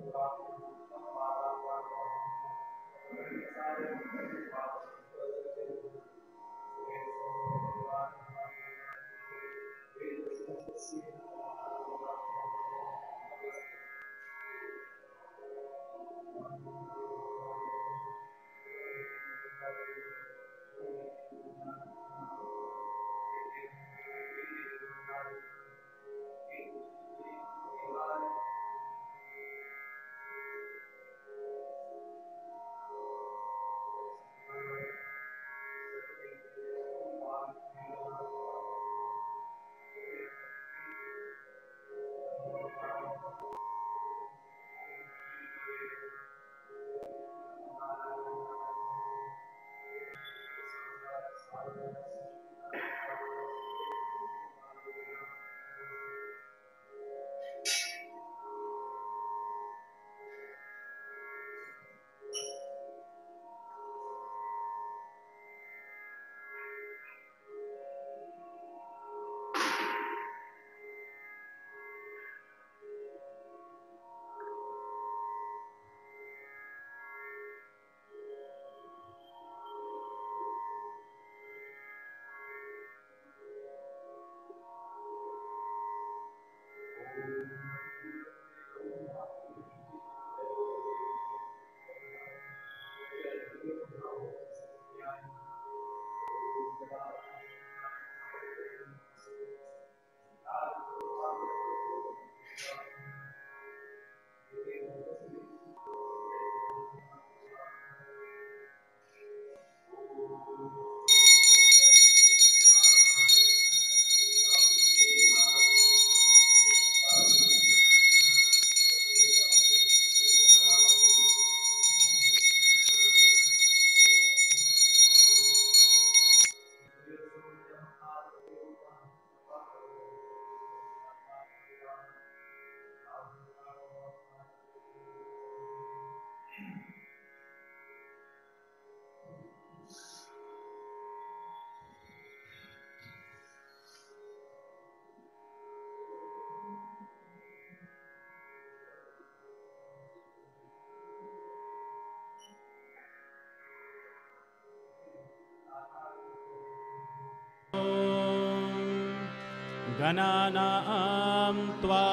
गणानां त्वा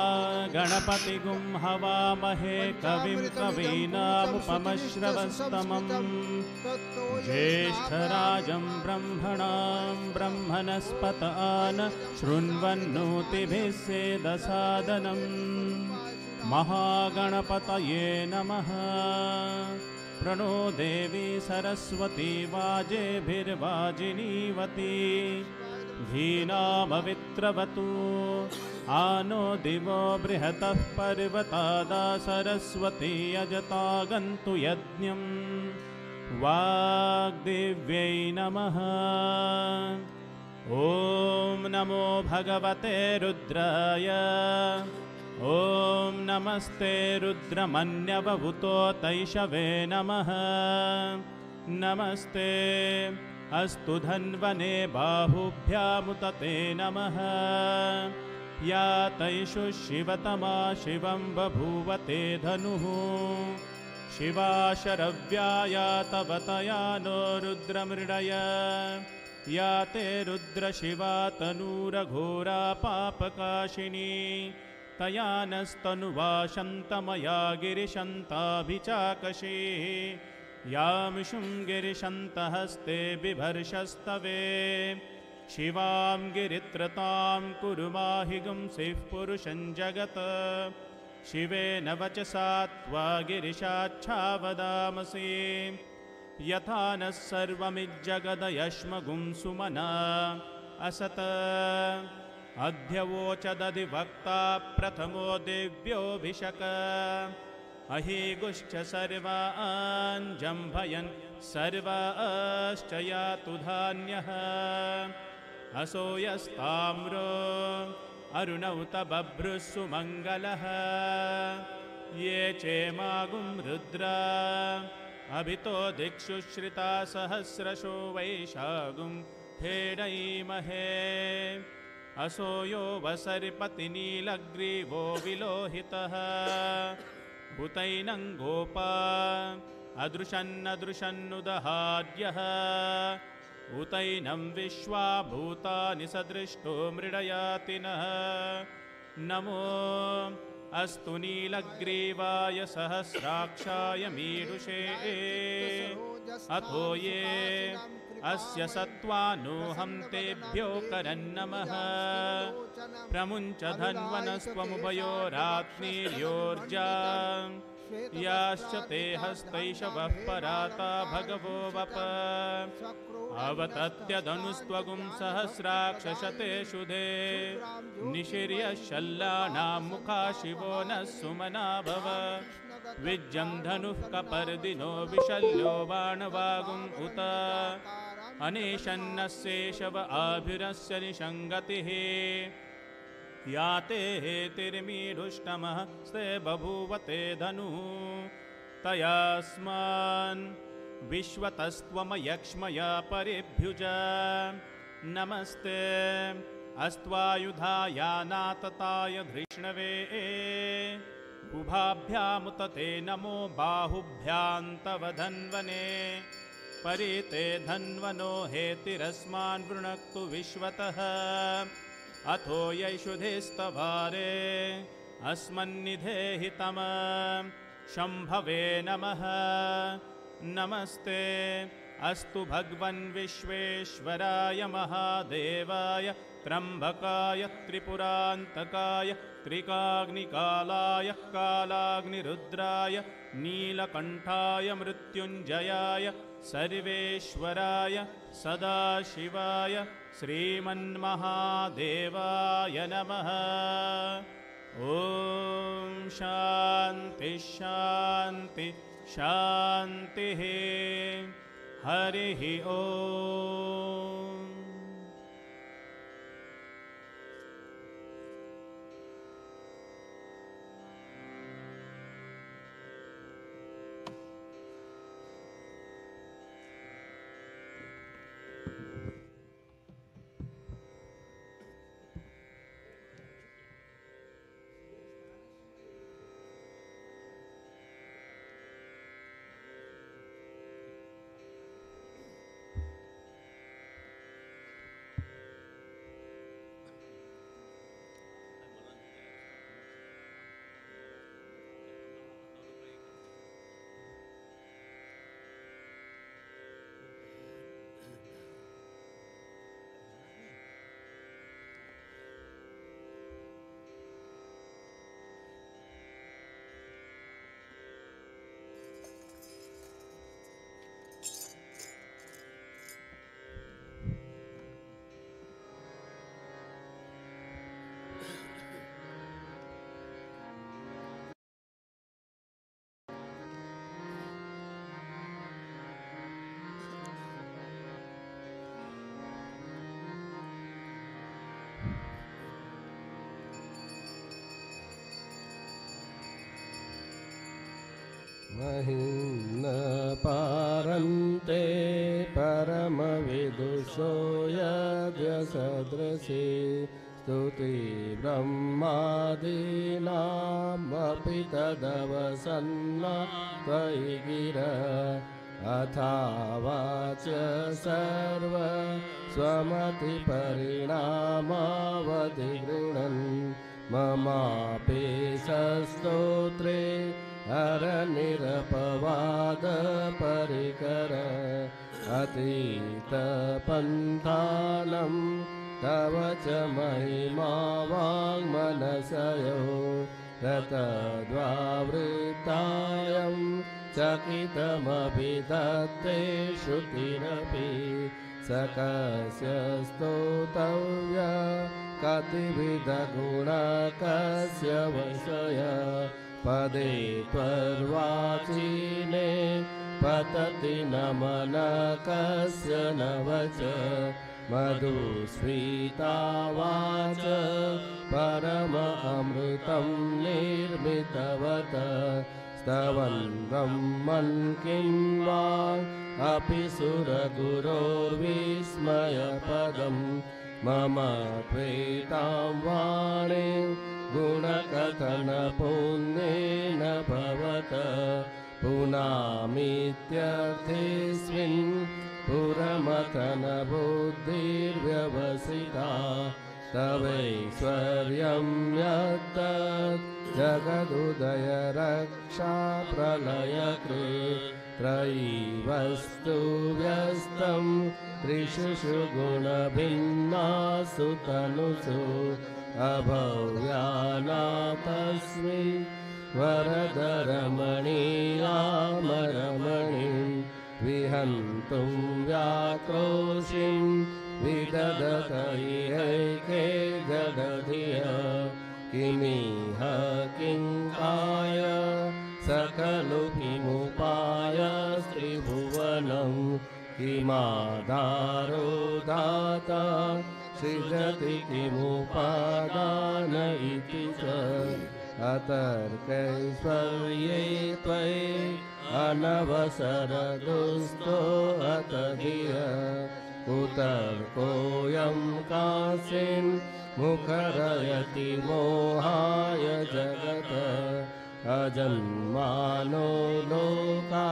गणपतिगुं हवामहे कविं कवीनामुपमश्रवस्तमं ज्येष्ठराजं ब्रह्मणां ब्रह्मणस्पतान् शृण्वन्नोतिभिः सेदसादनं महागणपतये नमः। प्रणो देवी सरस्वती वाजेभिर्वाजिनीवती धीनामवित्रवतु आनो दिवो बृहतः पर्वतादा सरस्वती अजतागन्तु यज्ञं वाग्देव्यै नमः। ॐ नमो भगवते रुद्राय ॐ नमस्ते रुद्रमन्यवभूतो तैषवे नमः। नमस्ते अस्तु धन्वने बाहुभ्यामुतते नमः। या तैषु शिवतमा शिवं बभूवते धनुः शिवा शरव्याया तव तया नो रुद्रमृडय। या ते रुद्रशिवा तनूरघोरा पापकाशिनी तया नस्तनुवा शन्तमया गिरिशन्ताभिचाकशी। यामिषुं गिरिशन्तहस्ते बिभर्षस्तवे शिवां गिरित्रतां कुरु माहिगुंसिः पुरुषं जगत्। शिवेन वचसा त्वा गिरिशाच्छावदामसि यथा नः सर्वमिज्जगदयश्मगुं सुमना असत्। अध्यवोचदधिवक्ता प्रथमो दिव्योऽभिषक अहीगुश्च सर्वान् जम्भयन् सर्वाश्च यातु धान्यः। असो यस्ताम्रो अरुणौत बभ्रुः सुमङ्गलः। ये चेमागुं रुद्रा अभितो दिक्षु श्रिता सहस्रशो वैशागुं भेडैमहे। असो यो वसरिपतिनीलग्रीवो विलोहितः हुतैनं गोपा अदृशन्नदृशन्नुदहार्यः उतैनं विश्वा भूतानि सदृष्टो मृडयाति नः नमो अस्तु नीलग्रीवाय सहस्राक्षाय मीडुषे अथो ये अस्य सत्त्वानोऽहं तेभ्यो करन्नमः प्रमुञ्च धन्वनस्त्वमुभयोरात्नीर्योर्जा याश्च ते हस्तैषवः पराता भगवो वप अवतत्यदनुस्त्वगुं सहस्राक्षशते शुधे निशिर्य शल्लानां मुखा शिवो नः सुमना भव विज्जं धनुः कपर्दिनो विशल्यो बाणवागुम् उत अनेशन्नस्येषव आभिरस्य निषङ्गतिः याते हेतिर्मीढुष्टमः स्ते बभूवते धनुः तयास्मान् विश्वतस्त्वमयक्ष्मया परिभ्युज नमस्ते अस्त्वायुधायानातताय धृष्णवे उभाभ्यामुत ते नमो बाहुभ्यां तव धन्वने परिते धन्वनो हेतिरस्मान् वृणक्तु विश्वतः अथो यैषुधिस्तवारे अस्मन्निधेहि तम शम्भवे नमः नमस्ते अस्तु भगवन् विश्वेश्वराय महादेवाय त्र्यम्बकाय त्रिपुरान्तकाय त्रिकाग्निकालाय कालाग्निरुद्राय नीलकण्ठाय मृत्युञ्जयाय सर्वेश्वराय सदाशिवाय श्रीमन्महादेवाय नमः। ॐ शान्ति शान्ति शान्तिः। हरिः ॐ। महिन्न पारन्ते परमविदुषो यद्यसदृशी स्तुति ब्रह्मादीनामपि तदवसन्ना त्वयि गिरा अथावाच सर्व स्वमतिपरिणामावधिगृह्णन् ममापि सस्तोत्रे हरनिरपवाद परिकर अतीतपन्थानं तव च महिमा वाङ्मनसयो रतद्वावृतायं चकितमपि दत्ते श्रुतिरपि सकस्य स्तोतव्या कतिविधगुणकस्य वशय पदे त्वर्वाचीने पतति नमनकस्य न वच मधुस्फीता वाच परम अमृतं निर्मितवत स्तवन् ब्रह्मन् किं वा अपि सुरगुरोर्विस्मयपदं मम त्वेतां वाणीं गुणकथनपुण्येन भवत पुनामीत्यर्थेऽस्मिन् पुरमथनबुद्धिर्व्यवसिता तवैश्वर्यं यत्तत् जगदुदयरक्षा प्रलयकृत् त्रयीवस्तु व्यस्तं त्रिषु गुणभिन्नासु तनुषु अभव्यानाथस्मिन् वरदरमणीयामरमणिं विहन्तुं व्याक्रोशिं विदधत ऐके जडधिय किमिह किङ्काय सकलु किमुपाय त्रिभुवनं किमाधारो दाता सृजति किमुपादान इति च अतर्कैश्वर्ये त्वयि अनवसरदुस्तो अतधिय कुतर्कोऽयं काशीन् मुखरयति मोहाय जगत् अजन्मानो लोका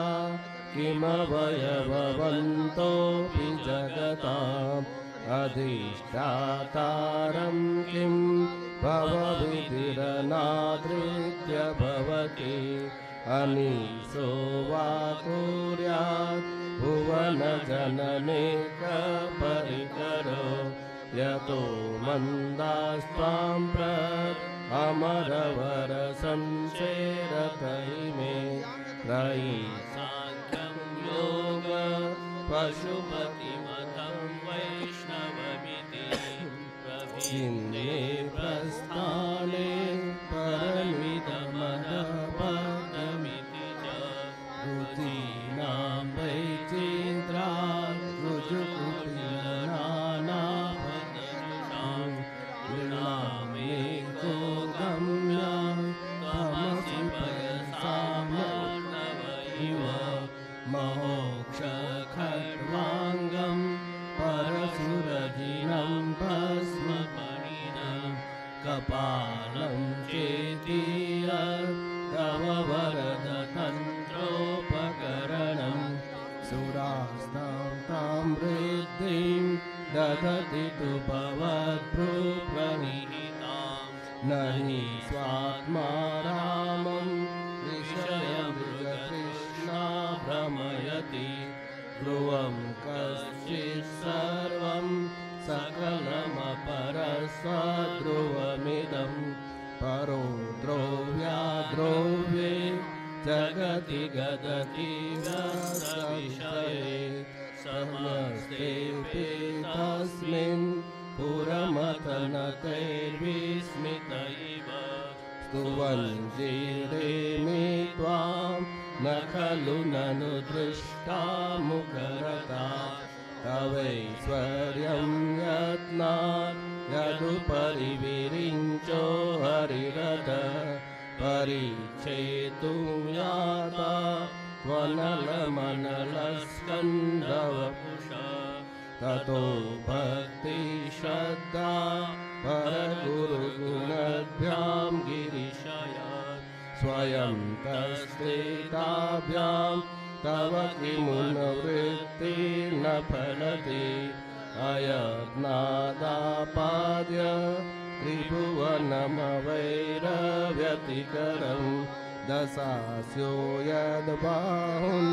किमवयवन्तोऽपि जगताम् अधिष्ठातारं किं भवविधिरनादृत्य भवति अनीशो वा कुर्यात् भुवनजननेकपरिकरो यतो मन्दास्त्वां अमरवरसंसेरत इमे त्रयी साङ्ख्यं योग पशुपतिमतं वैष्णवमिति प्रभिन्ने प्रस्थाने परमिदमदपदमिति च रुचीनां वैचित्रान् रुजुकुटिलनानापदजुषां नृणामेको गम्यां तमसि पयसामार्णव इव महोक्षखड्वाङ्गं परशुरधिनं भस्मपणिनं कपालं चेतीय तव वरदतन्त्रोपकरणं सुरास्तां तां वृद्धिं ददति तु भवद्भ्रूप्रणिहितां न हि स्वात्मा रामं विषयमृगतृष्णा भ्रमयति ध्रुवं कश्चित् सर्वं सकलमपरस्वध्रुवमिदं परो द्रोव्याद्रोव्ये जगति गदति विषये समस्तेऽपि तस्मिन् पुरमथनतैर्विस्मित इव स्तुवन्तीरेमि त्वां न खलु ननु दृष्टा मुखरता तवैश्वर्यं यत्नात् यदुपरि विरिञ्चो हरिरथ परीक्षेतुं याता त्वनलमनलस्कन्धवपुष ततो भक्तिश्रद्धा परगुरुगुणभ्यां गिरिशया स्वयं तस्थिताभ्यां तव किमुनवृत्तिर्न फलति अयत्नादापाद्य त्रिभुवनमवैरव्यतिकरं दशास्यो यद्बाहुन्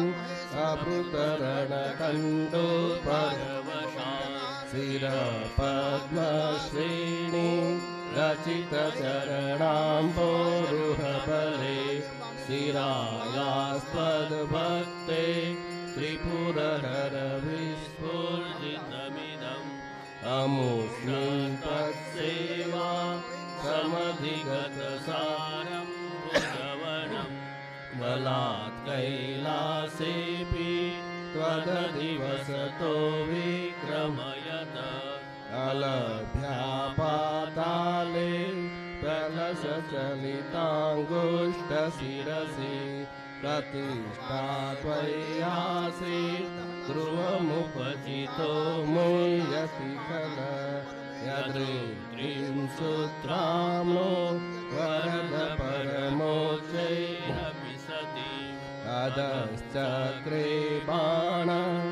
अभृतरणकण्डोपरवशा शिरपद्मश्रेणी रचितचरणाम्बोरुहबले शिरायास्त्वद्भक्ते त्रिपुरहरविस्फुर्जितमिदम् अमुष्मिन् तत्सेवा समधिगतसारं भुजवनं बलात् कैलासेऽपि त्वदधिवसतो विक्रमयत अलभ्यापाताले प्रलसचलिताङ्गुष्ठशिरसि प्रतिष्ठा त्वय्यासि ध्रुवमुपचितो मुह्यति खल यदृत्रिं सूत्रां नो अधश्चक्रे बाण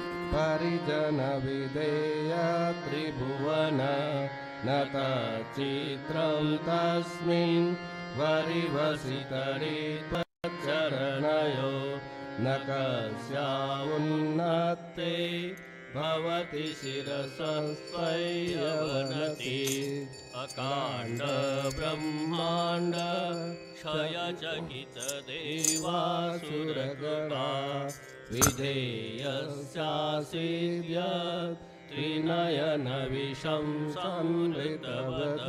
परिजनविधेय त्रिभुवन न तच्चित्रं तस्मिन् वरिवसितरे त्वच्चरणयो न कस्यावुन्नते भवति शिरसस्त्वय्यवनति अकाण्ड ब्रह्माण्ड क्षयचकित देवासुरगणा विधेयस्यासीद्य त्रिनयन विषं संवृतवत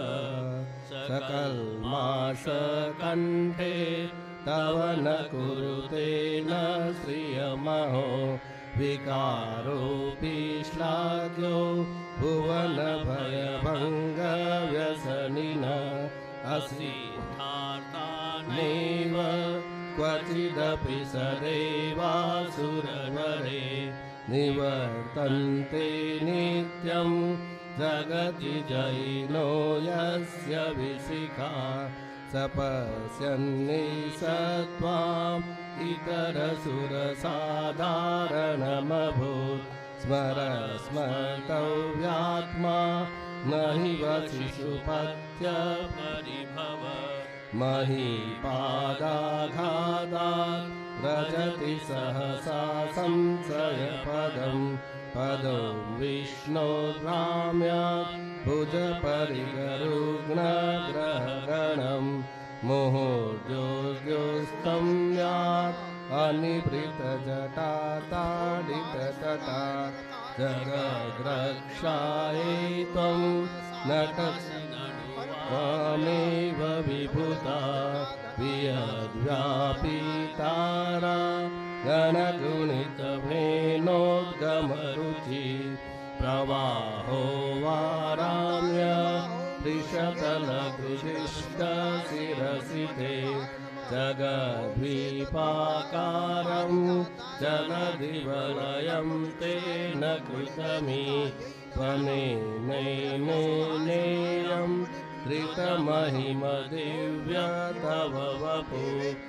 सकल्माषकण्ठे तव न कुरुते न श्रियमहो विकारोऽपि श्लाघ्यो भुवनभयभङ्गव्यसनिन असिद्धार्थानेव क्वचिदपि सदैवासुरवरे निवर्तन्ते नित्यं जगति जयिनो यस्य विशिखा सपश्यन्निशत्वाम् इतरसुरसाधारणमभूत् स्मर स्मर्तव्यात्मा न हि वशिषुपत्य परिभव महीपादाघातात् व्रजति सहसा संशयपदं पदो विष्णोर्भ्राम्य भुजपरिगरुग्णग्रहगणं मुहुर्जोर्जोस्तं यात् अनिभृतजटाताडिततटा जगद्रक्षायै त्वं नटस्वामेव विभूता वियद्व्यापितारा गणगुणितभेनोद्गमरुचि प्रवाहो वाराम्य त्रिशतलकृशिष्टशिरसि ते जगद्वीपाकारं जलधिवलयं तेन कृतमि त्वनेनैनेयं धृतमहिमदिव्य तव वपु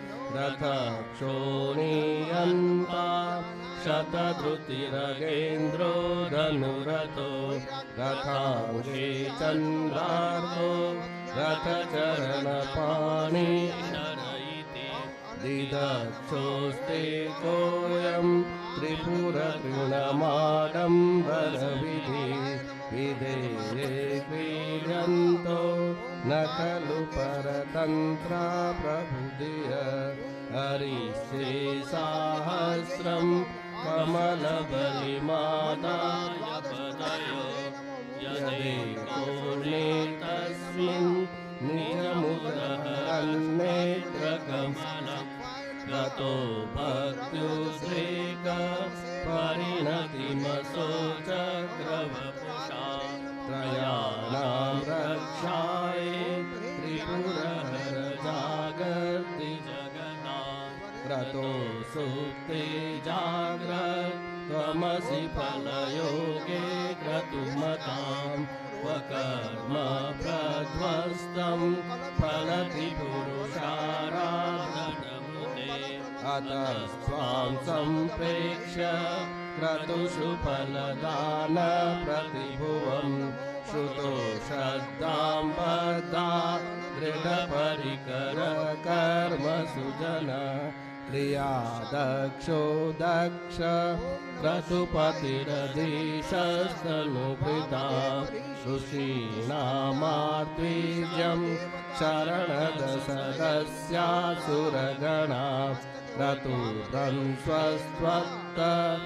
रथक्षोणीयन्ता शतधृतिरगेन्द्रो धनुरतो रथाङ्गे चन्द्रार्को रथचरणपाणि दिदक्षोस्ते कोऽयं त्रिपुरतृणमाडम्बरविधि विधेये क्रीडन्तो न खलु परतन्त्रा प्रबुधिय हरिषे साहस्रं कमलबलिमादाय पदयो यदेकोणे तस्मिन् निजमुदहरन्नेत्रकमलं गतो भक्त्युद्रेक परिणतिमसोचक्रवपुषा त्रयाणां रक्षायै त्रिपुरहर जागर्ति जगता क्रतो सुप्ते जाग्रत् त्वमसि फलयोगे क्रतुमतां स्वकर्म प्रध्वस्तं फलति पुरुषाराधनमुदे अतस्त्वां सम्प्रेक्ष्य क्रतुषु फलदान प्रतिभुवं श्रुतो श्रद्धां बद्धा दृढपरिकर कर्मसु जन क्रियादक्षो दक्ष क्रतुपतिरधीशस्तनुभृता ऋषीणामार्द्वीर्यं शरणदशदस्यासुरगणा क्रतुभ्रं स्वस्त्वत्त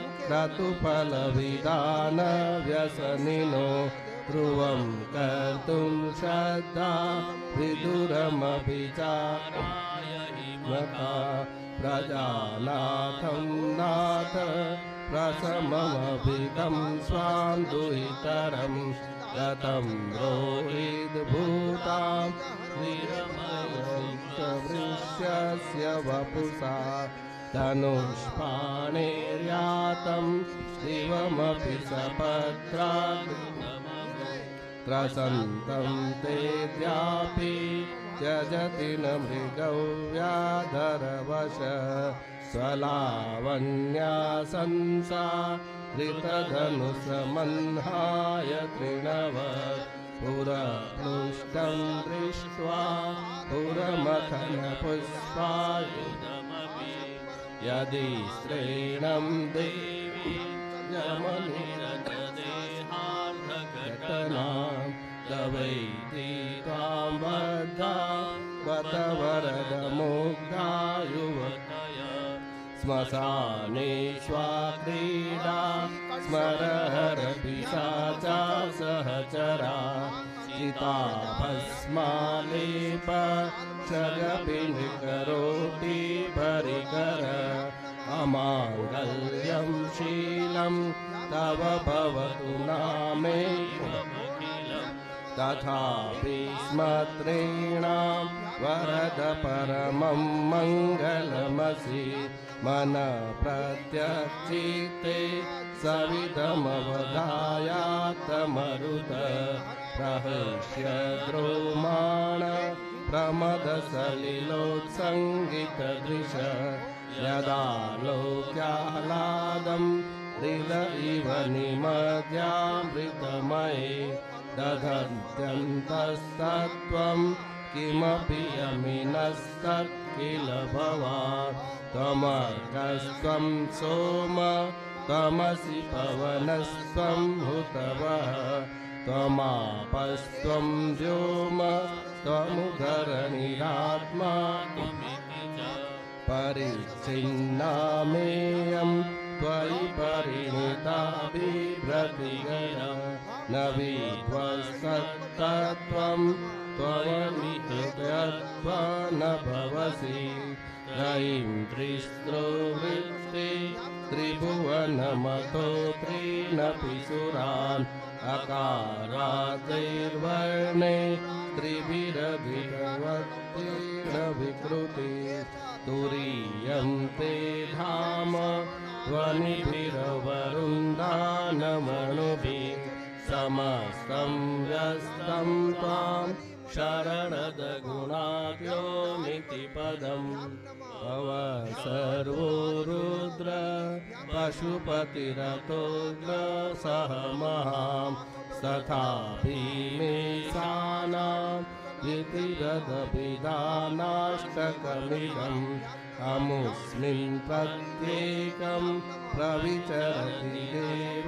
क्रतुफलविधानव्यसनिनो ध्रुवं कर्तुं श्रद्धा विदुरमपि चाराय हिमका प्रजानाथं नाथ प्रसममभिगं स्वां दुहितरं गतं रोहिद्भूतां वीरमयवृष्यस्य वपुषा धनुष्पाणिर्यातं शिवमपि सपत्रा त्रसन्तं तेऽद्यापि त्यजति न मृगौ व्याधरवश स्वलावण्यासंसा धृतधनुषमह्नाय तृणवत् पुरपृष्ठं दृष्ट्वा पुरमथनपुष्पायुधमपि यदि स्त्रीणं देवी यमनिरतदेहार्धघटनां तवैति त्वां बद्धा बत वरदमुग्धा युवतय श्मशानेष्वा क्रीडा स्मरहरपिशाचा सहचरा चिताभस्मालेप क्षगपिण्डकरोति परिकर अमाङ्गल्यं शीलं तव भवतु नामेवमखिलम् तथापि स्मत्रीणां वरद परमं मङ्गलमसि मन प्रत्यक्षिते सविधमवधायातमरुत प्रहृष्य द्रोमाण प्रमदसलिलोत्सङ्गितदृश यदा लोक्याह्लादं हृद इव निमज्यामृतमये दधन्त्यन्तस्तत्त्वं किमपि यमिनस्तत् किल भवान् त्वमर्कस्त्वं सोम त्वमसि पवनस्त्वं हुतवः त्वमापस्त्वं व्योम त्वमुदरनिरात्मा परिच्छिन्नामेयं त्वयि परिणिता बिभ्रतिगया न विध्वस्तत्त्वं त्वमविहृत्यत्वा न भवसि रयिं त्रिस्त्रोवृत्ते त्रिभुवनमतो त्रीनपि सुरान् अकारादैर्वर्णे त्रिभिरभिरवत्तेन विकृति तुरीयं ते धाम ध्वनिभिरवरुन्दानमणुभिः समस्तं व्यस्तं त्वां शरणदगुणाद्योमिति पदं भव सर्वो रुद्र पशुपतिरतोग्र सहमहां तथापि मे सानां विधिरदभिधानाष्टकमिदम् अमुस्मिन् प्रत्येकं प्रविचरति देव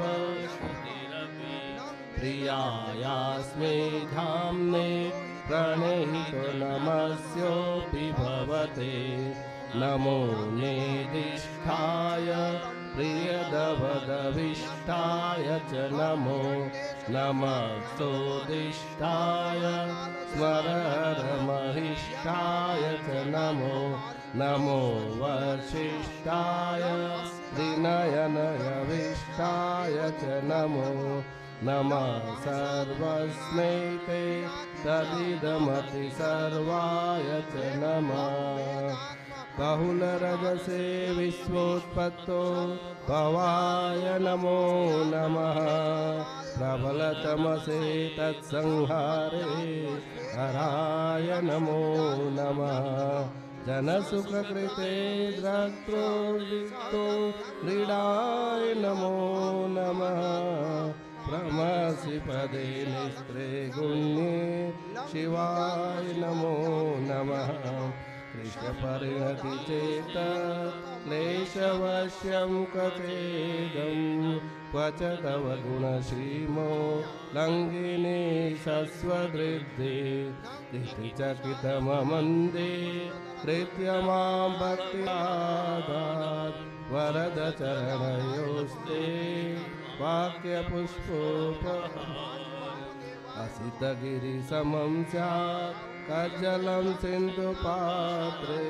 प्रियायास्मे धाम्ने प्रणहितो नमस्योऽपि भवते नमो नेदिष्ठाय प्रियदवदविष्टाय च नमो नमस्तोदिष्टाय स्मररमहिष्टाय च नमो नमो वर्षिष्ठाय त्रिनयनयविष्टाय च नमो नमः सर्वस्मै ते तदिदमति सर्वाय च नमः बहुलरजसे विश्वोत्पत्तो भवाय नमो नमः प्रबलतमसे तत्संहारे हराय नमो नमः जनसुखकृते द्रष्टोर्दिष्टो क्रीडाय नमो नमः ब्रह्मसि पदे निस्त्रे गुण्ये शिवाय नमो नमः कृष्णपरिणति चेत क्लेशवश्यं कथेदं क्वच तव गुणसीमो लङ्घिनी सस्वदृद्धे दितिचकितममन्दे कृत्य मां भक्त्यादात् वरदचरणयोस्ते असितगिरिसमं स्यात् कज्जलं सिन्धुपात्रे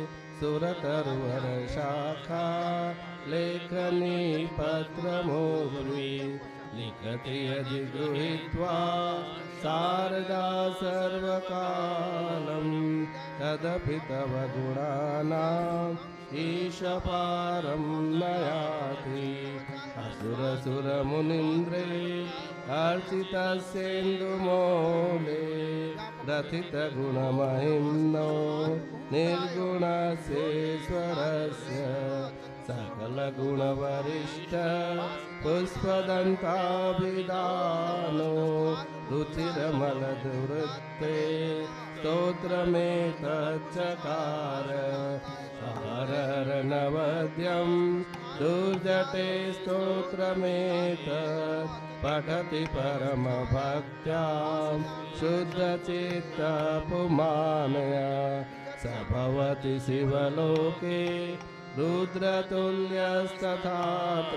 सुरतरुवरशाखा लेखनी पत्रमोर्वी लिखति यदि गृहीत्वा शारदा सर्वकालं तदपि तव गुणानाम् ईशपारं नयाति असुरसुरमुनीन्द्रे अर्चितस्येन्दुमौले रथितगुणमहिम्नो निर्गुणस्येश्वरस्य सकलगुणवरिष्ठ पुष्पदन्ताभिधानो रुचिरमलदुवृत्ते स्तोत्रमेतच्चकार हरनवद्यं दुर्जटे स्तोत्रमेतत् पठति परमभक्त्यां शुद्धचित्तपुमानया स भवति शिवलोके रुद्रतुल्यस्तथात्र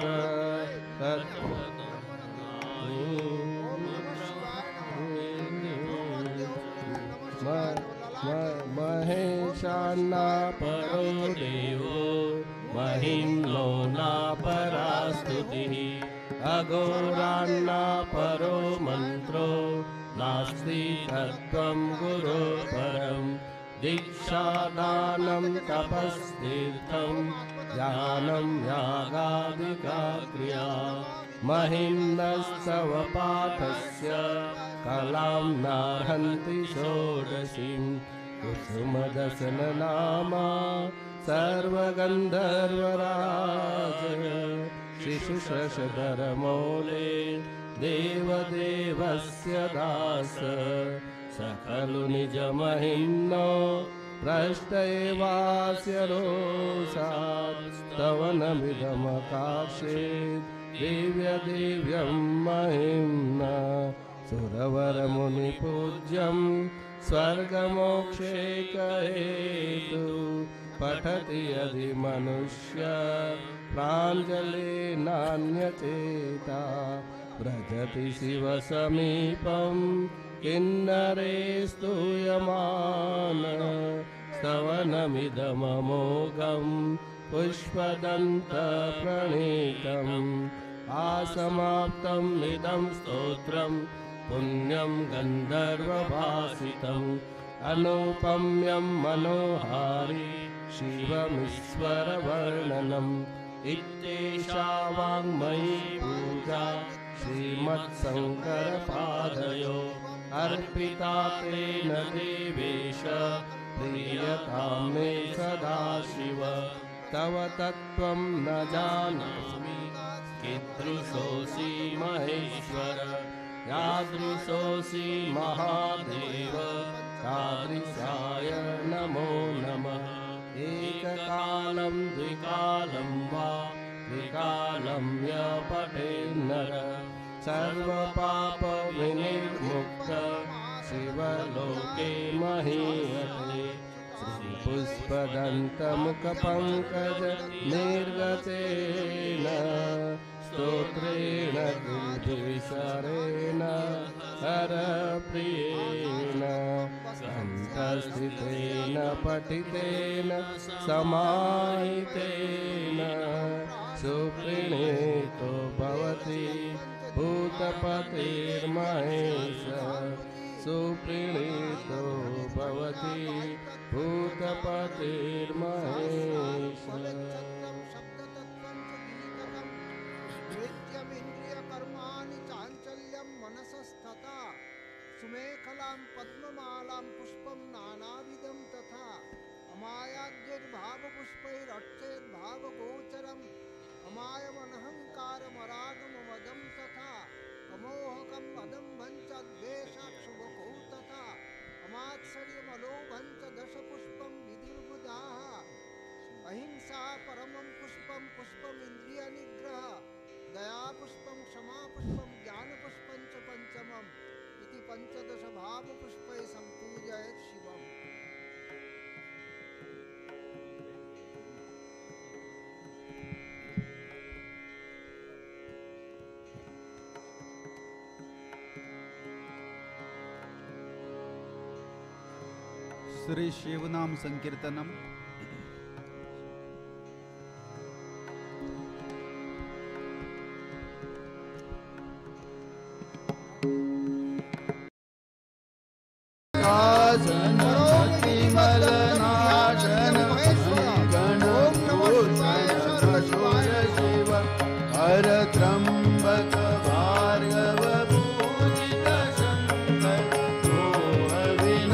महेशान्ना परो देवो महिम्नो नापरा स्तुतिः अघोरान्ना परो मन्त्रो नास्ति तत्त्वं गुरो परम् दीक्षादानं तपस्तीर्थं ज्ञानं यागादिका क्रिया महिम्नस्तव पाठस्य कलां नार्हन्ति षोडशीं कुसुमदशननामा सर्वगन्धर्वराज शिशुशशधरमौले देवदेवस्य दास सकलु निजमहिम्नो भ्रष्ट एवास्य रोषात् स्तवनमिदमकार्षेत् दिव्यदिव्यं महिम्ना सुरवरमुनिपूज्यं स्वर्गमोक्षैकहेतु पठति यदि मनुष्य प्राञ्जलिर्नान्यचेता व्रजति शिवसमीपं किन्नरे स्तूयमान स्तवनमिदममोघं पुष्पदन्तप्रणीतम् आसमाप्तम् इदं स्तोत्रं पुण्यं गन्धर्वभासितम् अनुपम्यं मनोहारी शिवमीश्वरवर्णनम् इत्येषा वाङ्मयी पूजा श्रीमत्शङ्करपादयो अर्पिता तेन देवेश प्रीयतां मे सदाशिव तव तत्त्वं न जानामि कीदृशोऽसि महेश्वर यादृशोऽसि महादेव तादृशाय नमो नमः एककालं द्विकालं वा त्रिकालं य पठेन्नर सर्वपापविनिर्मुक्त शिवलोके महीयते श्रीपुष्पदन्तमुखपङ्कज निर्गतेन स्तोत्रेण गिरिधीशरेण हरप्रियेण कण्ठस्थितेन पठितेन समाहितेन सुप्रीणीतो भवति भूतपतिर्महेश सुप्रीणीतो भवति भूतपतिर्महेश कर्माणि चाञ्चल्यं मनसस्तथा सुमेखलां पद्ममालां पुष्पं नानाविधं तथा अमायाद्यद्भावपुष्पैरक्षेद्भावगोचरम् अमायमनहङ्कारमरागमवदं तथा अमोहकम् अदम्भं च द्वेषाक्षुभकौ तथा अमात्सर्यमलोभं च दशपुष्पं विधिर्बुधाः अहिंसा परमं पुष्पं पुष्पमिन्द्रियनिग्रह दयापुष्पं क्षमापुष्पं ज्ञानपुष्पं च पंचमम् इति पंचदश भावपुष्पैः सम्पूजयेत् शिवम्। श्री शिवनाम संकीर्तनम। त्र्यंबक भार्गव पूजित शंकर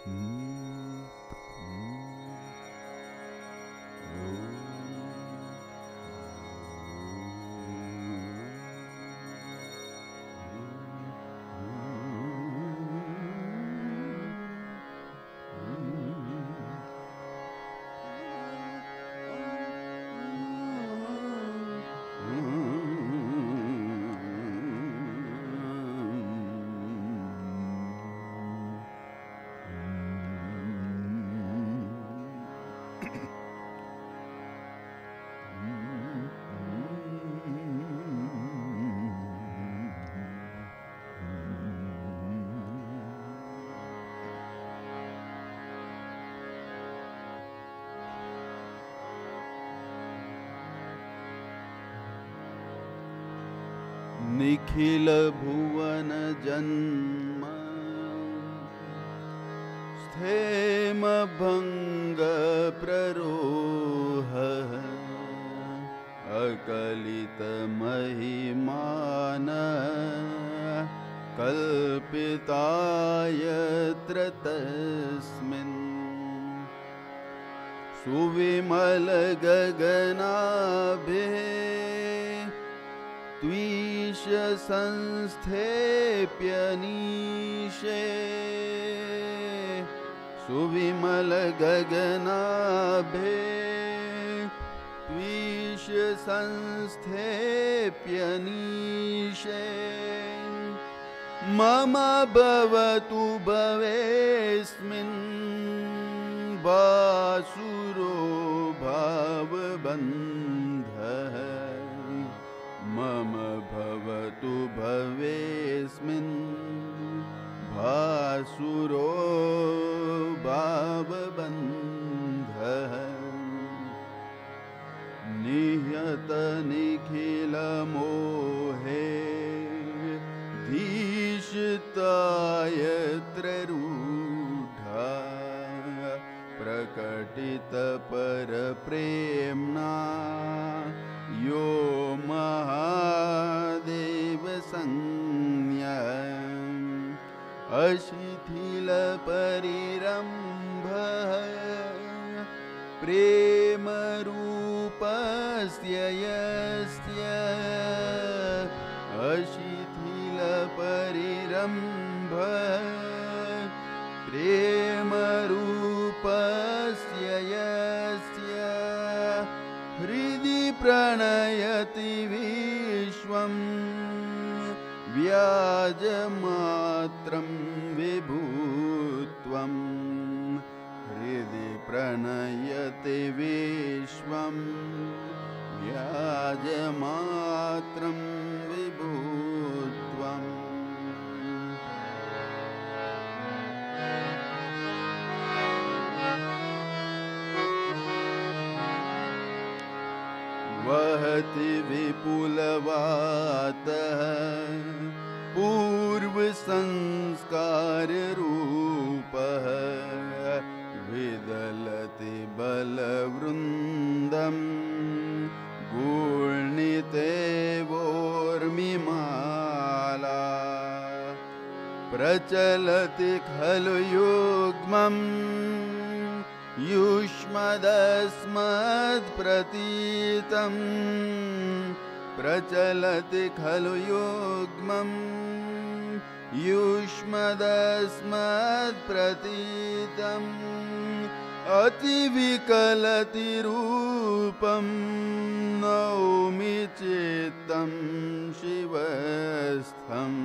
निखिल भुवन जन्म स्थेम भंग प्ररोह अकलित महिमान कल्पितायत्र तस्मिन् सुविमल गगनाभे त्वीश संस्थेप्यनीशे सुविमल गगनाभे त्वीश संस्थेप्यनीशे मम भवतु भवेस्मिन् वासुरो भावबन्धः मम भवतु भवेस्मिन् भासुरो भावबन्धः निहत निखिल मोहे धीशितायत्र रूढा प्रकटित पर प्रेम्णा यो महादेव संज्ञा अशिथिल परिरंभ प्रेम रूपस्य यस्य अशिथिल परिरंभ प्रेम रूपस्य यस्य हृदि प्रणयति विश्वं व्याजमात्रं विभुत्वं हृदि प्रणयति विश्वं व्याजमात्रं विभुत्वम् वहति विपुलवातः पूर्व संस्कार रूपः विदलति बलवृन्दं गूर्णितेवोर्मिमाला प्रचलति खलु युग्मम् युष्मदस्मत्प्रतीतं प्रचलति खलु युग्मम् युष्मदस्मत्प्रतीतम् अतिविकलति रूपं नौमि चित्तं शिवस्थम्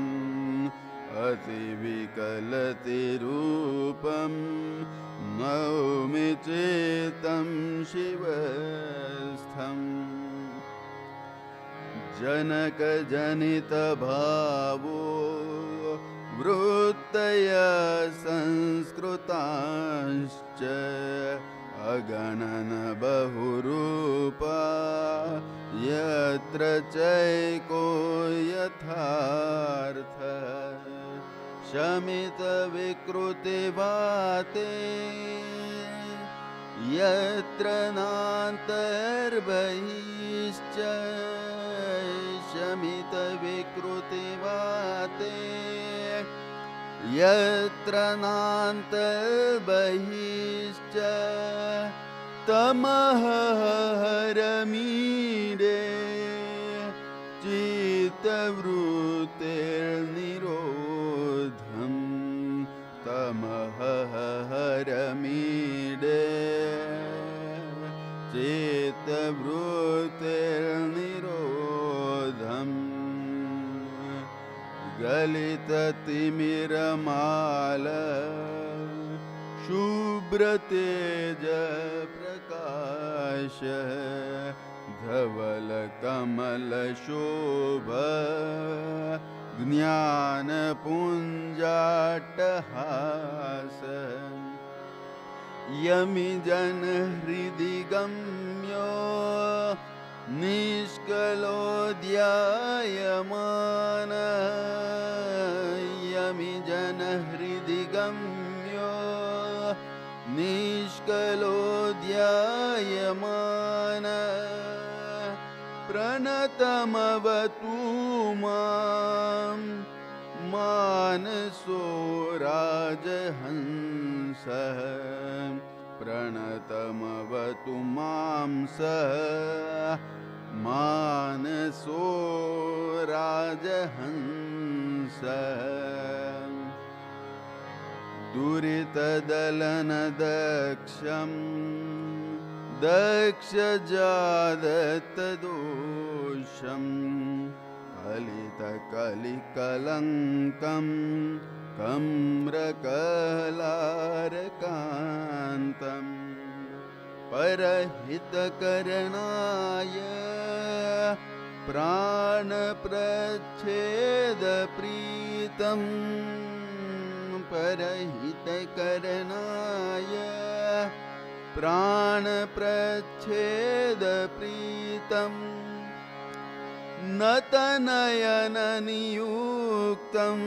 अतिविकलति रूपं नौमि चित्तं शिवस्थम् जनकजनितभावो वृत्तय संस्कृताश्च अगणन बहुरूपा यत्र चैको यथार्थः शमित विकृतिवाते यत्र नान्तर्बहिश्च शमित विकृतिवाते यत्र नान्तर्बहिश्च तमः हरमीडे चित्तवृत्तिर्निरोधं तमः हरमीडे चित्तवृत्तिर्निरोधम् गलिततिमिरमाल शुभ्रतेज प्रकाश धवलकमलशोभ ज्ञानपुञ्जाट्टहास यमिजनहृदि गम्यो निष्कलोऽध्यायमान यमिजनहृदि गम्यो निष्कलोऽध्यायमान प्रणतमवतु मां मानसो राजहंसः प्रणतमवतु मां सः मानसो राजहंसः दुरितदलनदक्षं दक्षजादत्तदोषं कलितकलिकलङ्कं कम्रकलारकान्तं परहितकरणाय प्राणप्रच्छेदप्रीतं परहितकरणाय प्राणप्रच्छेदप्रीतं नतनयननियुक्तं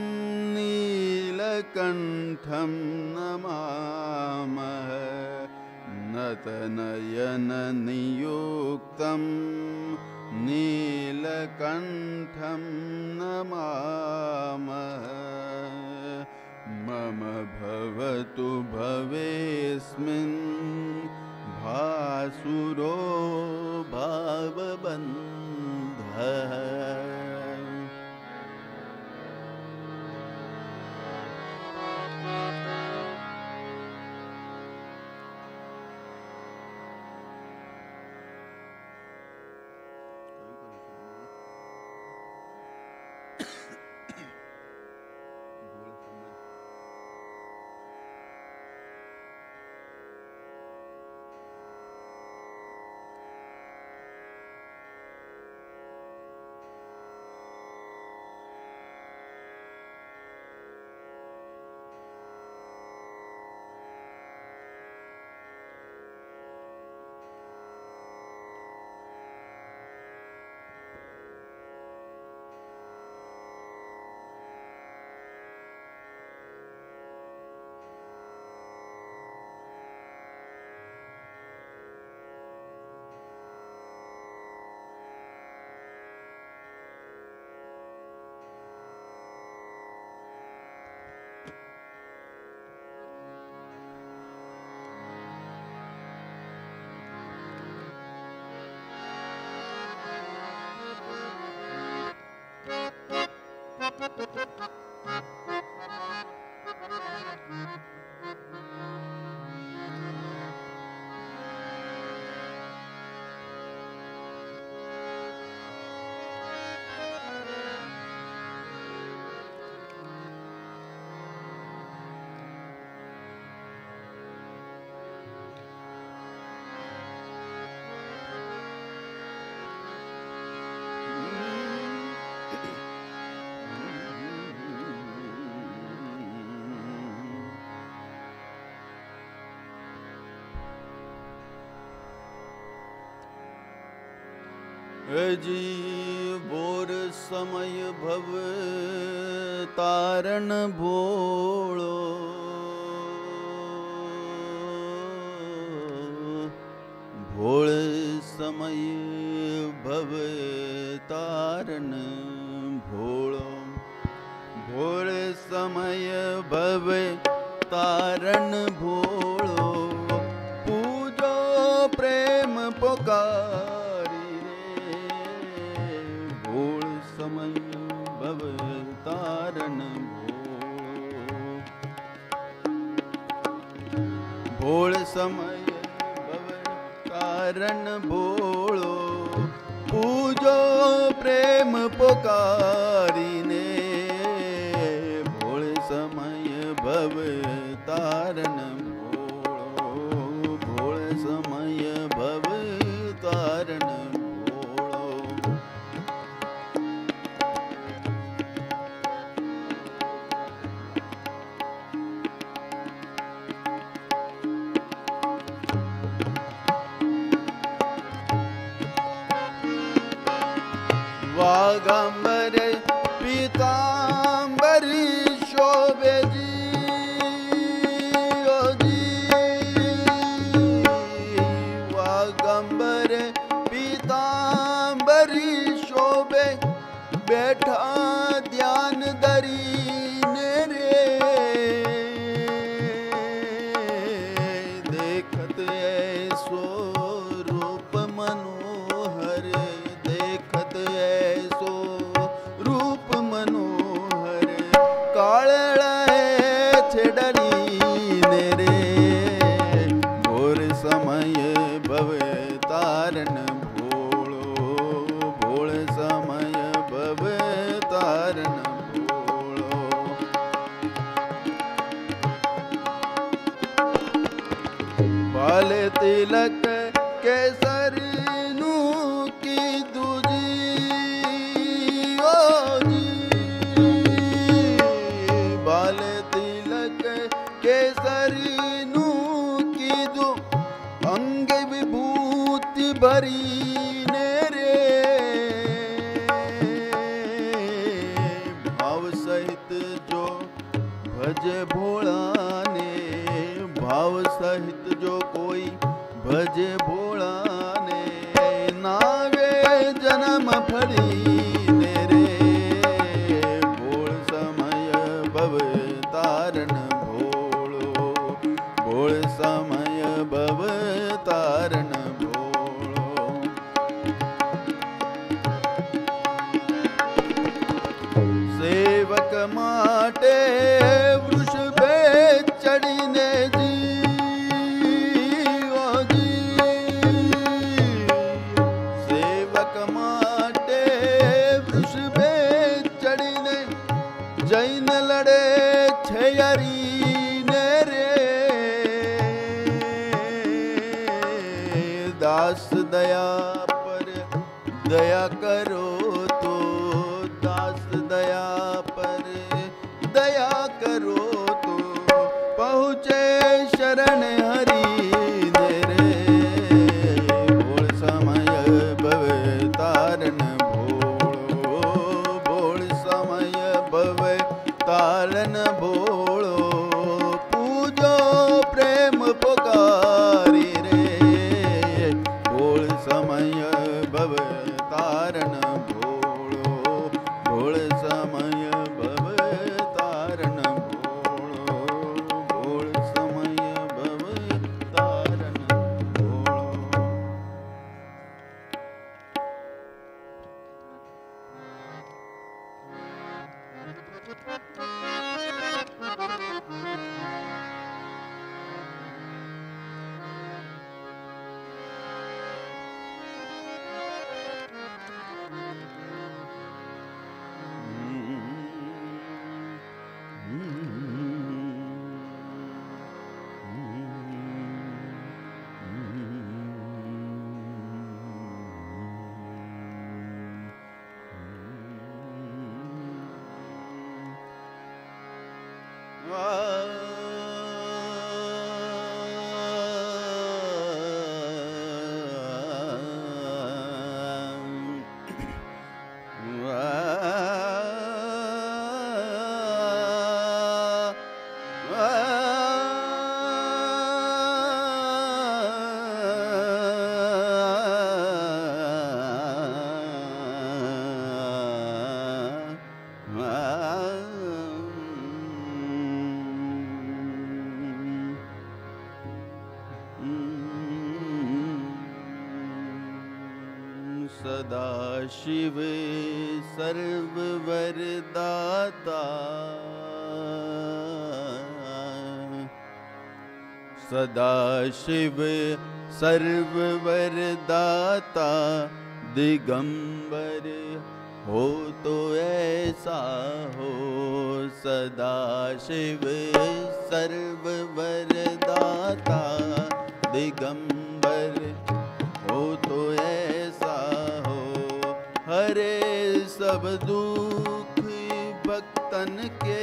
नीलकण्ठं नमामः नतनयननियुक्तं नीलकण्ठं नमामः मम भवतु भवेस्मिन् भासुरो भावबन्धः अजीबोर समय भव तारण भोळो भोळ समय भव तारण भोळो भोळ समय भव तारण भोळो पूजो प्रेम पुकारी रे भोळ समय भव तारण भोळ समय भव तारण भोळो पूजो प्रेम पुकारीने भोळ समय भव तारण भोळो भोळ समय भव तारण भोळो वागंबर पीतांबर शोभे जी ओ जी वागंबर पीतांबर शोभे बैठा ध्यान दरीने रे देखत ऐसो रूप मनोहर देखत ऐसो रूप मनोहर काळळा छेडली रे भोर समय भव तारण भोळो भोळ समय भव तारण भोळो बाल तिलक केसर नू की दूजी ओ जी बाल तिलक केसर नू की दू अंग विभूति भरी ने रे भाव सहित जो भज भोळा ने भाव सहित जो कोई भज भोळा ने नावे जन्म फली ने रे भोळ समय भव तारण भोळो भोळ समय भव तारण भोळो सेवक माटे वृषभे चढ़ीने जी ओ जी सेवक माटे वृषभे चढ़ीने जैन लड़े छयरी ने रे दास दया पर दया करो तो दास दया पर दया करो तो पहुँचे शरण हरि ने रे भोळ समय भव तारण भोळो भोळ समय भव तारण भोळो पूजो प्रेम पुकारी रे भोळ समय भव तारण भोळो भोळ समय भव तारण भोळो भोळ समय भव तारण भोळो सदा शिव सर्ववरदाता सदा शिव सर्ववरदाता दिगंबर हो तो ऐसा हो सदा शिव सर्ववरदाता दिगंबर हो तो ऐसा हो हरे सब दुख भक्तन के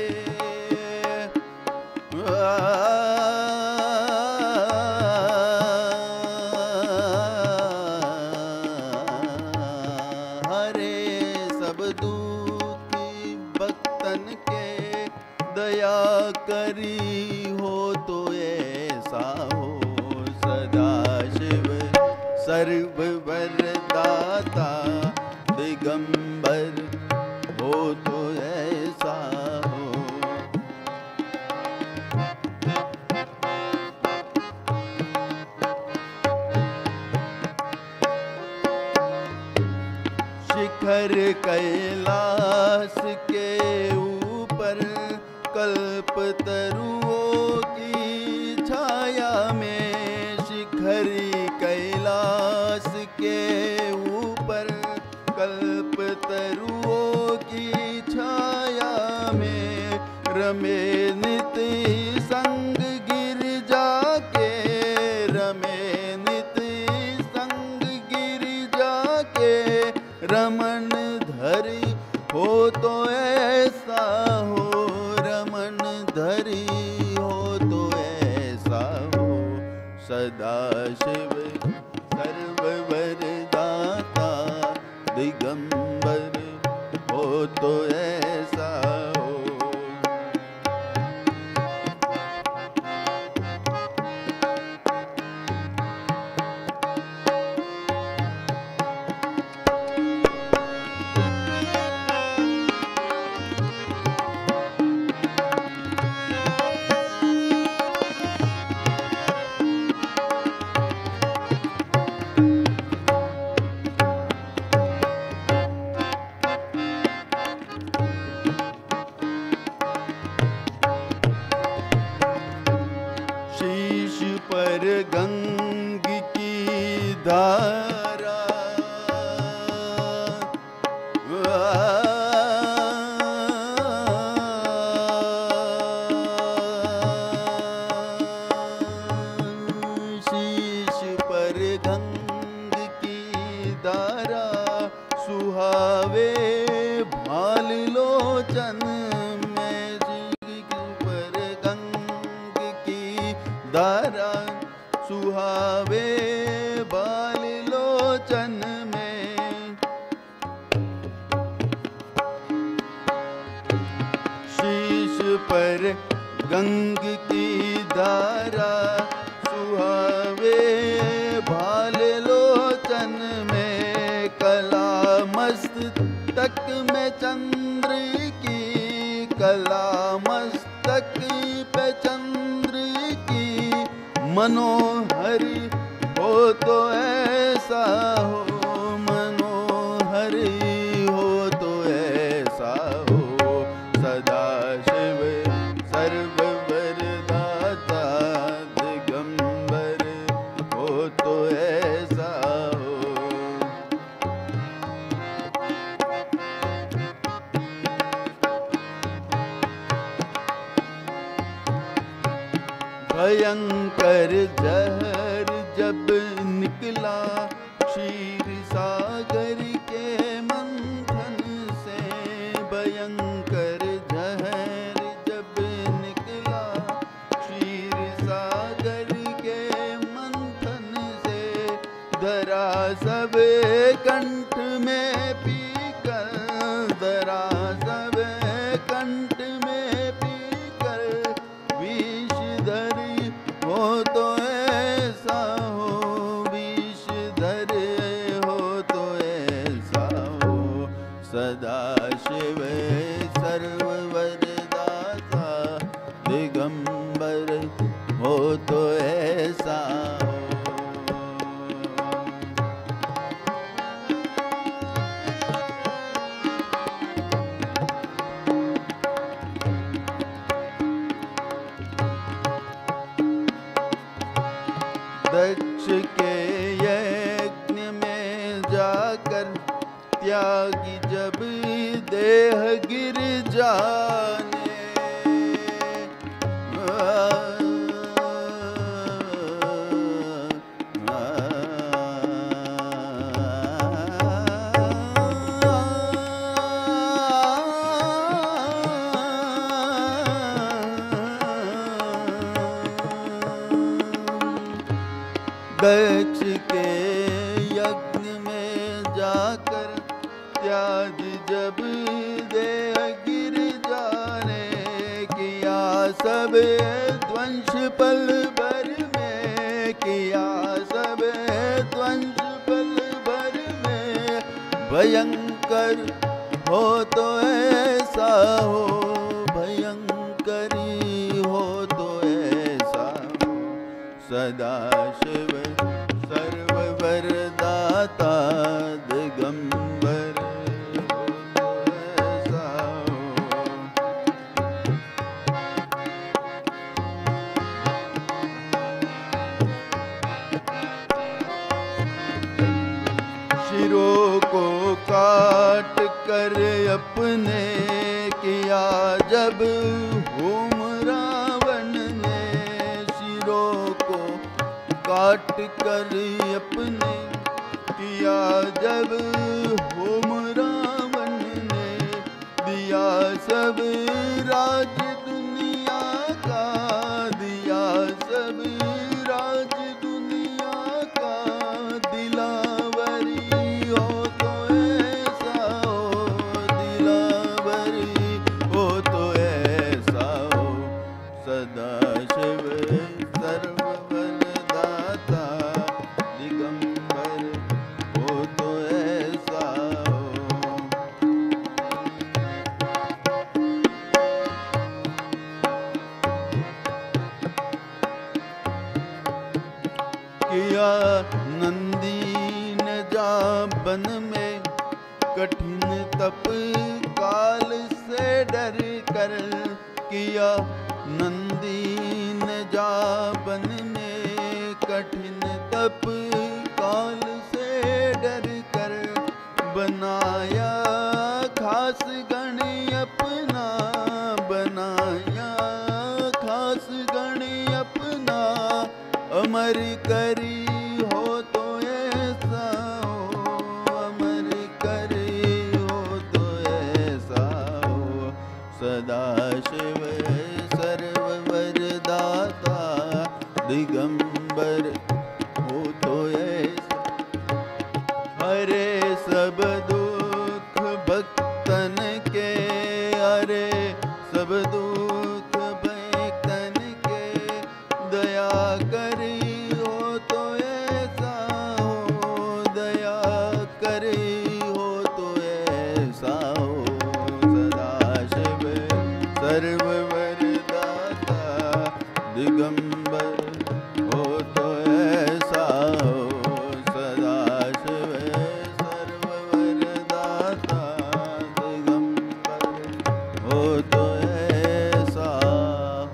हरे सब दुख भक्तन के दया करी हो तो ऐसा हो सदा शिव सर्ववरदाता दिगंबर हो तो ऐसा हो शिखर कैलाश के ऊपर कल्पतरुओं की छाया में शिखरी कैलाश के ऊपर कल्पतरुओं की छाया में रमे नित संग गिरजा के रमे नित संग गिरजा के रमन धरी हो तो ऐसा हो रमन धरी हो तो ऐसा हो सदा शिव सर्ववरदाता दिगंबर हो तो ऐसा हो शीश पर गंग की धारा शीश पर गंग की धारा सुहावे भाल लोचन में पर गंग की धारा सुहावे बाल लोचन में शीश पर गंग की धारा सुहावे भाल लोचन में कला मस्तक में चंद्र की कला मस्तक पे चंद्र की मनोहरी हो तो ऐसा हो मनोहरी हो तो ऐसा हो सदा शिव सर्ववरदाता दिगंबर हो तो ऐसा हो भयंकर जहर जब निकला क्षीर सागर के मंथन से भयंकर जहर जब निकला क्षीर सागर के मंथन से धरा सब कंठ में पीकर धरा सब कंठ में पीकर विषधरी हो तो ऐसा हो विषधर हो तो ऐसा हो सदा शिव सर्ववरदाता दिगंबर हो तो ऐसा हो दक्ष के यज्ञ में जाकर त्यागी जब देह गिर जाने, दक्ष के यज्ञ में जाकर त्यागी जब देह गिर जाने, किया सब ध्वंस पल भर में, किया सब ध्वंस पल भर में। भयंकर हो तो ऐसा हो, भयंकरी हो तो ऐसा हो, सदाशिव सर्ववरदाता दिगंबर हो ऐसा हो। शिरों को काट कर अपने किया जब होम रावण ने, शिरों को काट कर अपने किया जब होम रावण ने, दिया सब राज दुनिया का, दिया सब राज दुनिया का। दिलावरी हो तो ऐसा हो, दिलावरी हो तो ऐसा हो, सदाशिव सर्ववरदाता दिगंबर हो तो ऐसा हो। किया नंदी ने जाबन में कठिन तप काल से डर कर, किया नंदी ने जाबन ने कठिन तप काल से डर कर, बनाया खास गण अपना, बनाया खास गण अपना। अमर करी हो तो ऐसा हो, अमर करी हो तो ऐसा हो, सदाशिव सर्ववरदाता दिगंबर हो तो ऐसा। हरे सब दुख भक्तन के, हरे सब दुख भक्तन के, दया करी हो तो ऐसा हो, दया करी हो तो ऐसा हो, सदाशिव सर्ववरदाता दिगंबर हो तो ऐसा हो, सदाशिव सर्ववरदाता दिगंबर हो तो ऐसा हो।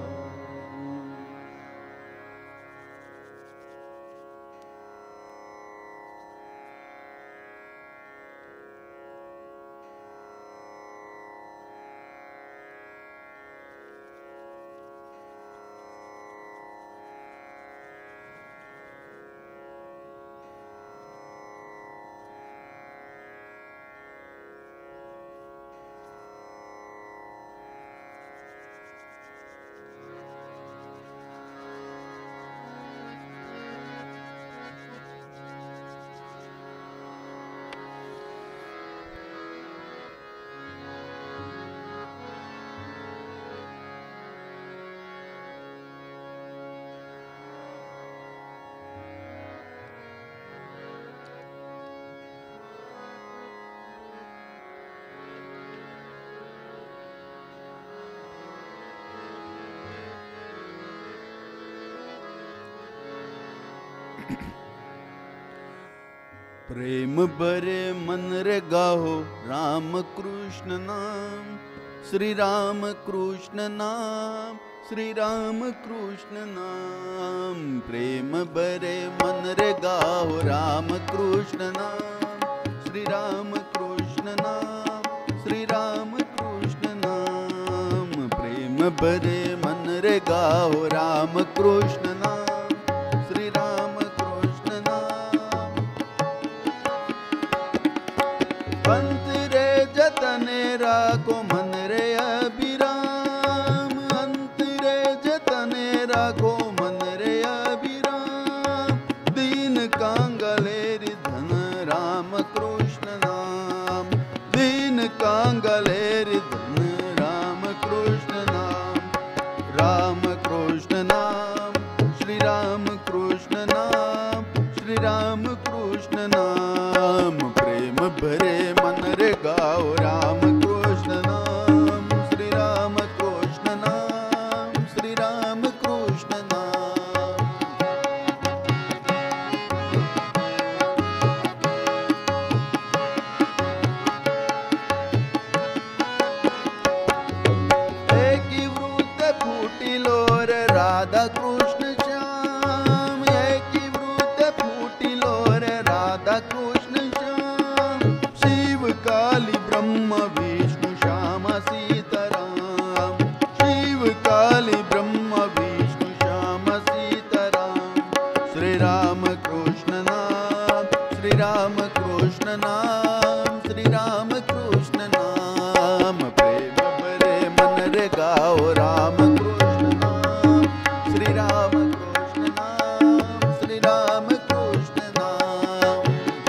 प्रेम भरे मन रे गाहो राम कृष्ण नाम, श्री राम कृष्ण नाम, श्री राम कृष्ण नाम प्रेम भरे मन रे गाओ राम कृष्ण नाम श्री राम कृष्ण नाम श्री राम कृष्ण नाम प्रेम भरे मन रे गाओ राम कृष्ण नाम श्री राम कृष्ण नाम अंत रे जतने राखो मन रे अभिराम अंत रे जतने राखो मन रे अभिराम दीन कांगलेरि धन राम कृष्ण नाम दीन कांगलेरि धन राम कृष्ण नाम श्री राम कृष्ण नाम श्री राम कृष्ण नाम प्रेम भरे मन रे गाओ राम कृष्ण नाम श्री राम कृष्ण नाम श्री राम कृष्ण नाम एक वृत्त फूटिलो रे राधा कृष्ण श्याम एक वृत्त फूटिलो रे राधा कृष्ण श्याम शिव काली ब्रह्म विष्णु श्याम सीताराम शिव काली ब्रह्म विष्णु श्याम सीताराम श्री राम कृष्ण नाम श्री राम कृष्ण नाम श्री राम कृष्ण नाम प्रेम भरे मन रे गाओ राम कृष्ण नाम श्री राम कृष्ण नाम श्री राम कृष्ण नाम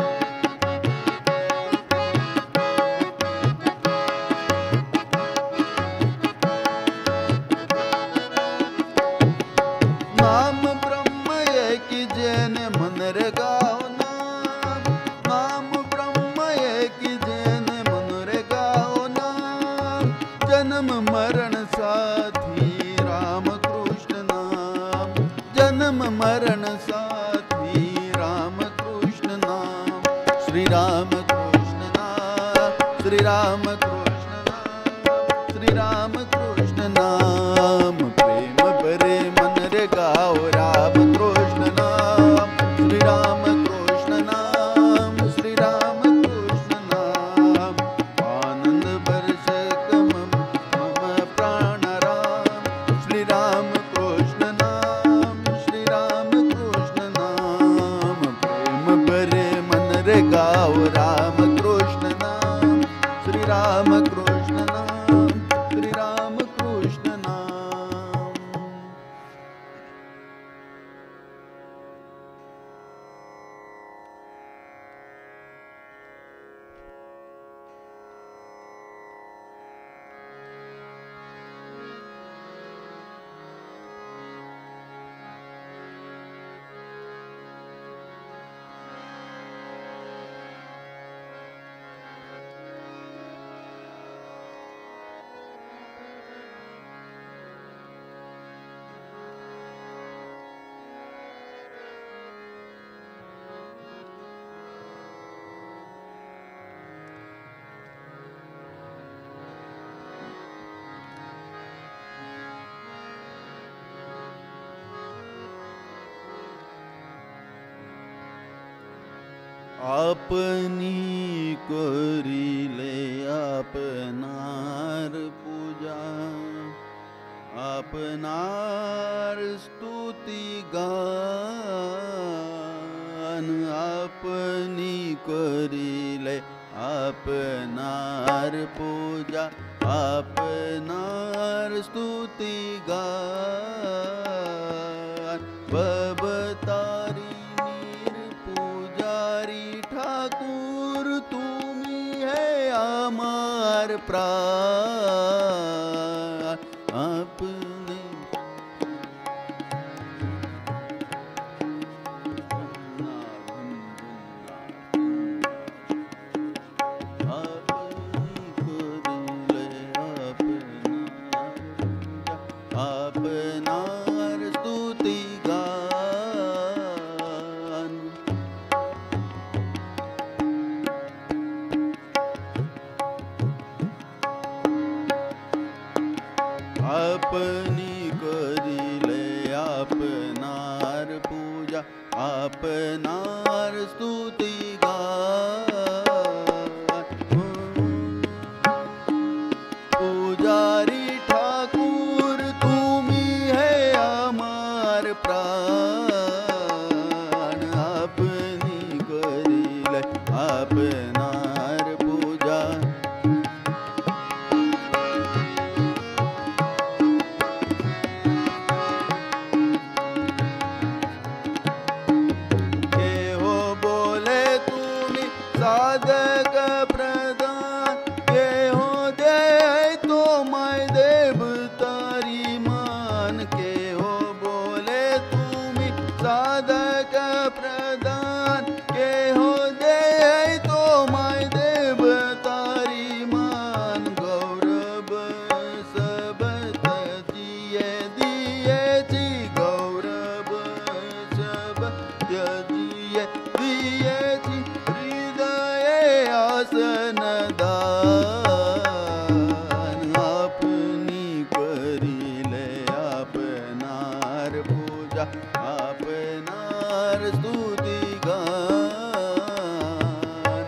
नाम ब्रह्म एक जन मन रे गाओ नाम ब्रह्म एक जन मन रे गाओ नाम जन्म मरण साथी राम कृष्ण नाम जन्म मरण साथी राम कृष्ण नाम श्री राम कृष्ण नाम श्री राम कृष्ण नाम श्री राम कृष्ण नाम प्रेम भरे मन रे गाओ राम कृष्ण नाम श्री राम कृष्ण नाम श्री राम कृष्ण नाम आनंद वर्षक मम प्राण राम श्री राम कृष्ण नाम श्री राम कृष्ण नाम प्रेम भरे मन रे गाओ राम कृष्ण नाम श्री राम कृष्ण नाम श्री राम कृष्ण नाम अपनी करिले अपनार पूजा अपनार स्तुति गान अपनी करिले अपनार पूजा अपनार स्तुति गान बबतारी पुजारी ठाकुर तुमी है अमर प्राण अपने अपनार स्तुति गान आपनार स्तुति पुजारी ठाकुर तुम्ही है अमार प्राण आपनी करिले आपनार पूजा के हो बोले तुम्ही साधक प्रदान के हो दे तो मैं देव तारी मान के हो बोले तुम्ही साधक प्रदान के हो दे तो मैं देव तारी मान गौरव सब तजिए दिए जी गौरव सब तजिए दिए जी हृदय आसन दान अपनी करिले आपनार पूजा आपनार स्तुति गान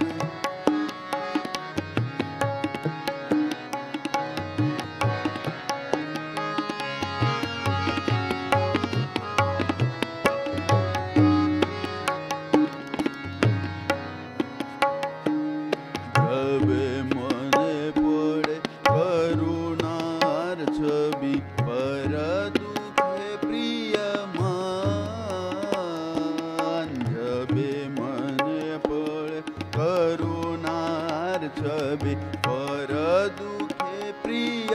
जब मन पड़े करुणार छवि पर दुखे प्रिय मान जब मन पड़े करुणार छवि पर दुखे प्रिय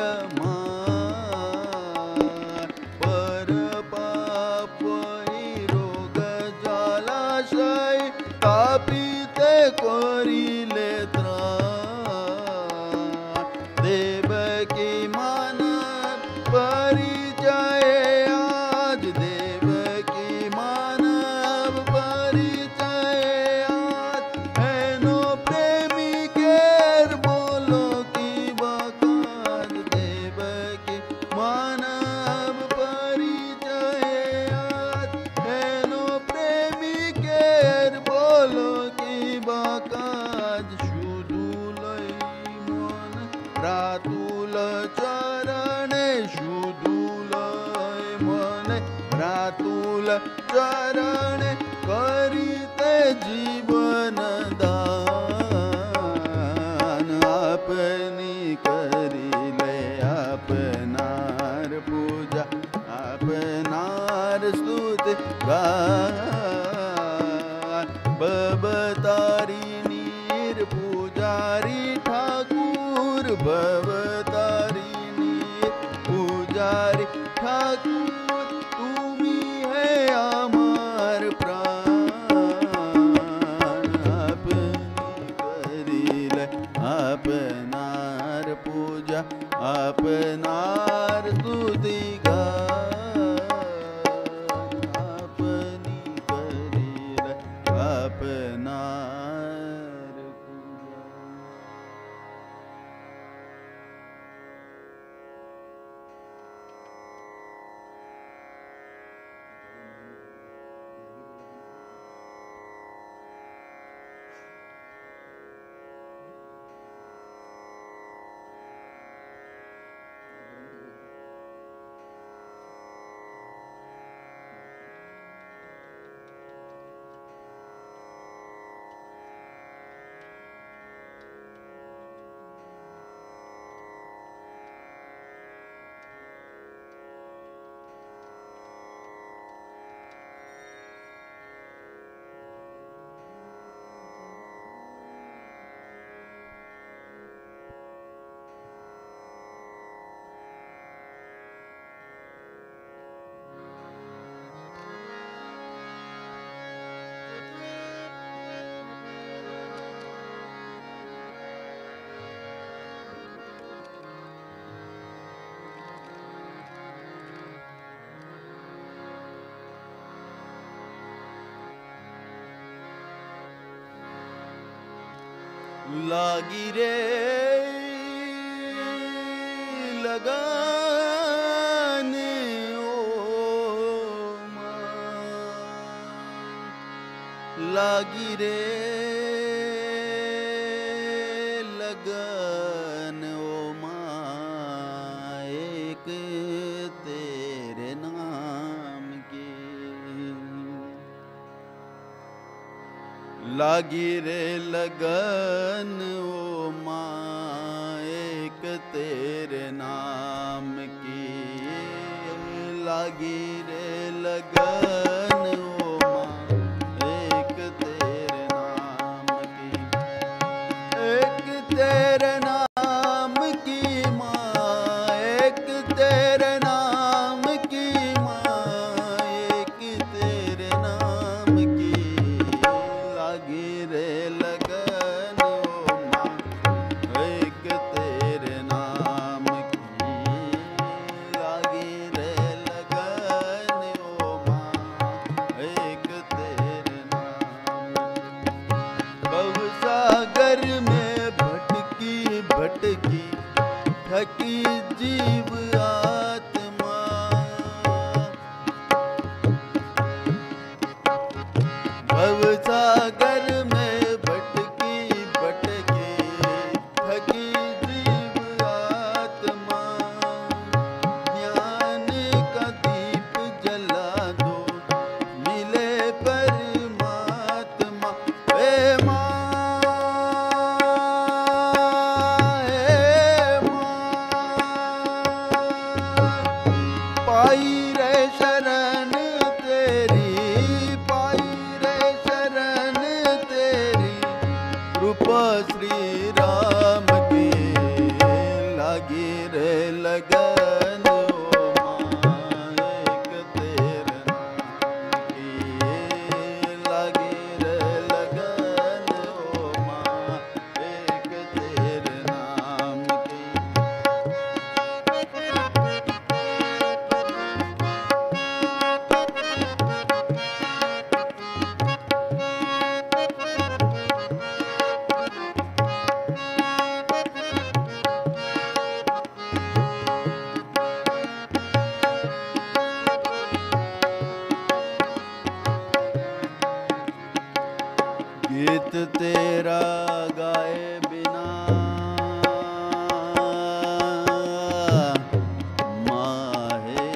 मान पर पाप ही रोग जलाशय तापिते करिले त्राण देवकी मानव परिचय आज देवकी मानव परिचय आज हेनो प्रेमी केर बोलो की बखान देवकी मानव परिचय आज हेनो प्रेमी केर बोलो की बाकाज शुदुलय मन रातुल चरणे शुदुलय मन रातुल चरणे करिते जीवन दान आपनी करिले आपनार पूजा आपनार स्तुति गान भवतारी नीर पुजारी ठाकुर भवतारी नीर पुजारी ठाकुर तुम्ही है अमार प्राण अपनी करिले आपनार पूजा आपनार स्तुति गान अपनी करिले आपनार पूजा लागी रे लगाने ओ माँ लागी रे लगन ओ माँ एक तेरे नाम की, लागी रे लगन ओ माँ एक तेरे नाम की, लागी रे लगन ओ माँ एक तेरे नाम की, एक तेरे नाम की माँ एक तेरे नाम की माँ एक तेरे नाम की, लागी रे लगन ओ माँ एक तेरे नाम की, लागी रे लगन ओ माँ एक तेरे नाम की। भवसागर में भटकी भटकी थकी जीव आत्मा, भवसागर में भटकी भटकी थकी जीव आत्मा, ज्ञान का दीप जला दो मिले परमात्मा, हे माँ हे माँ, पाई रे शरण तेरी पाई रे शरण तेरी, कृपा श्री राम की, लागी रे लगन ओ माँ एक तेरे नाम की, लागी रे लगन ओ माँ एक तेरे नाम की। गीत तेरा गाए बिना माहे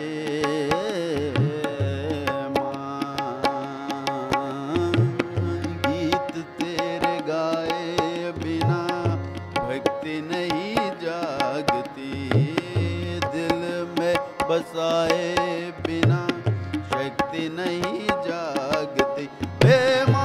माँ, गीत तेरे गाए बिना भक्ति नहीं जागती, दिल में बसाए बिना शक्ति नहीं जागती, हे माँ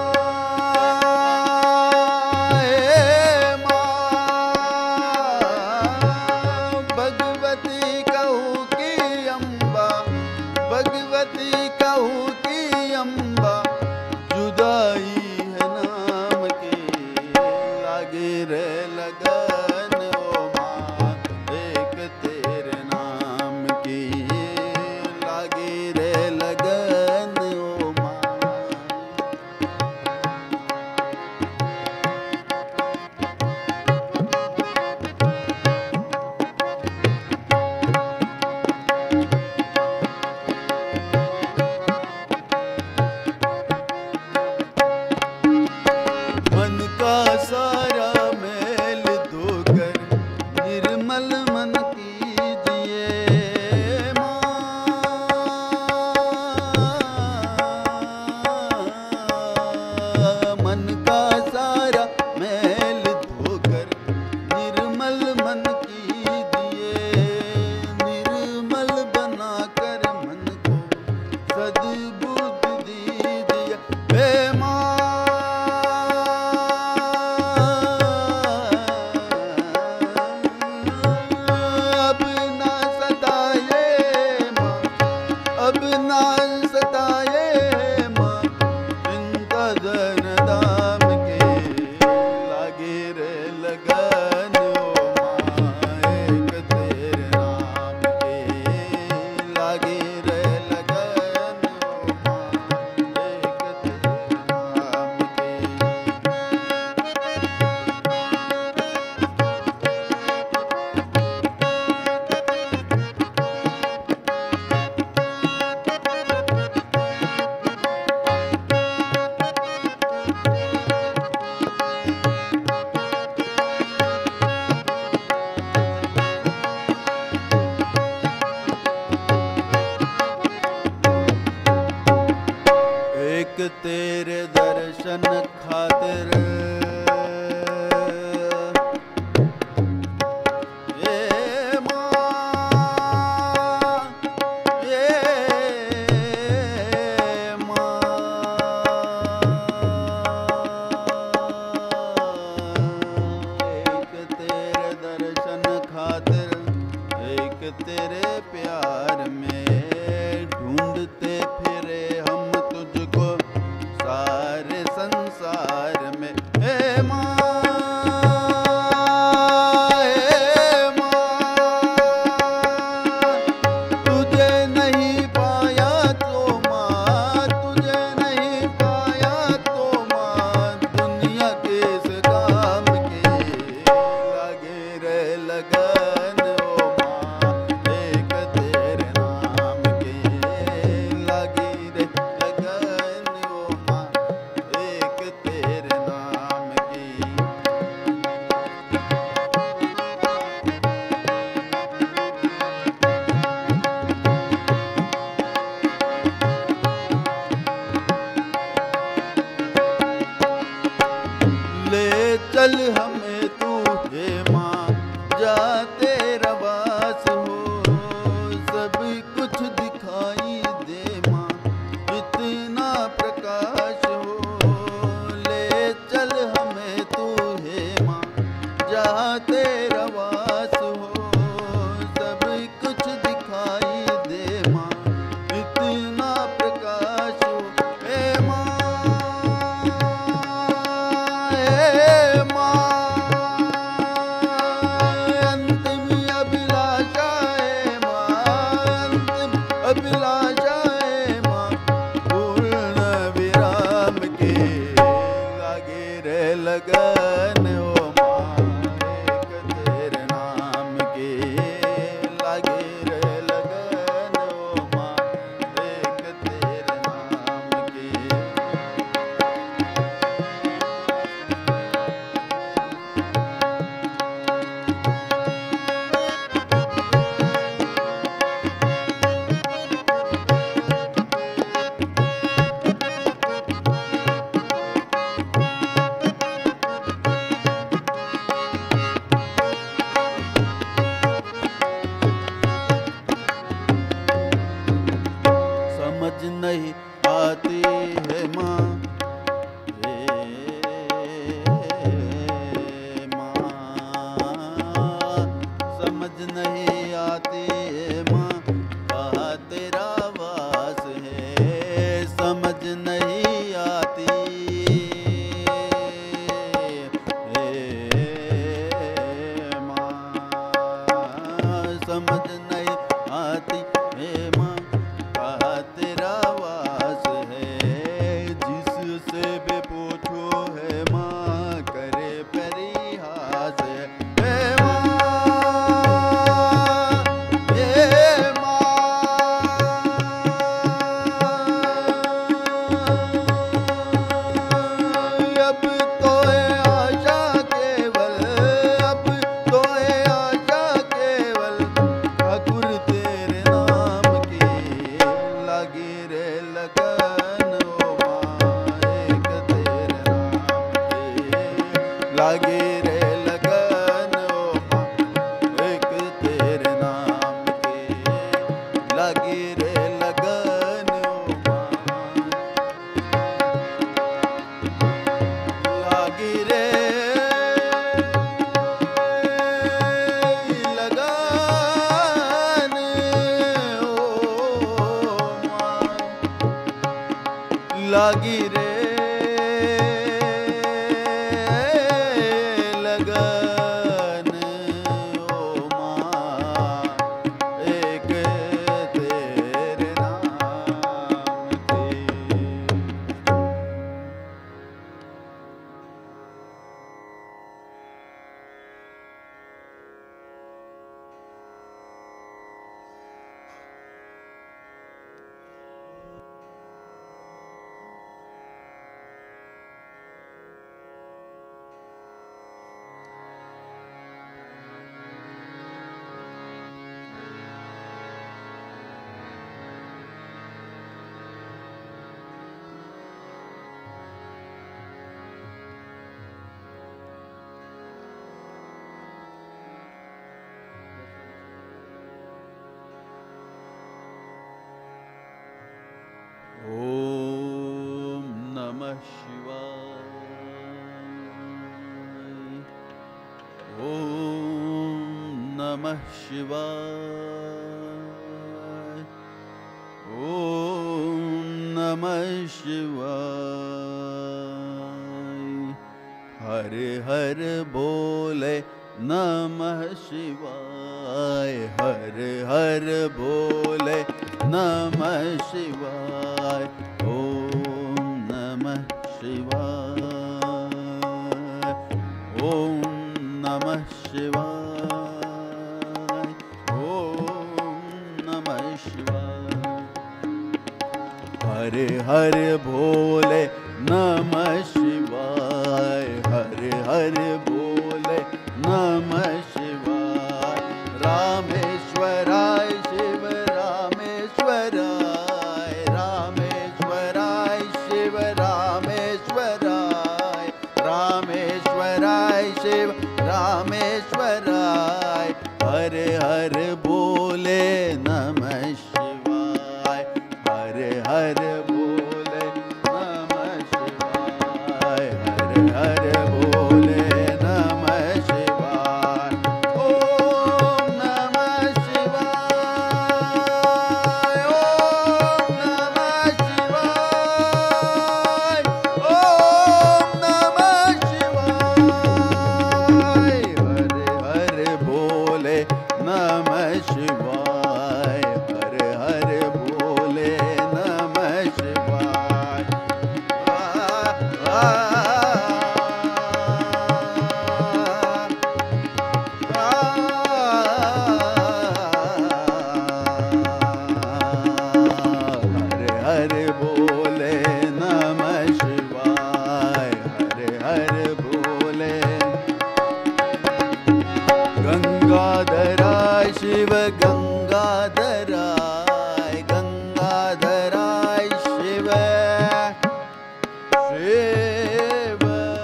भगवती कहूँ की अम्बा, भगवती कहूँ की अम्बा, जुदाई है नाम की, लागे रे लगन ओ माँ एक तेरे नाम की, लागे रे लगन ओ माँ। मन का सारा मैल धोकर निर्मल मन कीजिए माँ, मन का सारा मैल धोकर निर्मल मन कीजिए, निर्मल बनाकर मन को सद्बुद्धि दीजिए, हे माँ अब ना सताए माँ, अब ना सताए माँ, चिंता जन दाम के, लागे रे लगन ओ माँ एक तेरे नाम के, लागे रे लगन ओ माँ एक तेरे नाम के। तेरे दर्शन खातिर ये माँ एक तेरे दर्शन खातिर एक तेरे प्यार में ढूंढते फिरे हम तुझको सारे संसार में। हे माँ तुझे नहीं पाया तो माँ, तुझे नहीं पाया तो माँ, दुनिया किस काम की लगे रे लगन ओ माँ, एक तेरे नाम की लगी रे लगन ओ माँ, एक तेरे नाम की। ले चल हमें तू हे माँ, जा तेरा वास हो, सब कुछ दिखाई दे माँ, इतना प्रकाश हो। ले चल हमें तू हे माँ, जा तेरा वास हो, सब कुछ दिखाई दे माँ, इतना प्रकाश हो। हे माँ अंतिम अभिलाषा है माँ, अंतिम अभिलाषा है माँ, पूर्ण विराम के लागे रे लगन ओ माँ, एक तेरे नाम के लागे रे लगन ओ माँ, एक तेरे नाम के। समझ नहीं आती है माँ, समझ नहीं आती है माँ, कहाँ तेरा वास है, समझ नहीं आती माँ, समझ नहीं आती है माँ, कहाँ तेरा वास है, जिससे भी पूछो है माँ, करे परिहास है। हे माँ, हे माँ, अब तो है आशा केवल, अब तो है आशा केवल, ठाकुर तेरे नाम की लगी रे लगन ओ माँ, एक तेरे नाम की लगी रे लगन ओ माँ, एक तेरे नाम की लगी रे लगन ओ माँ, लगी रे लगन ओ माँ, लगी रे लगन ओ माँ, एक तेरे नाम की। ॐ नमः शिवाय। ॐ नमः शिवाय। ॐ नमः शिवाय। हर हर बोले नमः शिवाय। हर हर बोले नमः शिवाय। ॐ नमः शिवाय। ॐ नमः शिवाय। ॐ नमः शिवाय। हर हर भोले नमः शिवाय। हर हर भोले नमः शिवाय। रामेश्वराय शिव रामेश्वराय। रामेश्वराय शिव रामेश्वराय। रामेश्वराय शिव रामेश्वराय। हर हर बोले नमः शिवाय। हर हर बोले नमः शिवाय। हर हर बोले नमः शिवाय। ओम नमः शिवाय। ओम नमः शिवाय। ओम नमः शिवाय। हर हर बोले नमः शिवाय। हर हर बोले नमः शिवाय। हर हर बोले नमः शिवाय। हर हर बोले गंगाधराय शिव गंगाधराय। गंगाधराय शिव शिव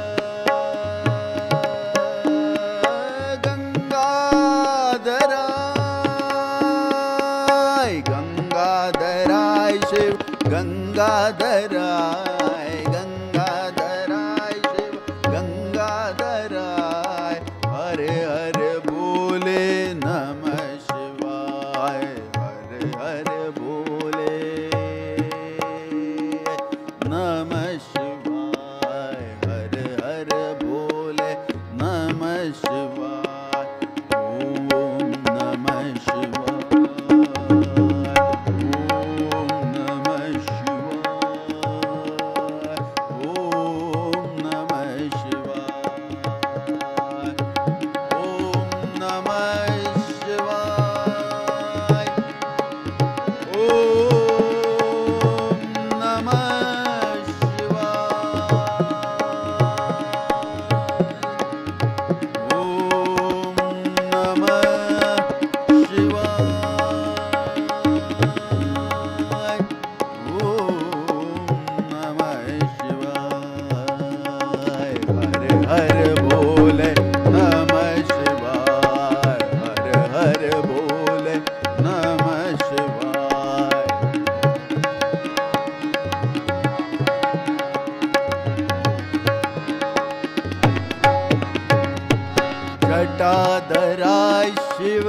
गंगाधराय। गंगाधराय शिव गंगाधराय। गंगाधराय शिव गंगाधराय। हर हर बोले नमः शिवाय। हर हर बोले नमः शिवाय। हर हर बोले नमः शिवाय। ओम नमः शिवाय। ओम नमः शिवाय। ओम नमः शिवाय। ओम नमः शिवाय। ओम नमः शिवाय। ओम नमः शिवाय। ओम नमः शिवाय। हर हर बोले नमः शिवाय। हर हर बोले नमः शिवाय। जटाधराय शिव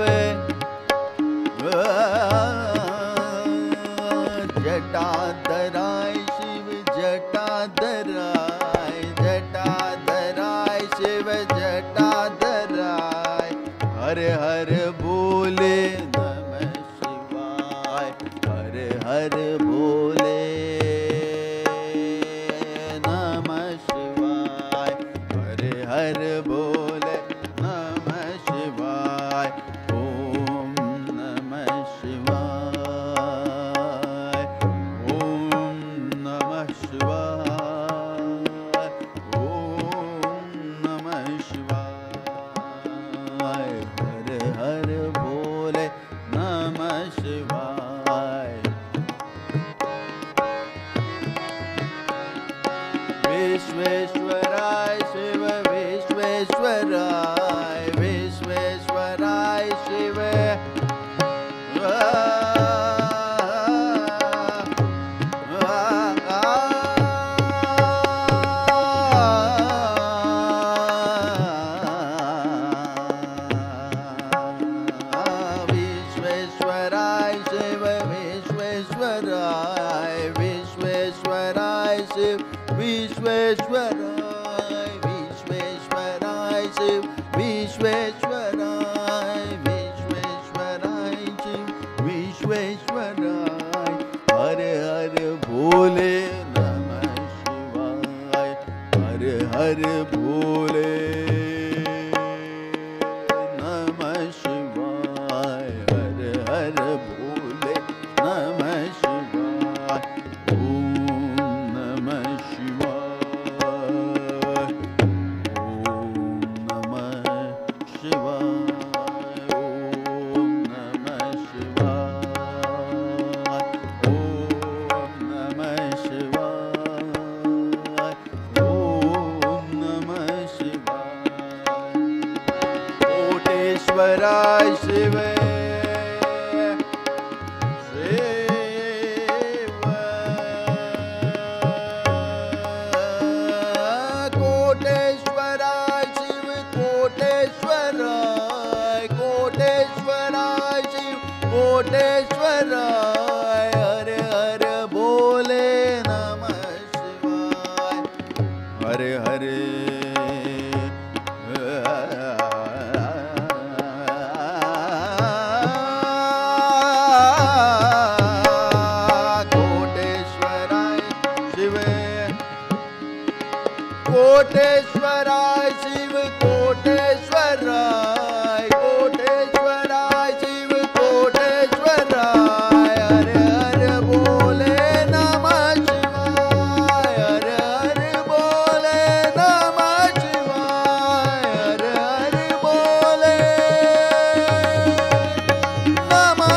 जटाधराय शिव जटाधराय। जटाधराय शिव जटाधराय। हर हर बोले नमः शिवाय। हर हर बोले नमः शिवाय। हर हर बोले नमः शिवाय। ओम नमः शिवाय। ओम विश्वेश्वराय शिव विश्वेश्वराय विश्वेश्वराय शिव विश्वेश्वराय विश्वेश्वराय शिव विश्वेश्वराय हर हर भोले नमः शिवाय हर हर भोले नमः शिवाय हर हर भोले नमः शिवाय ओम नमः शिवाय ओम नमः शिवाय ओम नमः शिवाय ओम नमः शिवाय ओम नमः शिवाय कोटेश्वराय शिव कोटेश्वराय शिव कोटेश्वराय कोटेश्वराय शिव कोटेश्वराय हर हर भोले नमः शिवाय हर हर कोटेश्वराय शिव कोटेश्वराय शिव कोटेश्वराय कोटेश्वराय शिव कोटेश्वराय हर हर भोले नमः शिवाय हर हर भोले नमः शिवाय हर हर भोले नमः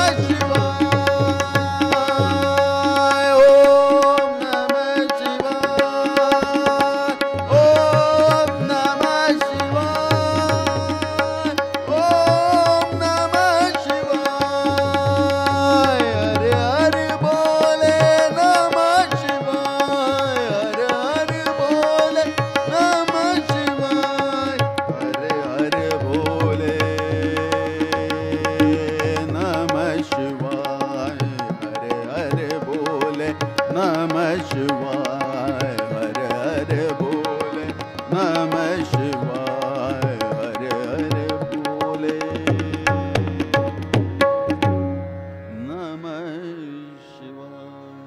शिवाय ओम नमः शिवाय ओम नमः शिवाय ओम नमः शिवाय हर हर भोले नमः शिवाय हर हर भोले नमः शिवाय हर हर भोले नमः शिवाय हर हर भोले नमः शिवाय हर हर भोले नमः शिवाय हर हर भोले नमः शिवाय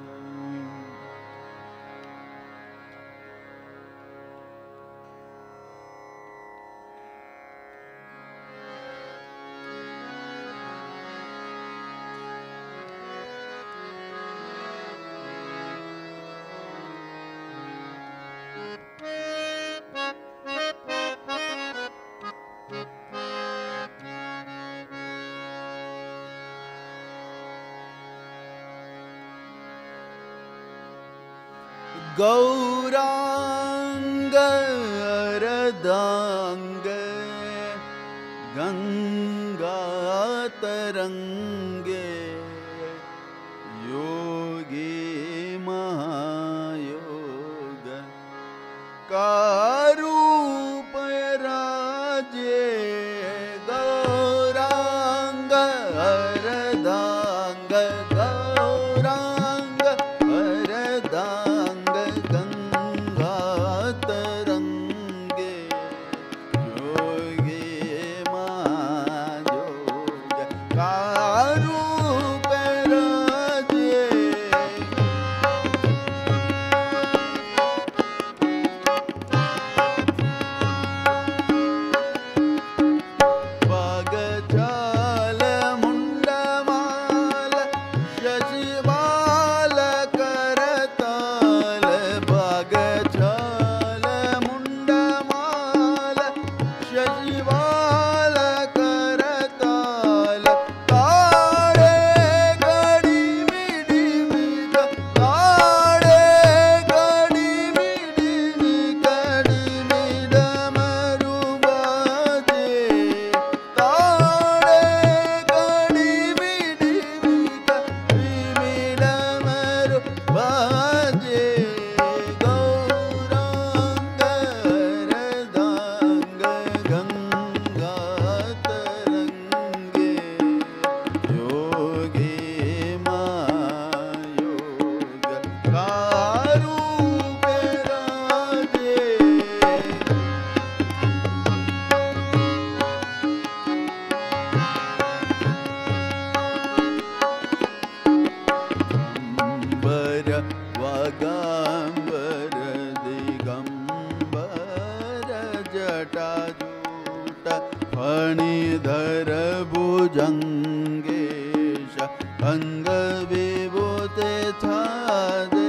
गौरांग रदांग गंगा तरंगे योगी महायोग कारूप राजे गौरांग रदांग गौरांग रदांग गंगा तरंगे योगी महायोग कारू साजे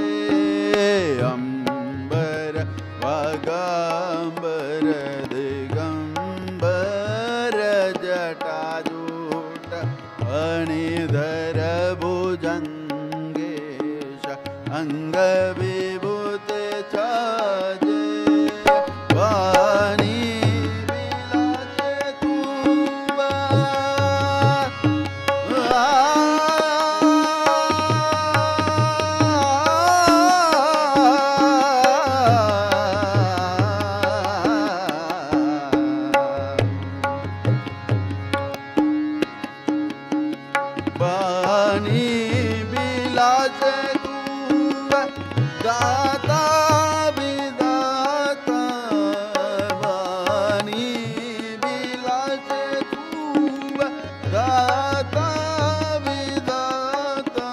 अम्बर वागाम्बर दिगंबर जटाजूट फणिधर भुजंगेश अंग विभूत छाजे वाणी विलासे तुंबा वाणी विलासे तुंबा दाता विदाता वाणी विलासे तुंबा दाता विदाता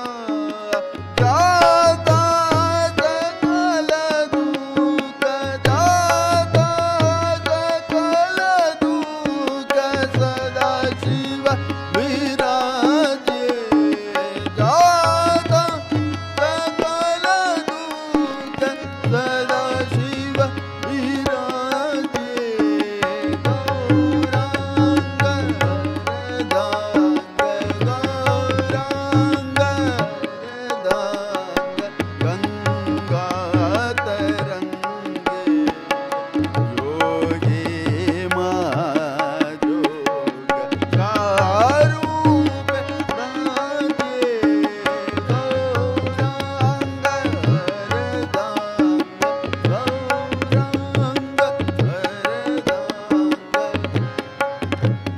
दाता सकल दुख दाता सकल दुख सदा शिव विराजे दाता सकल दुख सदा शिव विराजे गौरांग दांग गौरांग दांग गंगा तरंगे योगी महाजोग कारूप राजे गौरांग वरदांग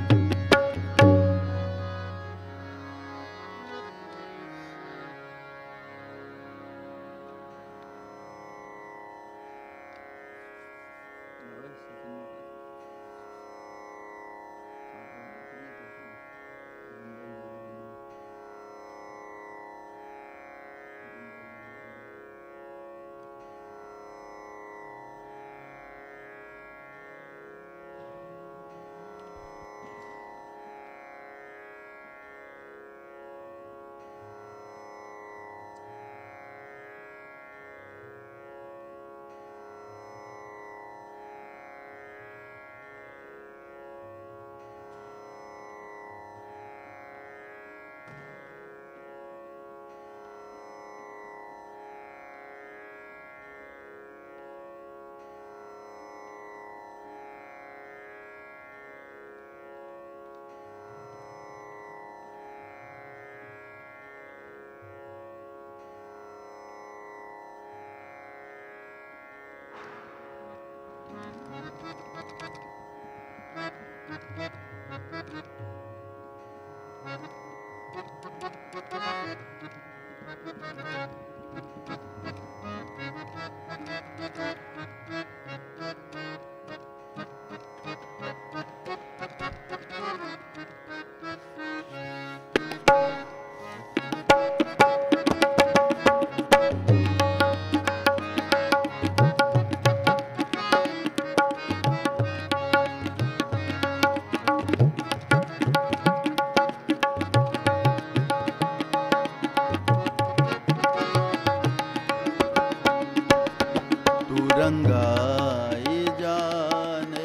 तू रंगाए जाने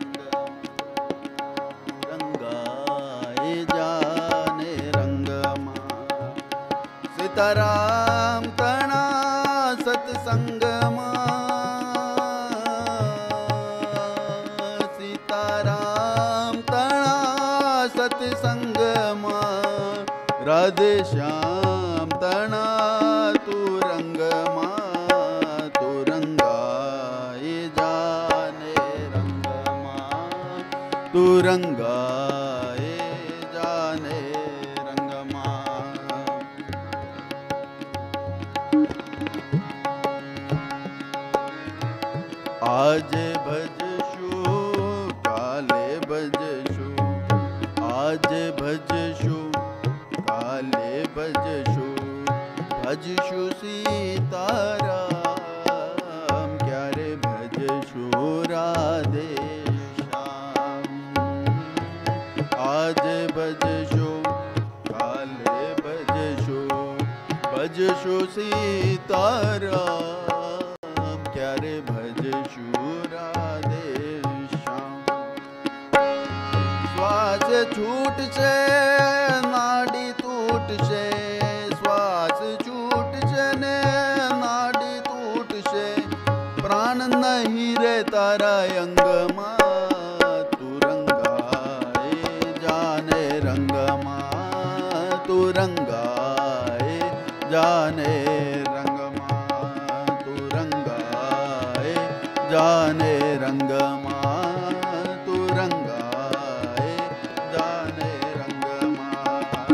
रंगमा सीताराम तणा सत्संगमा सीताराम तणा सत्संगमा राधे श्याम तणा तू रंगमा तू रंगाए जाने रंगमा तू रंगाए जाने रंगमा आज भजशु काले भजशु आज भजशु काले भजशु भजशु सीताराम क्यारे भजशु राधे श्याम आज भजशु काले भजशु भज ભજશો સીતારામ, ક્યારે ભજશો રાધે શ્યામ. શ્વાસ છૂટશે નાડી તૂટશે, શ્વાસ છૂટશે ને નાડી તૂટશે, પ્રાણ નહીં રે તારા અંગમાં, તું રંગાએ જાને રંગમાં, તું રંગાએ જાને રંગમાં, તું રંગાએ જાને રંગમાં, તું રંગાએ જાને રંગમાં.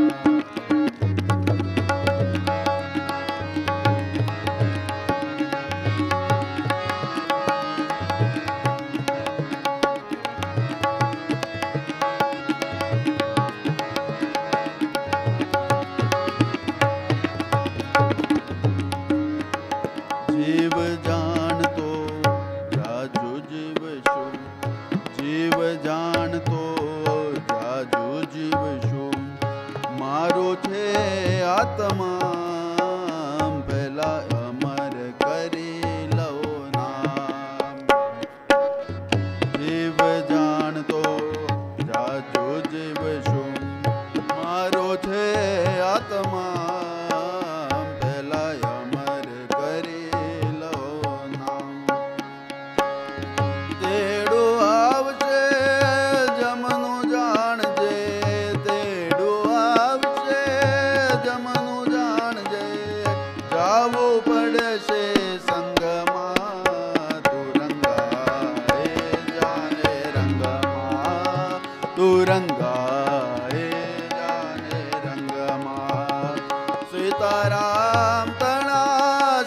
જીવ જાણતો જાજુ જીવશો, જીવ જાણતો જાજુ જીવશો, મારો છે આત્મા પહેલા અમર કરી લો નામ. જીવ જાણતો જાજુ જીવશો, મારો છે આત્મા પહેલા અમર કરી લો નામ. તેડું આવશે જમનું જાણજે, તેડું આવશે જમનું જાણજે, જાવું પડશે સંગમાં, તું રંગાએ જાને રંગમાં, તું રંગાએ જાને રંગમાં. સીતારામ તણા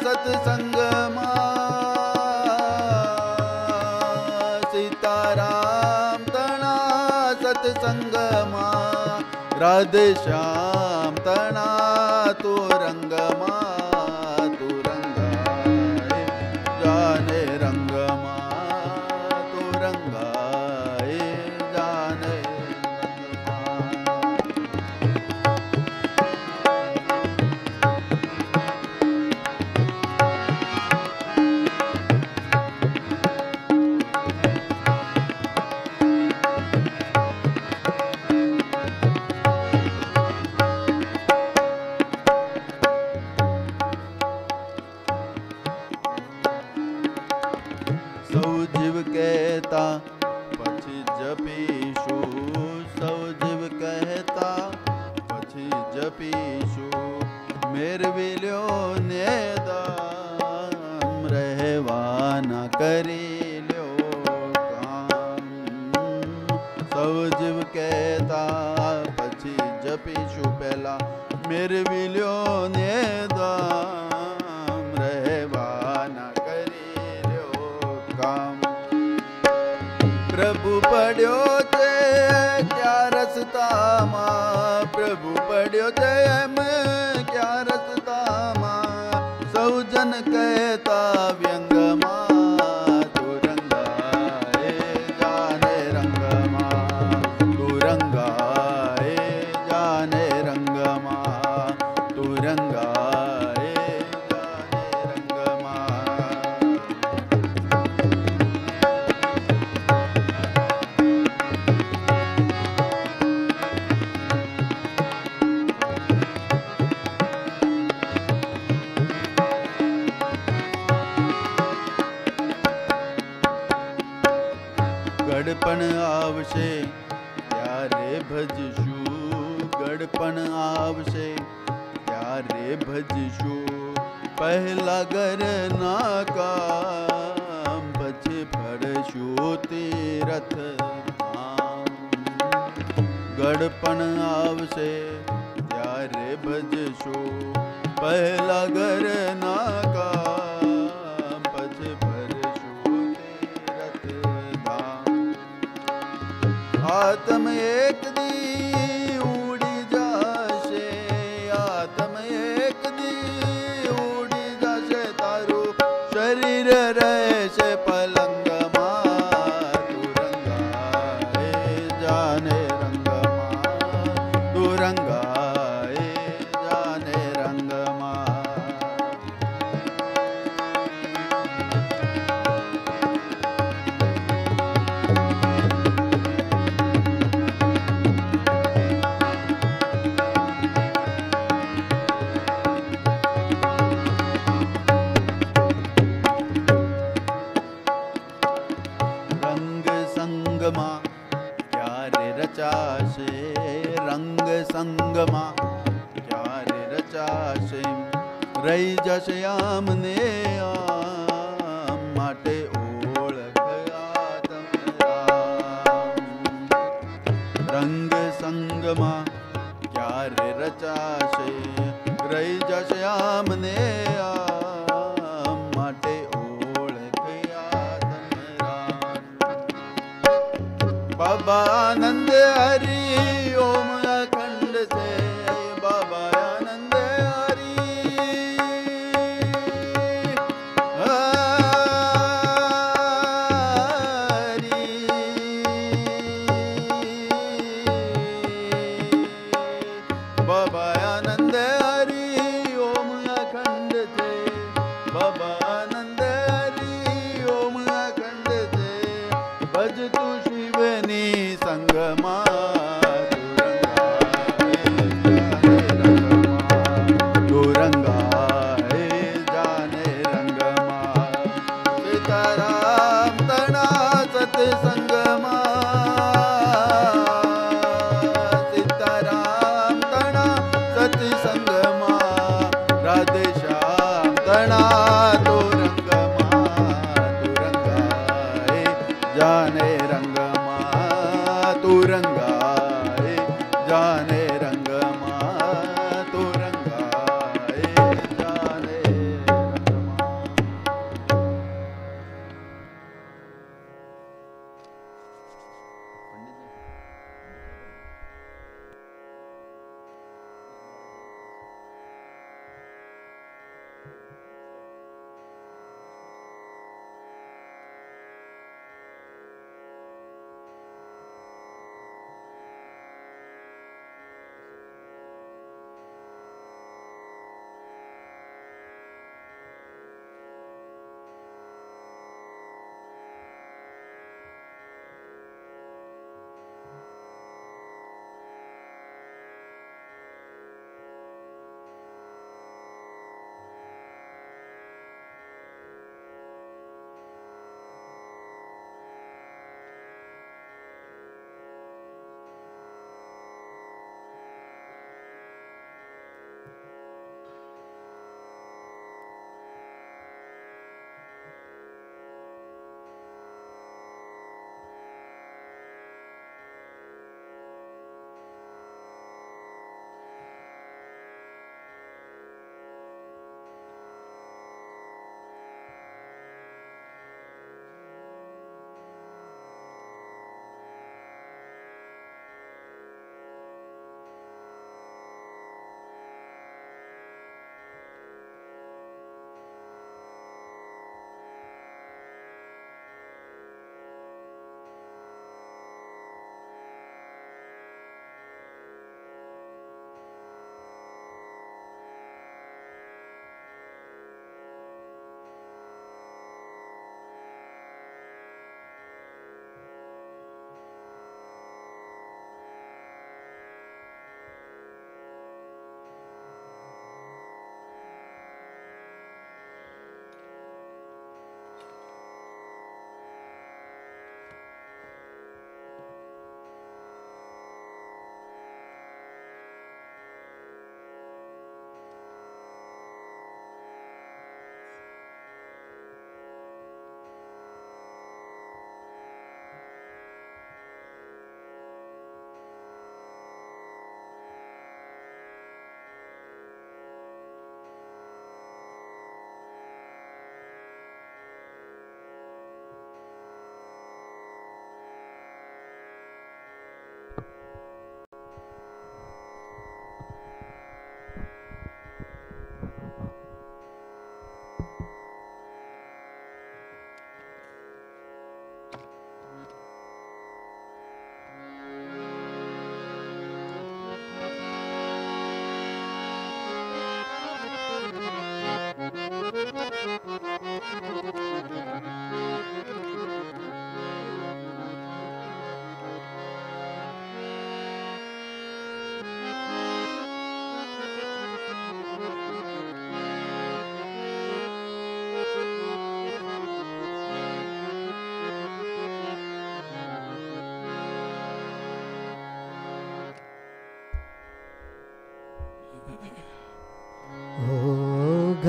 સત્સંગમાં, સીતારામ તણા સત્સંગમાં, રાધે શ્યામ તણા તું રંગમાં, તું રંગાએ જાને રંગમાં, તું રંગાએ જાને રંગમાં. સૌ જીવ કહેતા પછી જપીશું, સૌ જીવ કહેતા પછી જપીશું, મેરવી લ્યો ને દામ, રહેવાના કરી લ્યો કામ. સૌ જીવ કહેતા પછી જપીશું, પહેલા મેરવી લ્યો ને દામ, રહેવાના કરી લ્યો કામ. પ્રભુ પડ્યો છે ક્યાં રસ્તામાં, પ્રભુ પડ્યો છે એમ ક્યાં રસ્તામાં, સૌ જન કહેતા વ્યંગમાં, તું રંગાએ જાને રંગમાં, તું રંગાએ જાને રંગમાં, તું રંગાએ જાને રંગમાં. ગડપણ આવશે ત્યારે ભજશું, ગડપણ આવશે ત્યારે ભજશું, પહેલા ઘરના કામ પછી ફરશું તીરથ ધામ. ગડપણ આવશે ત્યારે ભજશું, પહેલા ઘરના કામ પછી ફરશું તીરથ ધામ. આત્મ એક દી ઉડી જશે, આત્મ એક દી ઉડી જશે, તારું શરીર રહેશે પલંગમાં, તું રંગાએ જાને રંગમાં, તું રંગાએ જાને રંગમાં. મને આમ માટે ઓળખ્યા તમરા રંગ સંગમાં ક્યારે રચાશે રહી જશે આમને આમ માટે ઓળખ્યા તમરા બાબા આનંદ હરી ઓમ અખંડ છે બાબા આનંદ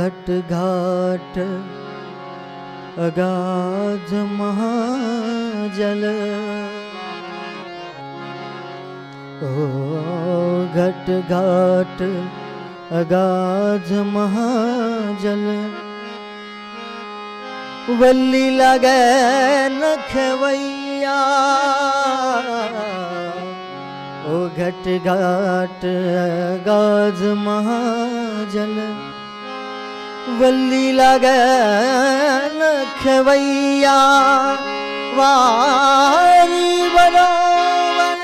घट घाट अगाध महाजल, ओ घट घाट अगाध महाजल, वल्ली लगे नखवैया, ओ घट घाट अगाध महाजल, वल्ली लगे नखवैया, वारी बरोबर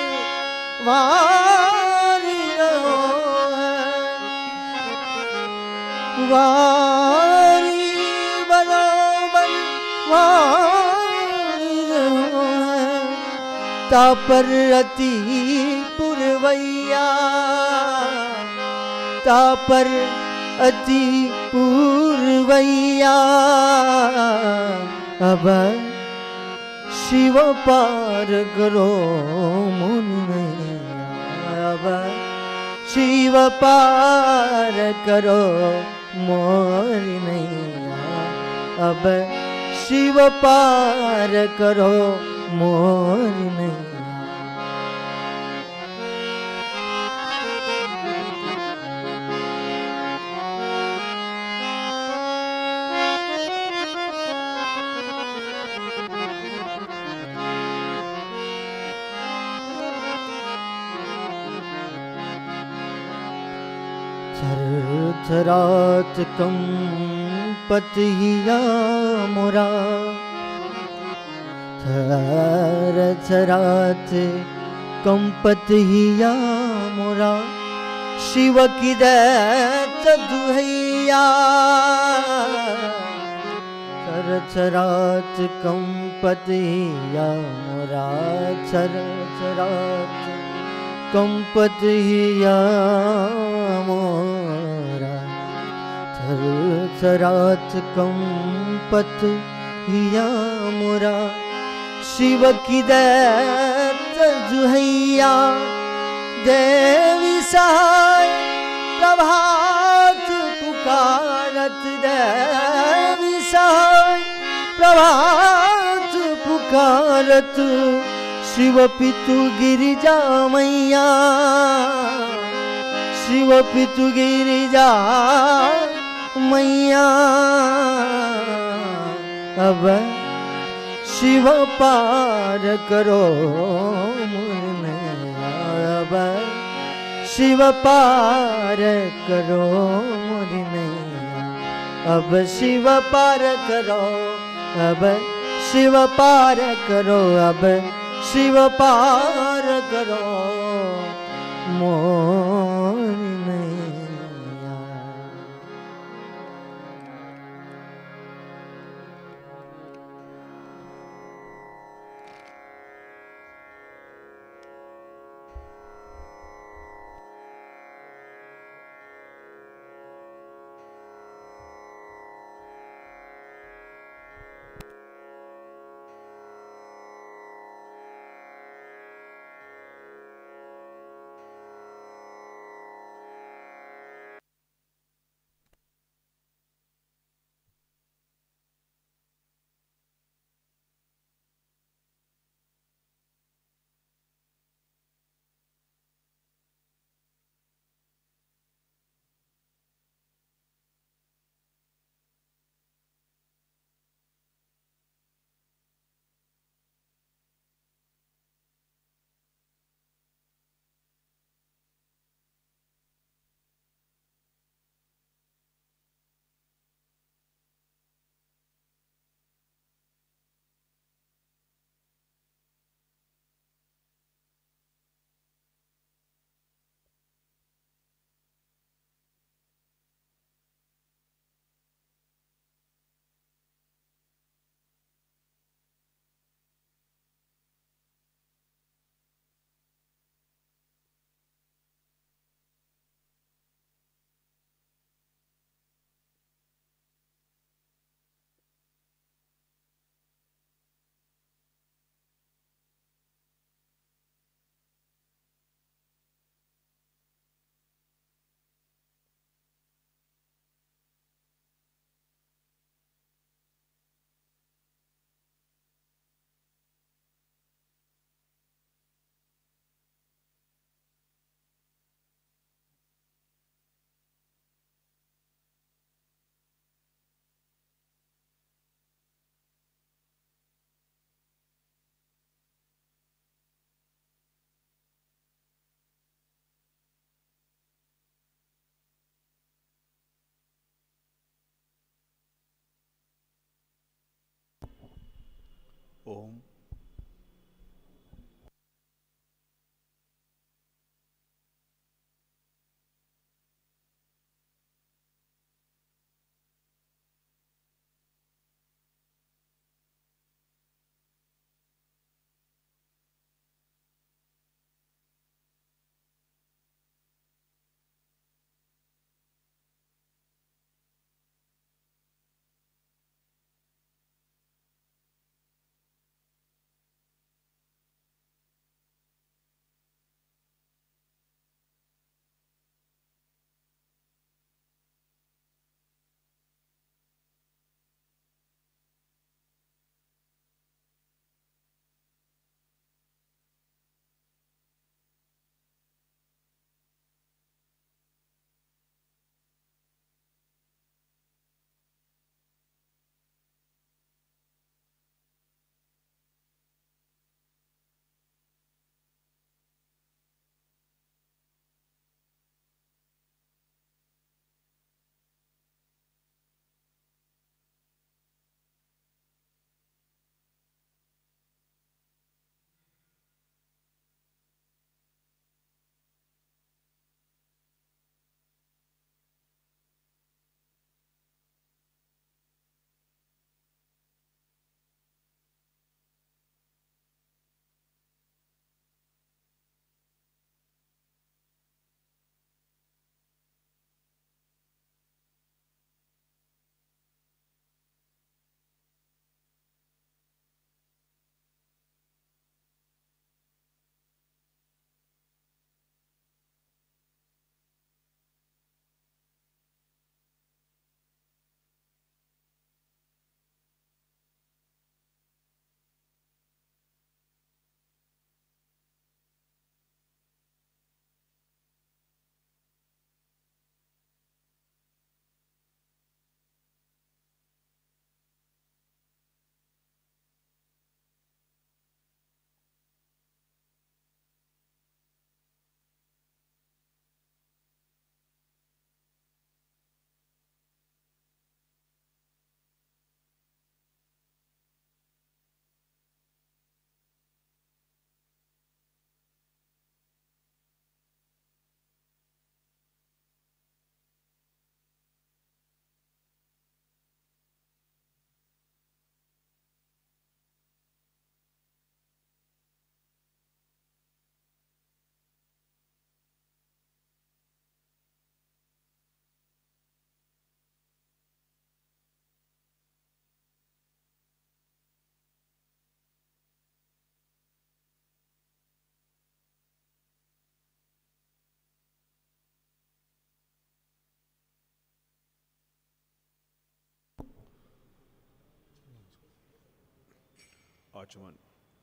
वारी वारी बरोबर वारी तापर अति पुरवैया, तापर अति पूर्वैया, अब शिव पार करो मुनि, अब शिव पार करो मोरी नैया, अब शिव पार करो मोरी नैया। थरात कंपत हिया मोरा, थर थरात कंपत हिया मोरा, शिव की दैत दुहैया, थर थरात कंपत हिया मोरा, थर थरात कंपत हिया मोरा, थर थरात कंपत हिया मोरा, शिव की दैत दुहैया, देवी सहाय प्रभात पुकारत, देवी सहाय प्रभात पुकारत, शिव पितु गिरिजा मैया, शिव पितु गिरिजा मैया, अब शिव पार करो मुनि, अब शिव पार करो मुनि, अब शिव पार करो, अब शिव पार करो, अब शिव पार करो मोरी नैया। ओम। आचमन।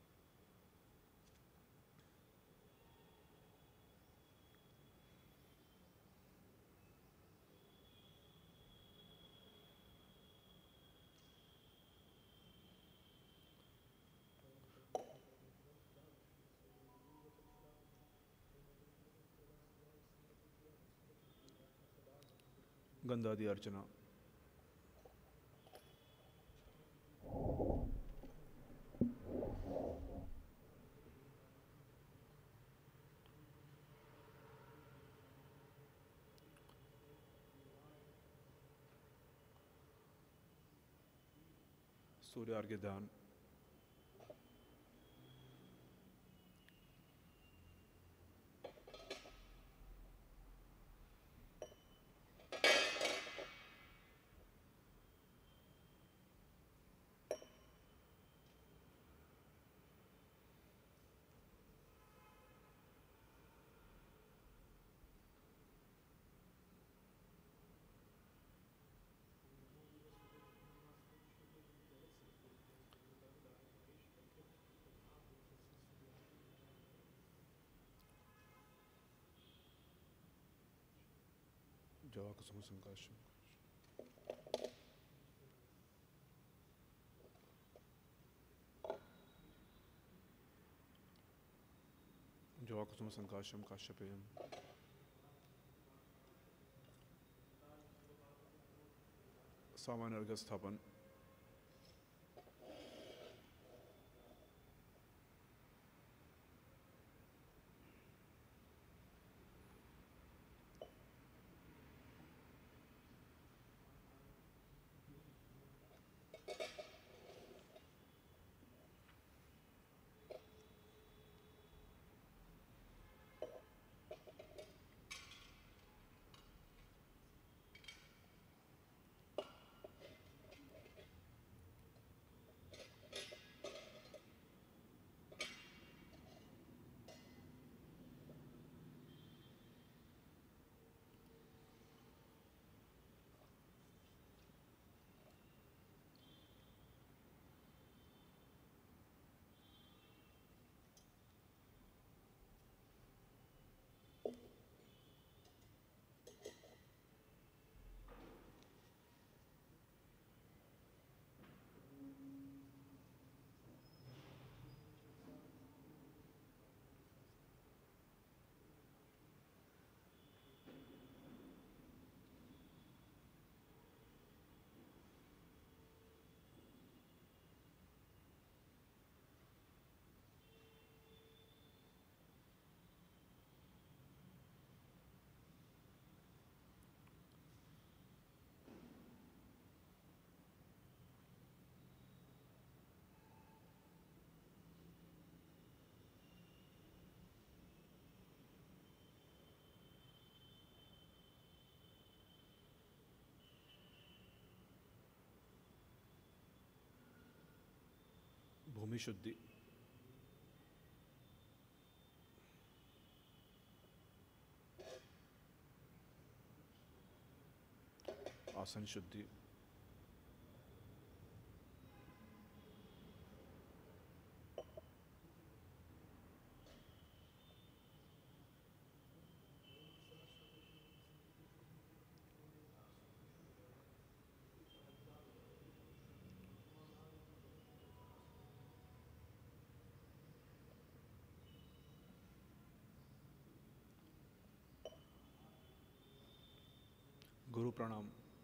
गंधादि अर्चना। सूर्य अर्घ्य दान। जवा कुसुम संकाशम। जवा कुसुम संकाशम काश्यपेयम। सामान्य अर्घ्य स्थापन। भूमि शुद्धि, आसन शुद्धि, गुरु प्रणाम,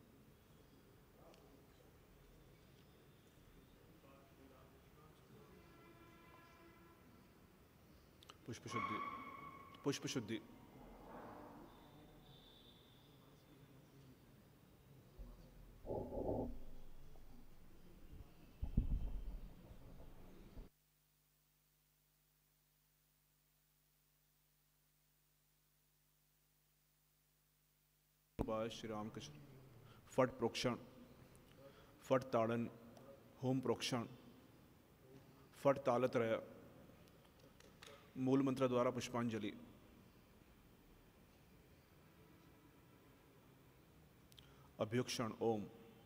पुष्प शुद्धि, पुष्प शुद्धि, श्री रामकृष्ण। फट प्रोक्षण, फट ताड़न, होम प्रोक्षण, फट तालत्रय, मूल मंत्र द्वारा पुष्पांजलि। अभ्युक्षण ओम।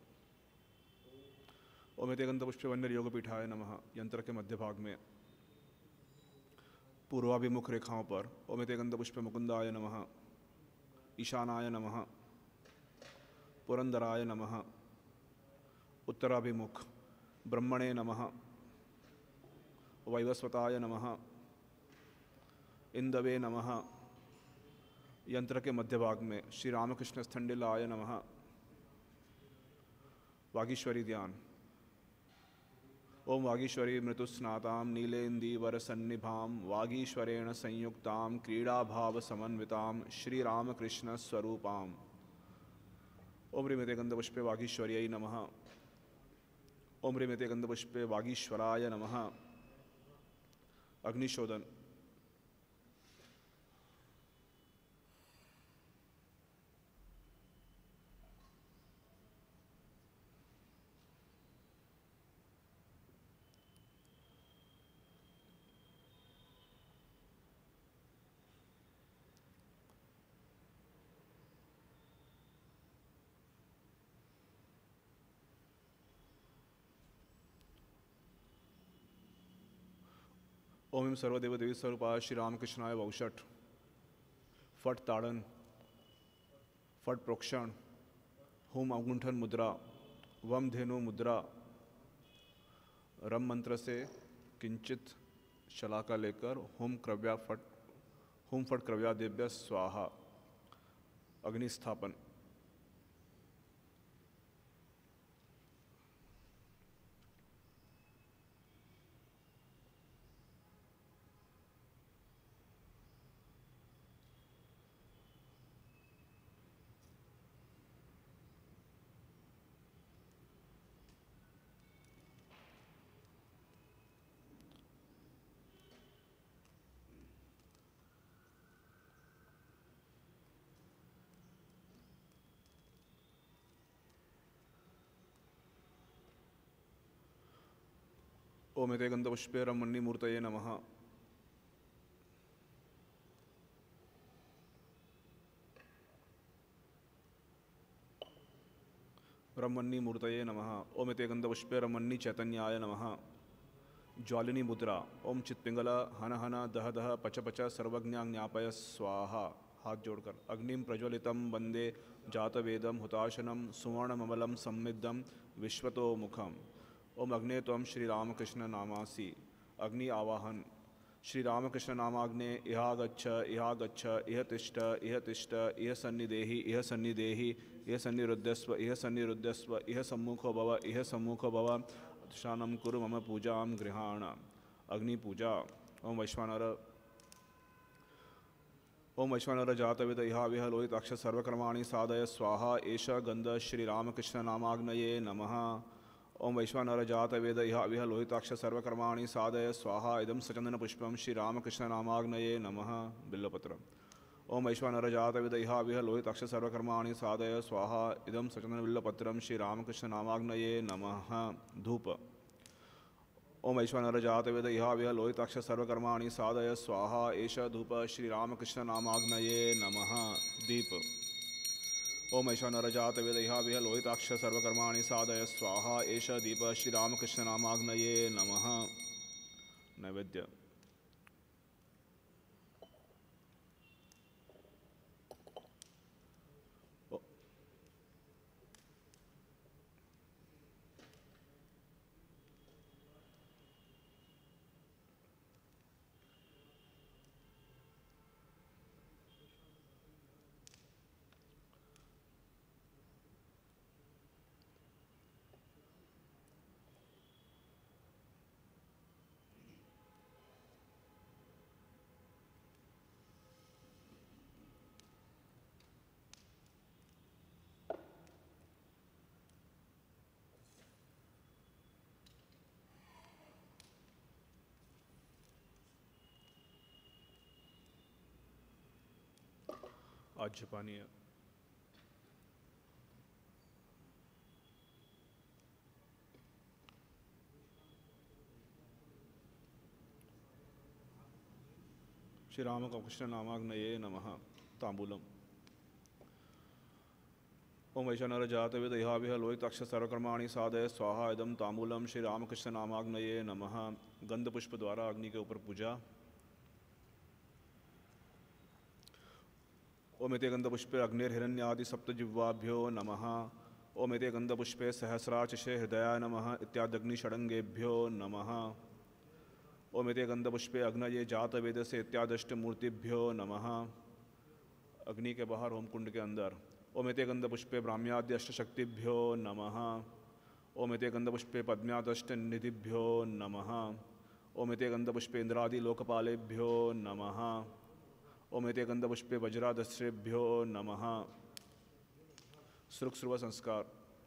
ओमिते गंध पुष्पे वन्य योगपीठाय नमः। यंत्र के मध्य भाग में पूर्वाभिमुख रेखाओं पर ओमिते गंध पुष्पे मुकुंदाय नमः, ईशानाय नमः, पुरंदराय नमः, उत्तराभिमुख ब्रह्मणे नमः, वैवस्वताय नमः, इंदवे नमः। यंत्र के मध्य भाग में श्री रामकृष्ण स्थंडिलाय नमः। वागीश्वरी ध्यान। ओम वागीश्वरी मृतुस्नातां नीलेन्दीवर सन्निभां वागीश्वरेण संयुक्तां क्रीडाभाव समन्वितां श्री रामकृष्ण स्वरूपाम्। ओम ह्रीमिते गंधपुष्पे वागीश्वर्यै नमः। ओम ह्रीमिते गंधपुष्पे वागीश्वराय नमः। अग्निशोधन। ओम हिम सर्वदेव देवी स्वरूपाय श्री रामकृष्णाय वौषट। फट ताड़न, फट प्रोक्षण, होम अगुंठन मुद्रा, वम धेनु मुद्रा। रम मंत्र से किंचित शलाका लेकर होम फट क्रव्यादेभ्य स्वाहा। अग्नि स्थापन। ओमिते गंधपुष्पे रमणीमूर्तये नमः। रमणीमूर्तये नमः। ओमिते गंधपुष्पे रमणी चैतन्याय नमः। ज्वालिनी मुद्रा। ओम चित्पिंगल हन हन दह दह पच पच सर्वज्ञाज्ञापय स्वाहा। हाथ जोड़कर अग्निम प्रज्वलितम वंदे जातवेदम हुताशनम सुवर्णमलम सम्मिदम विश्वतो मुखम। ओम अग्ने त्वं श्री रामकृष्ण नामासि। अग्नि आवाहन। श्री रामकृष्ण नामाग्ने इहागच्छ इहागच्छ इह तिष्ठ इह तिष्ठ इह सन्निदेहि इह सन्निदेहि इह सन्निरुद्धस्व इह सन्निरुद्धस्व इह सम्मुखो भव इह सम्मुखो भव। शानं कुरु मम पूजां गृहाण। अग्नि पूजा। ओम वैश्वानर जातविद इहाविह लोहिताक्ष सर्वकर्माणि साधय स्वाहा। एष गंध श्री रामकृष्ण नामाग्नये नमः। ओम वैश्वानर जात वेद इहाविह लोहिताक्ष सर्वकर्माणि साधय स्वाहा। इदं सचंदन पुष्पम श्री रामकृष्ण नामाग्नये नमः। बिल्वपत्र। ओम वैश्वानर जात वेद इहाविह लोहिताक्ष सर्वकर्माणि साधय स्वाहा। इदं सचंदन बिल्वपत्रम श्री रामकृष्ण नामाग्नये नमः। धूप। ओम वैश्वानर जात वेद इहाविह लोहिताक्ष सर्वकर्माणि साधय स्वाहा एष धूप श्री रामकृष्ण नामाग्नये नमः। दीप। ओम वैश्वानर जात वेद इहाविह लोहिताक्ष सर्वकर्माणि साधय स्वाहा एष दीप श्री रामकृष्ण नामाग्नये नमः। नैवेद्य। आज पानीय। श्री रामकृष्ण नामाग्नये नमः। तांबूलम। ओम वैश्वानर जात वेद इहाविह लोहिताक्ष सर्वकर्माणि साधय स्वाहा इदम तांबूलम श्री रामकृष्ण नामाग्नये नमः। गंध पुष्प द्वारा अग्नि के ऊपर पूजा। ओम एते गंधपुष्पे अग्निर्हिरण्यादि सप्तजिह्वाभ्यो नमः। ओम एते गंधपुष्पे सहस्राचिषे हृदयाय नमः इत्यादग्नि षडंगेभ्यो नमः। ओम एते गंधपुष्पे अग्नये जात वेदसे इत्यादष्टमूर्तिभ्यो नमः। अग्नि के बाहर होम कुंड के अंदर। ओम एते गंधपुष्पे ब्राह्म्यादि अष्टशक्तिभ्यो नमः। ओम एते गंधपुष्पे पद्म्यादष्टनिधिभ्यो नमः। ओम एते गंधपुष्पे इंद्रादि लोकपालेभ्यो नमः। ओम एते गंधपुष्पे वज्रादस्रेभ्यो नमः। श्रुक सर्व संस्कार।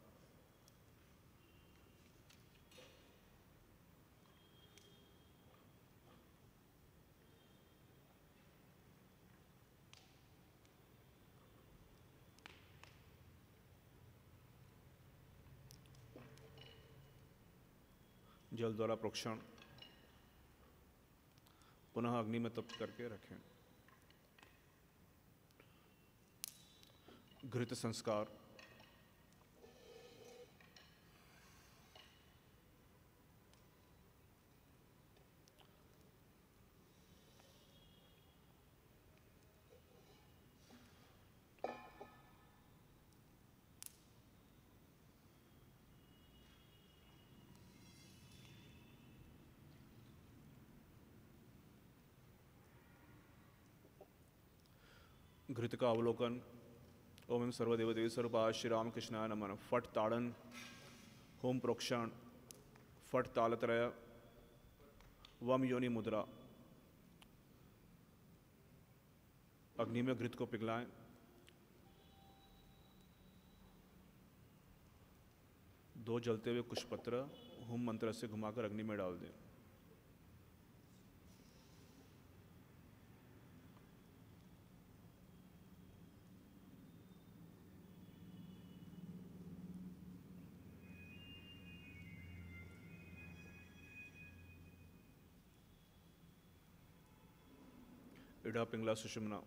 जल द्वारा प्रोक्षण। पुनः अग्नि में तप्त करके रखें। घृत संस्कार। घृत का अवलोकन। ओम एम सर्वदेवदेवी स्वरूपाय श्री रामकृष्णाय नमः। फट ताड़न। होम प्रोक्षण। फट तालत्रय। वम योनि मुद्रा। अग्नि में घृत को पिघलाएं। दो जलते हुए कुशपत्र होम मंत्र से घुमाकर अग्नि में डाल दें। इड़ा पिंगला सुषुम्ना।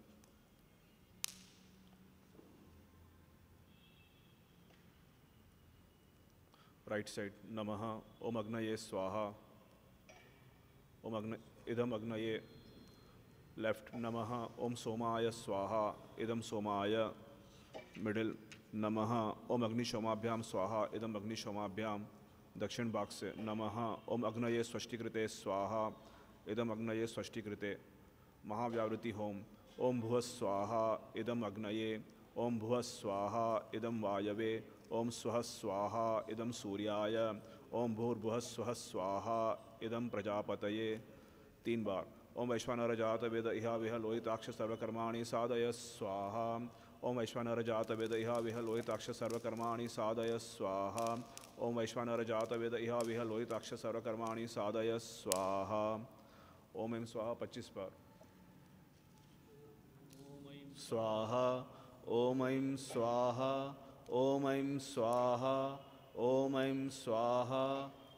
Right side. नमः। ओम अग्नये स्वाहा। ओम इदम अग्नये। लेफ्ट। नमः। ओम सोमाय स्वाहा। इदम सोमाय। मिडिल। नमः। ओम अग्निशोमाभ्याम स्वाहा। इदम अग्निशोमाभ्याम। दक्षिण भाग से। नमः। ओम अग्नये स्वष्टिकृते स्वाहा। इदम अग्नये स्वष्टिकृते। महाव्यावृत्ति होम। ओम भुवः स्वाहा इदम अग्नये। ओम भुवः स्वाहा इदम वायवे। ओम स्वः स्वाहा इदम सूर्याय। ओम भूर्भुवः स्वः स्वाहा इदम प्रजापतये। 3 बार। ओम वैश्वानर जात वेद इहाविह लोहिताक्ष सर्वकर्माणि साधय स्वाहा। ओम वैश्वानर जात वेद इहाविह लोहिताक्ष सर्वकर्माणि साधय स्वाहा। ओम वैश्वानर जात वेद इहाविह लोहिताक्ष सर्वकर्माणि साधय स्वाहा। ओम एम स्वाहा 25 बार। स्वाहा। ओम ऐं स्वाहा। ओम ऐं स्वाहा। ओम ऐं स्वाहा।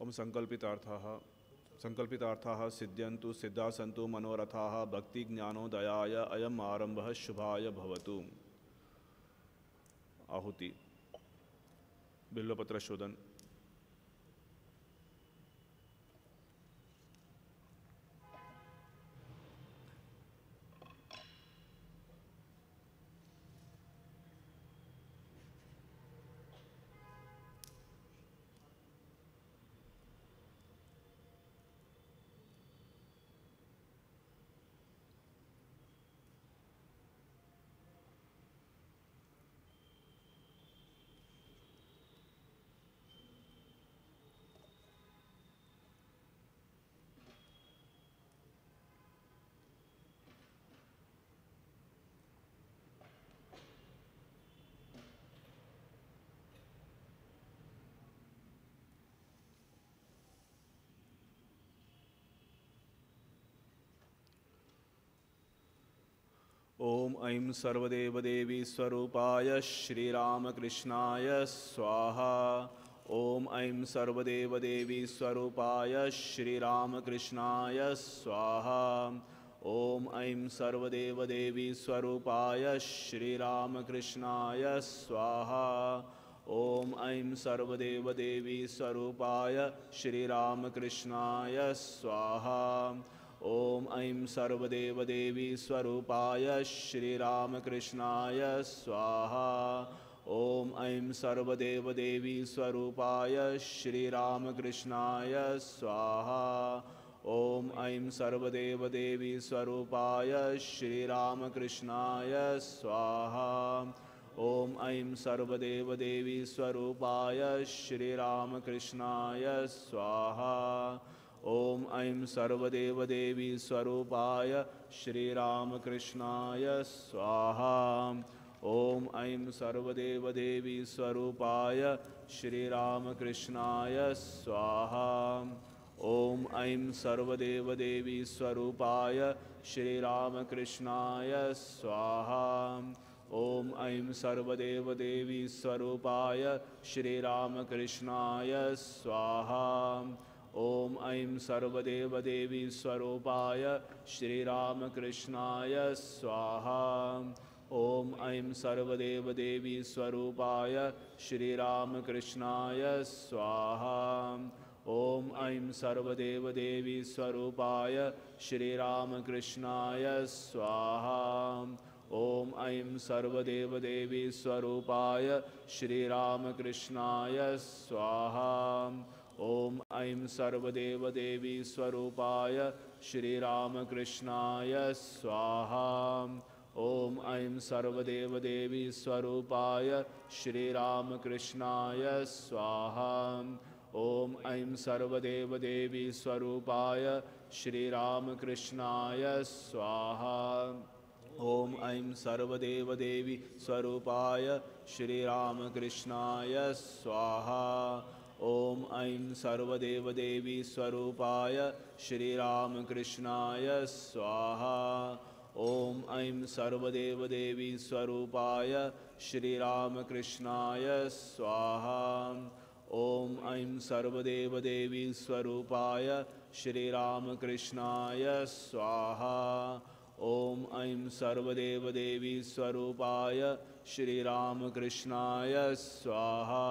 ओम संकल्पितार्थाः सिद्ध्यन्तु सिद्धा सन्तु मनोरथाः भक्ति ज्ञानोदयाय अयम् आरंभः शुभाय भवतु। आहुति बिल्वपत्र शोधन। ओम ऐं सर्वदेवदेवी स्वरूपाय श्रीरामकृष्णाय स्वाहा। ओम ऐं सर्वदेवदेवी स्वरूपाय श्रीरामकृष्णाय स्वाहा। ओम ऐं सर्वदेवदेवी स्वरूपाय श्रीरामकृष्णाय स्वाहा। ओम ऐं सर्वदेवदेवी स्वरूपाय श्रीरामकृष्णाय स्वाहा। ओम ऐं सर्वदेवदेवी स्वरूपाय श्रीरामकृष्णाय स्वाहा। ओम ऐं सर्वदेवदेवी स्वरूपाय श्रीरामकृष्णाय स्वाहा। ओम ऐं सर्वदेवदेवी स्वरूपाय श्रीरामकृष्णाय स्वाहा। ओम ऐं सर्वदेवदेवी स्वरूपाय श्रीरामकृष्णाय स्वाहा। ओम ऐं सर्वदेवदेवी स्वरूपाय श्रीरामकृष्णाय स्वाहा। ओम ऐं सर्वदेवदेवी स्वरूपाय श्रीरामकृष्णाय स्वाहा। ओम ऐं सर्वदेवदेवी स्वरूपाय श्रीरामकृष्णाय स्वाहा। ओम ऐं सर्वदेवदेवी स्वरूपाय श्रीरामकृष्णाय स्वाहा। ओम ऐं सर्वदेवदेवी स्वरूपाय श्रीरामकृष्णाय स्वाहा। ओम ऐं सर्वदेवदेवी स्वरूपाय श्रीरामकृष्णाय स्वाहा। ओम ऐं सर्वदेवदेवी स्वरूपाय श्रीरामकृष्णाय स्वाहा। ओम ऐं सर्वदेवदेवी स्वरूपाय श्रीरामकृष्णाय स्वाहा। ओम ऐं सर्वदेवदेवी स्वरूपाय श्रीरामकृष्णाय स्वाहा। ओम ऐं सर्वदेवदेवी स्वरूपाय श्रीरामकृष्णाय स्वाहा। ओम ऐं सर्वदेवदेवी स्वरूपाय श्रीरामकृष्णाय स्वाहा। ओम ऐं सर्वदेवदेवी स्वरूपाय श्रीरामकृष्णाय स्वाहा। ओम ऐं सर्वदेवदेवी स्वरूपाय श्रीरामकृष्णाय स्वाहा। ओम ऐं सर्वदेवदेवी स्वरूपाय श्रीरामकृष्णाय स्वाहा। ओम ऐं सर्वदेवदेवी स्वरूपाय श्रीरामकृष्णाय स्वाहा। ओम ऐं सर्वदेवदेवी स्वरूपाय श्रीरामकृष्णाय स्वाहा।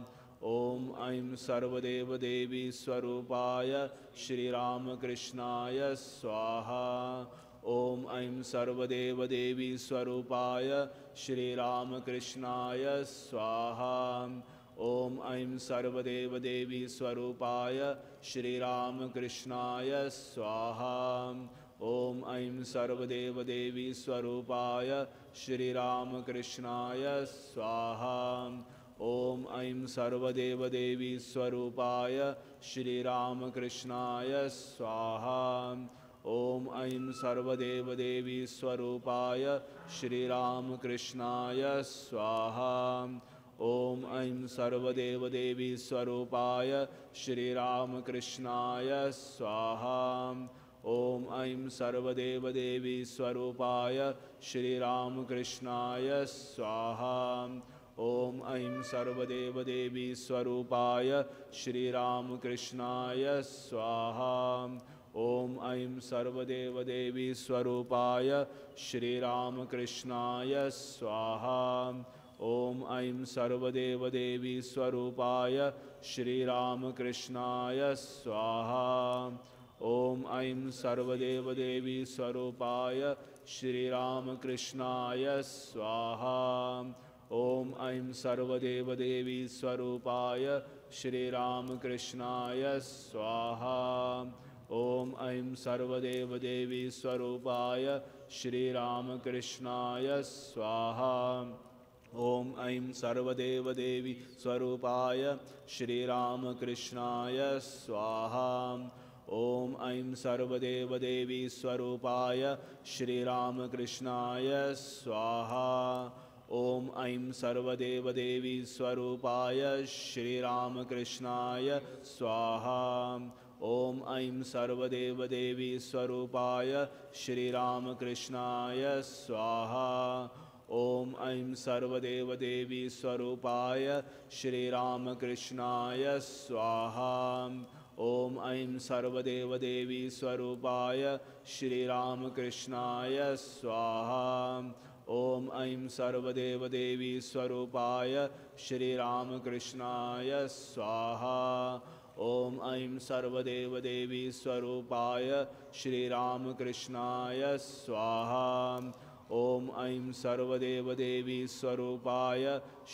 ओम ऐं सर्वदेवदेवी स्वरूपाय श्रीरामकृष्णाय स्वाहा। ओम ऐं सर्वदेवदेवी स्वरूपाय श्रीरामकृष्णाय स्वाहा। ओम ऐं सर्वदेवदेवी स्वरूपाय श्रीरामकृष्णाय स्वाहा। ओम ऐं सर्वदेवदेवी स्वरूपाय श्रीरामकृष्णाय स्वाहा। ओम ऐं सर्वदेवदेवी स्वरूपाय श्रीरामकृष्णाय स्वाहा। ओम ऐं सर्वदेवदेवी स्वरूपाय श्रीरामकृष्णाय स्वाहा। ओम ऐं सर्वदेवदेवी स्वरूपाय श्रीरामकृष्णाय स्वाहा। ओम ऐं सर्वदेवदेवी स्वरूपाय श्रीरामकृष्णाय स्वाहा। ॐ ऐं सर्वदेवदेवी स्वरूपाय श्रीरामकृष्णाय स्वाहा। ॐ ऐं सर्वदेवदेवी स्वरूपाय श्रीरामकृष्णाय स्वाहा। ॐ ऐं सर्वदेवदेवी स्वरूपाय श्रीरामकृष्णाय स्वाहा। ॐ ऐं सर्वदेवदेवी स्वरूपाय श्रीरामकृष्णाय स्वाहा। ॐ ऐं सर्वदेवदेवी स्वरूपाय श्रीरामकृष्णाय स्वाहा। ॐ ऐं सर्वदेवदेवी स्वरूपाय श्रीरामकृष्णाय स्वाहा। ॐ ऐं सर्वदेवदेवी स्वरूपाय श्रीरामकृष्णाय स्वाहा। ॐ ऐं सर्वदेवदेवी स्वरूपाय श्रीरामकृष्णाय स्वाहा। ॐ ऐं सर्वदेवदेवी स्वरूपाय श्रीरामकृष्णाय स्वाहा। ॐ ऐं सर्वदेवदेवी स्वरूपाय श्रीरामकृष्णाय स्वाहा। ॐ ऐं सर्वदेवदेवी स्वरूपाय श्रीरामकृष्णाय स्वाहा। ॐ ऐं सर्वदेवदेवी स्वरूपाय श्रीरामकृष्णाय स्वाहा। ॐ ऐं सर्वदेवदेवी स्वरूपाय श्रीरामकृष्णाय स्वाहा। ॐ ऐं सर्वदेवदेवी स्वरूपाय श्रीरामकृष्णाय स्वाहा। ॐ ऐं सर्वदेवदेवी स्वरूपाय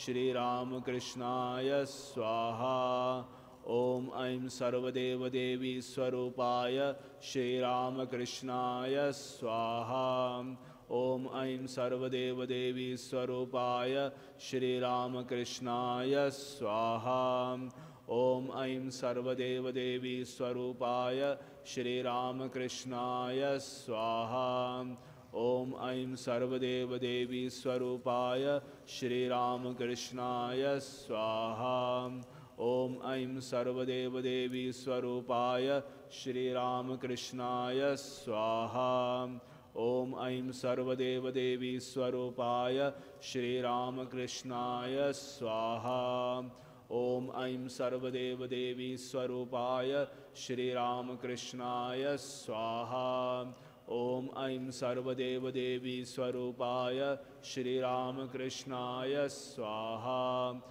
श्रीरामकृष्णाय स्वाहा। ॐ ऐं सर्वदेवदेवी स्वरूपाय श्रीरामकृष्णाय स्वाहा। ॐ ऐं सर्वदेवदेवी स्वरूपाय श्रीरामकृष्णाय स्वाहा। ॐ ऐं सर्वदेवदेवी स्वरूपाय श्रीरामकृष्णाय स्वाहा। ॐ ऐं सर्वदेवदेवी स्वरूपाय श्रीरामकृष्णाय स्वाहा। ॐ ऐं सर्वदेवदेवी स्वरूपाय श्रीरामकृष्णाय स्वाहा। ॐ ऐं सर्वदेवदेवी स्वरूपाय श्रीरामकृष्णाय स्वाहा। ॐ ऐं सर्वदेवदेवी स्वरूपाय श्रीरामकृष्णाय स्वाहा। ॐ ऐं सर्वदेवदेवी स्वरूपाय श्रीरामकृष्णाय स्वाहा।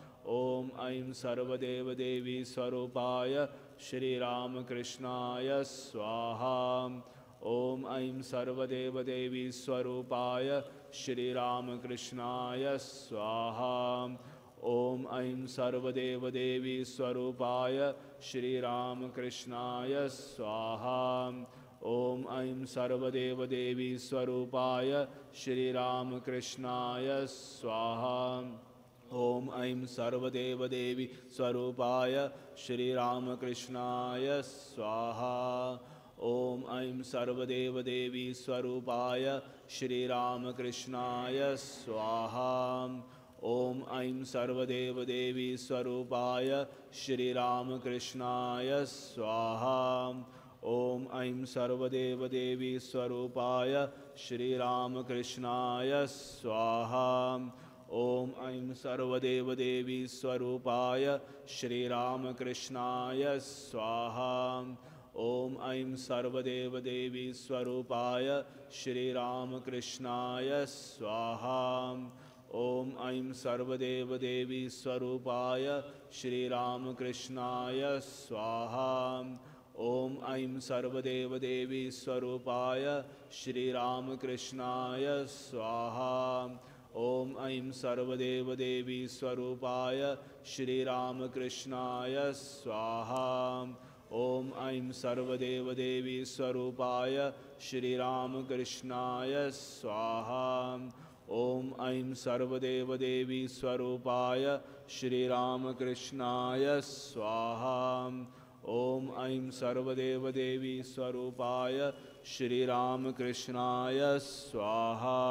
ॐ ऐं सर्वदेवदेवी स्वरूपाय श्रीरामकृष्णाय स्वाहा। ॐ ऐं सर्वदेवदेवी स्वरूपाय श्रीरामकृष्णाय स्वाहा। ॐ ऐं सर्वदेवदेवी स्वरूपाय श्रीरामकृष्णाय स्वाहा। ॐ ऐं सर्वदेवदेवी स्वरूपाय श्रीरामकृष्णाय स्वाहा। ॐ ऐं सर्वदेवदेवी स्वरूपाय श्रीरामकृष्णाय स्वाहा। ॐ ऐं सर्वदेवदेवी स्वरूपाय श्रीरामकृष्णाय स्वाहा। ॐ ऐं सर्वदेवदेवी स्वरूपाय श्रीरामकृष्णाय स्वाहा। ॐ ऐं सर्वदेवदेवी स्वरूपाय श्रीरामकृष्णाय स्वाहा। ॐ ऐं सर्वदेवदेवी स्वरूपाय श्रीरामकृष्णाय स्वाहा। ॐ ऐं सर्वदेवदेवी स्वरूपाय श्रीरामकृष्णाय स्वाहा। ॐ ऐं सर्वदेवदेवी स्वरूपाय श्रीरामकृष्णाय स्वाहा। ॐ ऐं सर्वदेवदेवी स्वरूपाय श्रीरामकृष्णाय स्वाहा। ॐ ऐं सर्वदेवदेवी स्वरूपाय श्रीरामकृष्णाय स्वाहा। ॐ ऐं सर्वदेवदेवी स्वरूपाय श्रीरामकृष्णाय स्वाहा। ॐ ऐं सर्वदेवदेवी स्वरूपाय श्रीरामकृष्णाय स्वाहा। ॐ ऐं सर्वदेवदेवी स्वरूपाय श्रीरामकृष्णाय स्वाहा।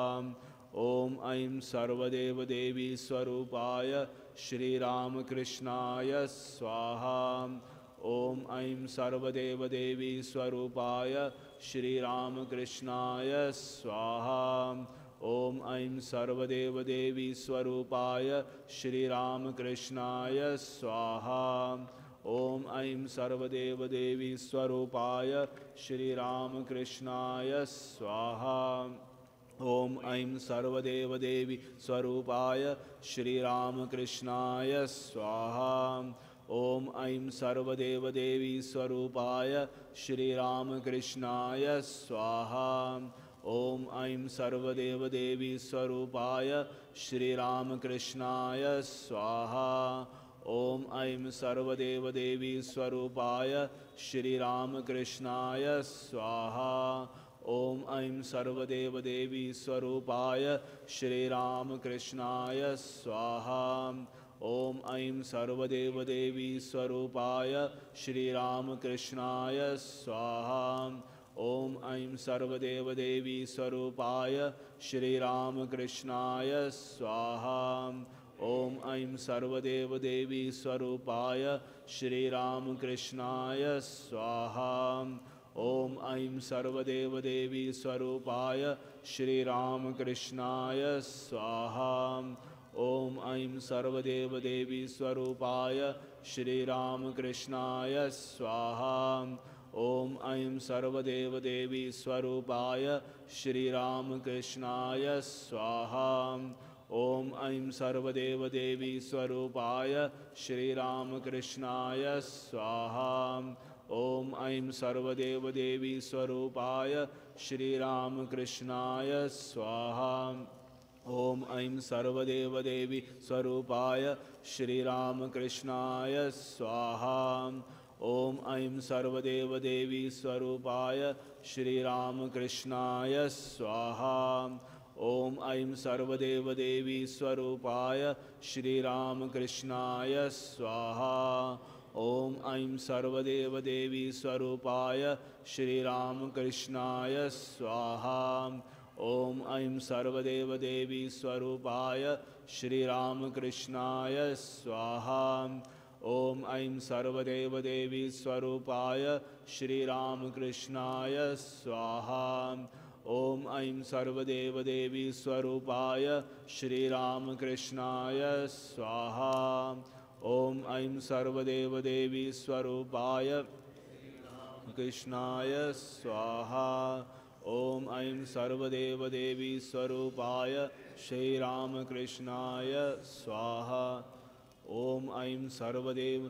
ॐ ऐं सर्वदेवदेवी स्वरूपाय श्रीरामकृष्णाय स्वाहा। ॐ ऐं सर्वदेवदेवी स्वरूपाय श्रीरामकृष्णाय स्वाहा। ॐ ऐं सर्वदेवदेवी स्वरूपाय श्रीरामकृष्णाय स्वाहा। ॐ ऐं सर्वदेवदेवी स्वरूपाय श्रीरामकृष्णाय स्वाहा। ॐ ऐं सर्वदेवदेवी स्वरूपाय श्रीरामकृष्णाय स्वाहा। ॐ ऐं सर्वदेवदेवी स्वरूपाय श्रीरामकृष्णाय स्वाहा। ॐ ऐं सर्वदेवदेवी स्वरूपाय श्रीरामकृष्णाय स्वाहा। ॐ ऐं सर्वदेवदेवी स्वरूपाय श्रीरामकृष्णाय स्वाहा। ॐ ऐं सर्वदेवदेवी स्वरूपाय श्रीरामकृष्णाय स्वाहा। ॐ ऐं सर्वदेवदेवी स्वरूपाय श्रीरामकृष्णाय स्वाहा। ॐ ऐं सर्वदेवदेवी स्वरूपाय श्रीरामकृष्णाय स्वाहा। ॐ ऐं सर्वदेवदेवी स्वरूपाय श्रीरामकृष्णाय स्वाहा। ॐ ऐं सर्वदेवदेवी स्वरूपाय श्रीरामकृष्णाय स्वाहा। ॐ ऐं सर्वदेवदेवी स्वरूपाय श्रीरामकृष्णाय स्वाहा। ॐ ऐं सर्वदेवदेवी स्वरूपाय श्रीरामकृष्णाय स्वाहा। ॐ ऐं सर्वदेवदेवी स्वरूपाय श्रीरामकृष्णाय स्वाहा। ॐ ऐं सर्वदेवदेवी स्वरूपाय श्रीरामकृष्णाय स्वाहा। ॐ ऐं सर्वदेवदेवी स्वरूपाय श्रीरामकृष्णाय स्वाहा। ॐ ऐं सर्वदेवदेवी स्वरूपाय श्रीरामकृष्णाय स्वाहा। ॐ ऐं सर्वदेवदेवी स्वरूपाय श्रीरामकृष्णाय स्वाहा। ॐ ऐं सर्वदेवदेवी स्वरूपाय श्रीरामकृष्णाय स्वाहा। ॐ ऐं सर्वदेवदेवी स्वरूपाय श्रीरामकृष्णाय स्वाहा। ॐ ऐं सर्वदेवदेवी स्वरूपाय श्रीरामकृष्णाय स्वाहा। ॐ ऐं सर्वदेवदेवी स्वरूपाय श्रीरामकृष्णाय स्वाहा। ॐ ऐं सर्वदेवदेवी स्वरूपाय कृष्णाय स्वाहा। ॐ ऐं सर्वदेवदेवी स्वरूपाय श्रीरामकृष्णाय स्वाहा। ॐ ऐं सर्वदेव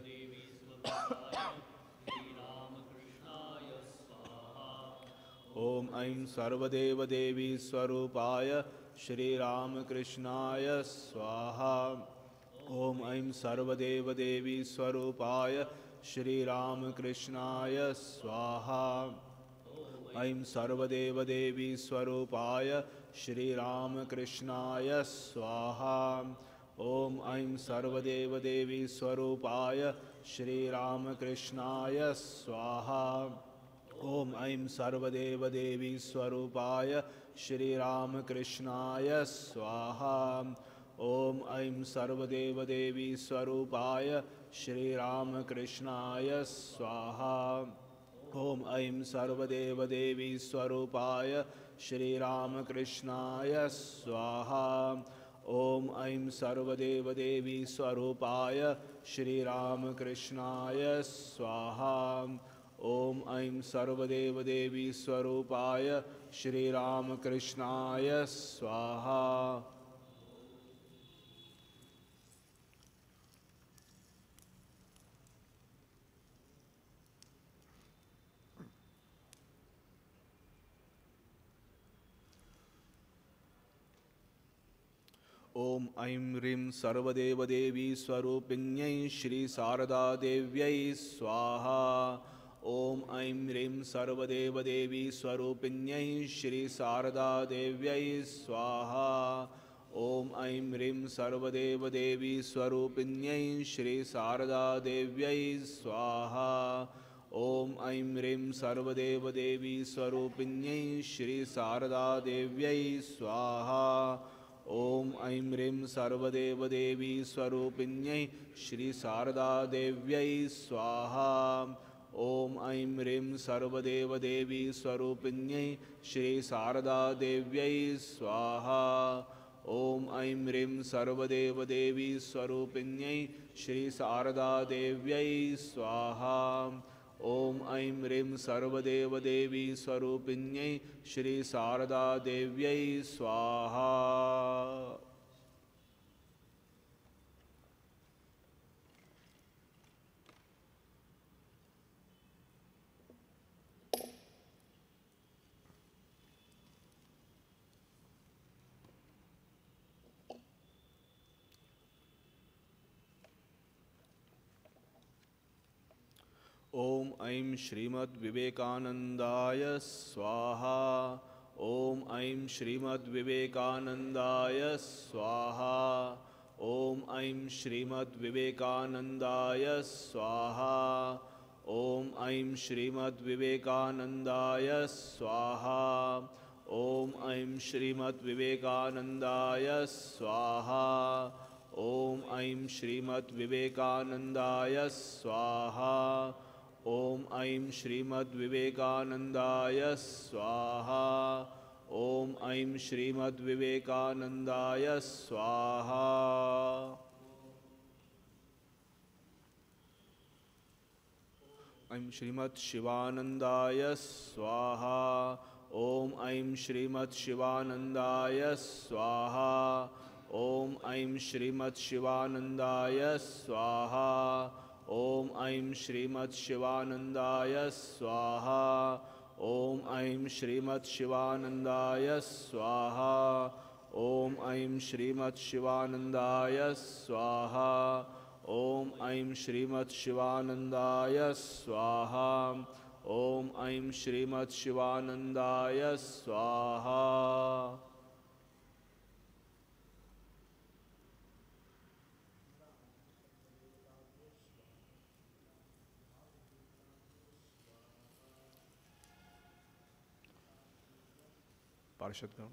ॐ ऐं सर्वदेवदेवी स्वरूपाय श्रीरामकृष्णाय स्वाहा। ॐ ऐं सर्वदेवदेवी स्वरूपाय श्रीरामकृष्णाय स्वाहा। ऐं सर्वदेवदेवी स्वरूपाय श्रीरामकृष्णाय स्वाहा। ॐ ऐं सर्वदेवदेवी स्वरूपाय श्रीरामकृष्णाय स्वाहा। ॐ ऐं सर्वदेवदेवी स्वरूपाय श्रीरामकृष्णाय स्वाहा। ॐ ऐं सर्वदेवदेवी स्वरूपाय श्रीरामकृष्णाय स्वाहा। ॐ ऐं सर्वदेवदेवी स्वरूपाय श्रीरामकृष्णाय स्वाहा। ॐ ऐं सर्वदेवदेवी स्वरूपाय श्रीरामकृष्णाय स्वाहा। ॐ ऐं सर्वदेवदेवी स्वरूपाय श्रीरामकृष्णाय स्वाहा। ॐ ऐं ह्रीं सर्वदेवदेवी स्वरूपिण्यै श्री शारदा देव्यै स्वाहा। ॐ ऐं ह्रीं सर्वदेवदेवी स्वरूपिण्यै श्री शारदा देव्यै स्वाहा। ॐ ऐं ह्रीं सर्वदेवदेवी स्वरूपिण्यै श्री शारदा देव्यै स्वाहा। ॐ ऐं ह्रीं सर्वदेवदेवी स्वरूपिण्यै श्री शारदा देव्यै स्वाहा। ॐ ऐं ह्रीं सर्वदेवदेवी स्वरूपिण्यै श्री शारदा देव्यै स्वाहा। ॐ ऐं ह्रीं सर्वदेवदेवी स्वरूपिण्यै श्री शारदा देव्यै स्वाहा। ॐ ऐं ह्रीं सर्वदेवदेवी स्वरूपिण्यै श्री शारदा देव्यै स्वाहा। ॐ ऐं ह्रीं सर्वदेवदेवी स्वरूपिण्यै श्री शारदा देव्यै स्वाहा। ॐ ऐं श्रीमद्विवेकानन्दाय स्वाहा। ॐ ऐं श्रीमद्विवेकानन्दाय स्वाहा। ॐ ऐं श्रीमद्विवेकानन्दाय स्वाहा। ॐ ऐं श्रीमद्विवेकानन्दाय स्वाहा। ॐ ऐं श्रीमद्विवेकानन्दाय स्वाहा। ॐ ऐं श्रीमद्विवेकानन्दाय स्वाहा। ॐ ऐं श्रीमद्विवेकानन्दाय स्वाहा। ॐ ऐं श्रीमद्विवेकानन्दाय स्वाहा। ऐं श्रीमद्शिवानन्दाय स्वाहा। ॐ ऐं श्रीमद्शिवानन्दाय स्वाहा। ॐ ऐं श्रीमद्शिवानन्दाय स्वाहा। ॐ ऐं श्रीमद्शिवानन्दाय स्वाहा। ॐ ऐं श्रीमद्शिवानन्दाय स्वाहा। ॐ ऐं श्रीमद्शिवानन्दाय स्वाहा। ॐ ऐं श्रीमद्शिवानन्दाय स्वाहा। ॐ ऐं श्रीमद्शिवानन्दाय स्वाहा। पार्षद गण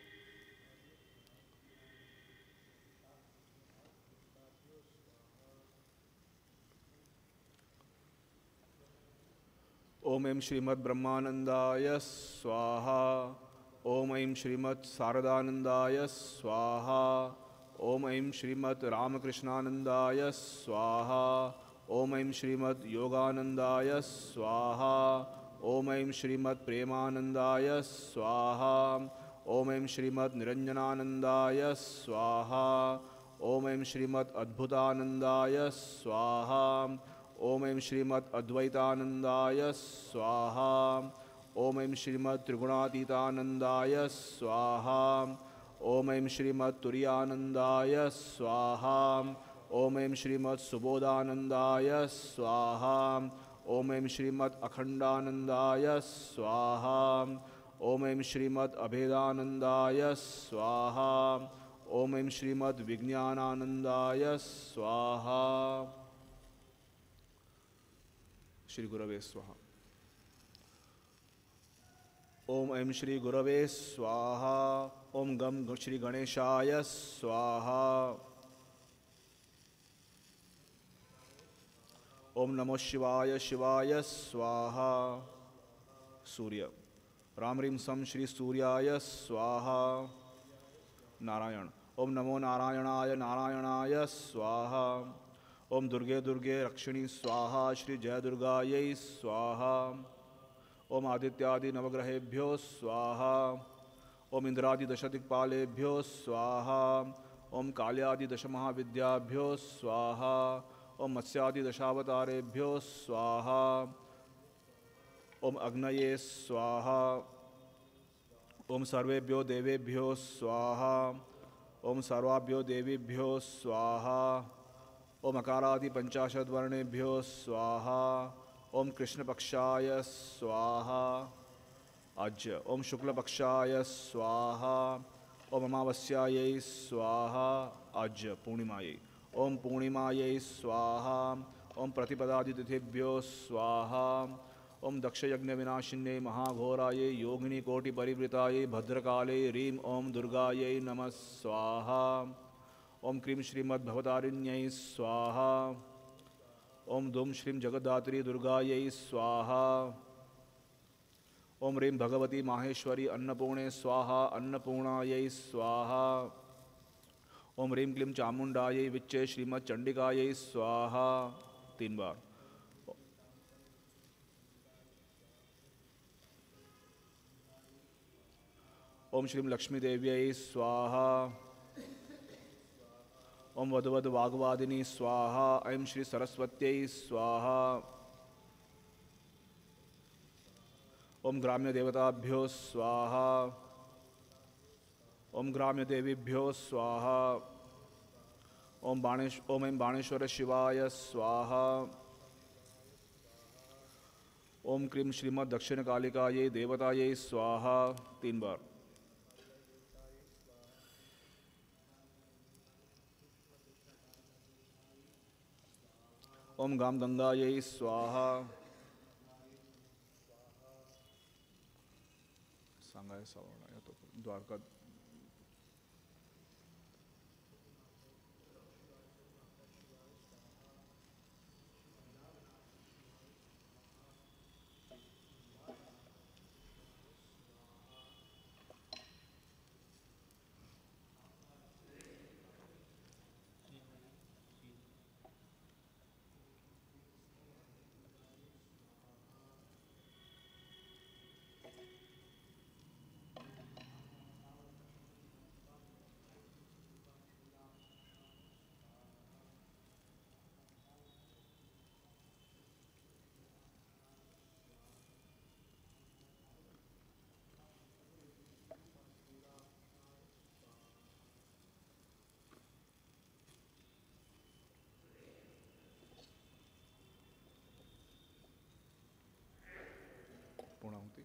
ओम ऐं श्रीमद् ब्रह्मानंदाय स्वाहा। ओम ऐं श्रीमद् शारदानंदाय स्वाहा। ओम ऐं श्रीमद् रामकृष्णानंदाय स्वाहा। ओम ऐं श्रीमद् योगानंदाय स्वाहा। ओम ऐं श्रीमद् प्रेमानंदाय स्वाहा। ओम ऐं श्रीमद् निरंजनानंदाय स्वाहा। ओम ऐं श्रीमद् अद्भुतानंदाय स्वाहा। ओम ऐं श्रीमद् अद्वैतानंदाय स्वाहा। ओम ऐं श्रीमद् त्रिगुणातीतानंदाय स्वाहा। ओम ऐं श्रीमद् तुरीयानंदाय स्वाहा। ओम ऐं श्रीमद् सुबोधानंदाय स्वाहा। ओम ऐं श्रीमद् अखंडानंदाय स्वाहा। ओम ऐं श्रीमद् अभेदानंदाय स्वाहा। ओम ऐं श्रीमद् विज्ञानानंदाय स्वाहा। श्री गुरवे स्वाहा। ओम ऐं श्री गुरवे स्वाहा। ओम गम श्री गणेशाय स्वाहा। ओम नमो शिवाय शिवाय स्वाहा। सूर्य राम ह्रीं सम श्री सूर्याय स्वाहा। नारायण ओम नमो नारायणाय नारायणाय स्वाहा। ओम दुर्गे दुर्गे रक्षिणी स्वाहा। श्री जय दुर्गायै स्वाहा। ओम आदित्यादि नवग्रहेभ्यो स्वाहा। ओम इंद्रादि दशदिक्पालेभ्यो स्वाहा। ओम काल्यादि दशमहाविद्याभ्यो स्वाहा। ओम मत्स्यादि दशावतारेभ्यो स्वाहा। ओम अग्नये स्वाहा। ओम सर्वेभ्यो देवेभ्यो स्वाहा। ओम सर्वाभ्यो देवीभ्यो स्वाहा। ओम अकारादि पंचाशद्वर्णेभ्यो स्वाहा। ओम कृष्णपक्षाय स्वाहा। अज्य ओम शुक्लपक्षाय स्वाहा। ओम अमावस्यायै स्वाहा। अज्य पूर्णिमायै ओम पूर्णिमायै स्वाहा। ओम प्रतिपदादितिथिभ्यो स्वाहा। ओम दक्षयज्ञविनाशिन्यै महाघोरायै योगिनीकोटिपरिवृतायै भद्रकाले ह्रीं ओम दुर्गायै नमः स्वाहा। ओम क्रीं श्रीमद्भवतारिण्यै स्वाहा। ओम धूम श्रीं जगद्धात्री दुर्गायै स्वाहा। ओम ह्रीं भगवती माहेश्वरी अन्नपूर्णे स्वाहा अन्नपूर्णायै स्वाहा। ओम ह्रीं क्लीं चामुंडायै विच्चे श्रीमद् चंडिकायै स्वाहा। 3 बार। ओम श्रीं लक्ष्मी देव्यै स्वाहा। ओम वधवद वाग्वादिनी स्वाहा। ऐं श्री सरस्वत्यै स्वाहा। ओम ग्राम्य देवताभ्यो स्वाहा। ओम ग्राम्य देवीभ्यो स्वाहा। ओम ऐं बाणेश्वर शिवाय स्वाहा। ओम क्रीं श्रीमद् दक्षिण कालिकायै देवतायै स्वाहा। 3 बार। ओम गाम गंगायै स्वाहा। सांगाय सावण या तो द्वारका पूर्णाहुति।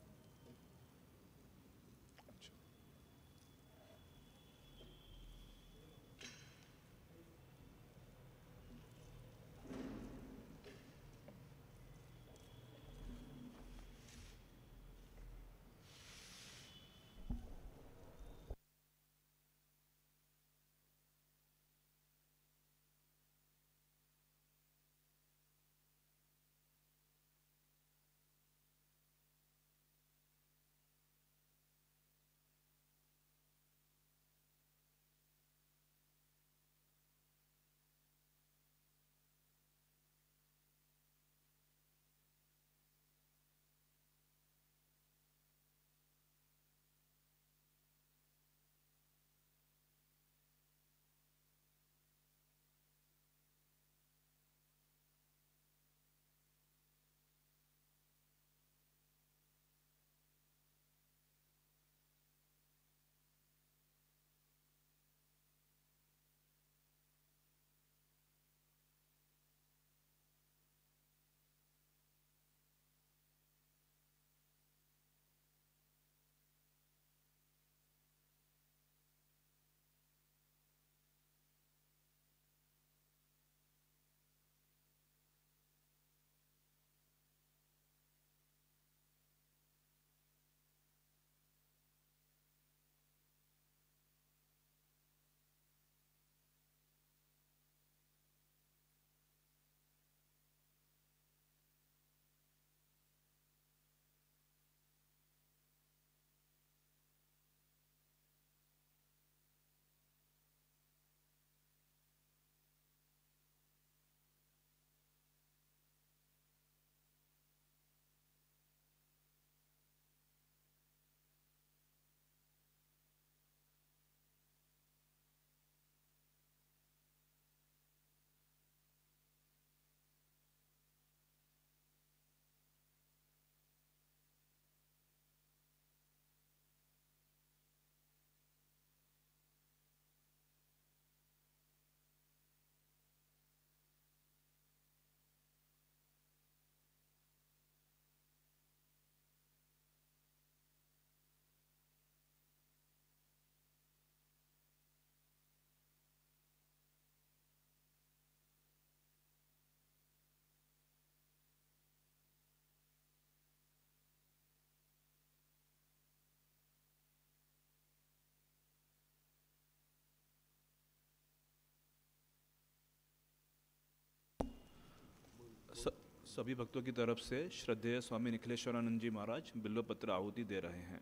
सभी भक्तों की तरफ से श्रद्धेय स्वामी निखिलेश्वरानंद जी महाराज बिल्वपत्र आहुति दे रहे हैं।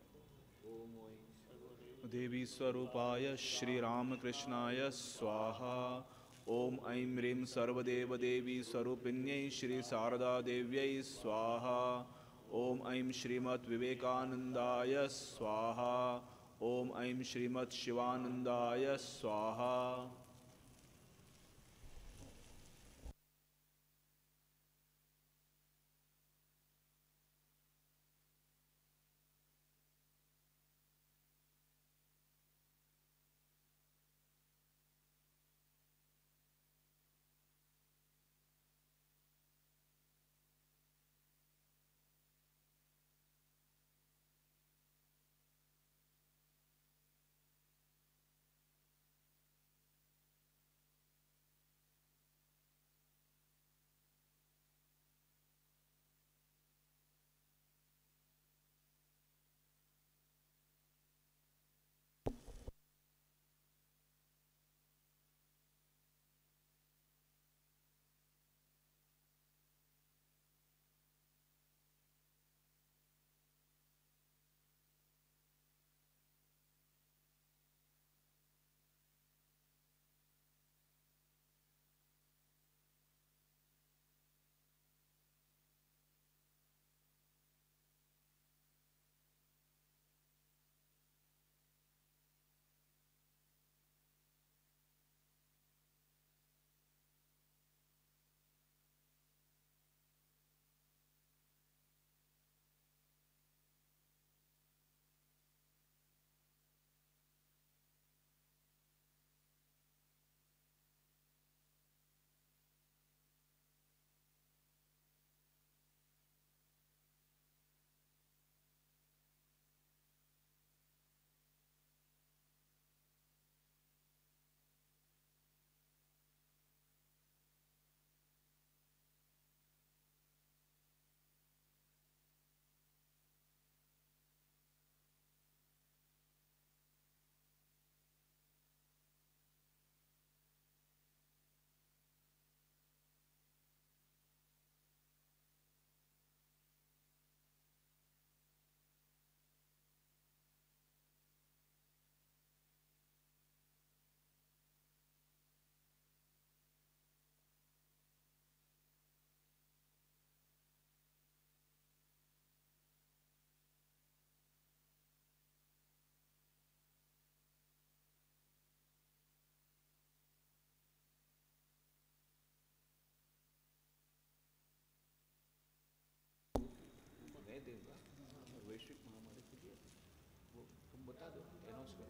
देवी स्वरूपाय श्री राम कृष्णाय स्वाहा। ओम ऐं ह्रीं सर्वदेव देवी स्वरूपिण्यै श्री शारदा देव्यै स्वाहा। ओम ऐं श्रीमद् विवेकानंदाय स्वाहा। ओम ऐं श्रीमद् शिवानंदाय स्वाहा। वैश्विक महामारी के लिए वो तुम बता दो, अनाउंस करो।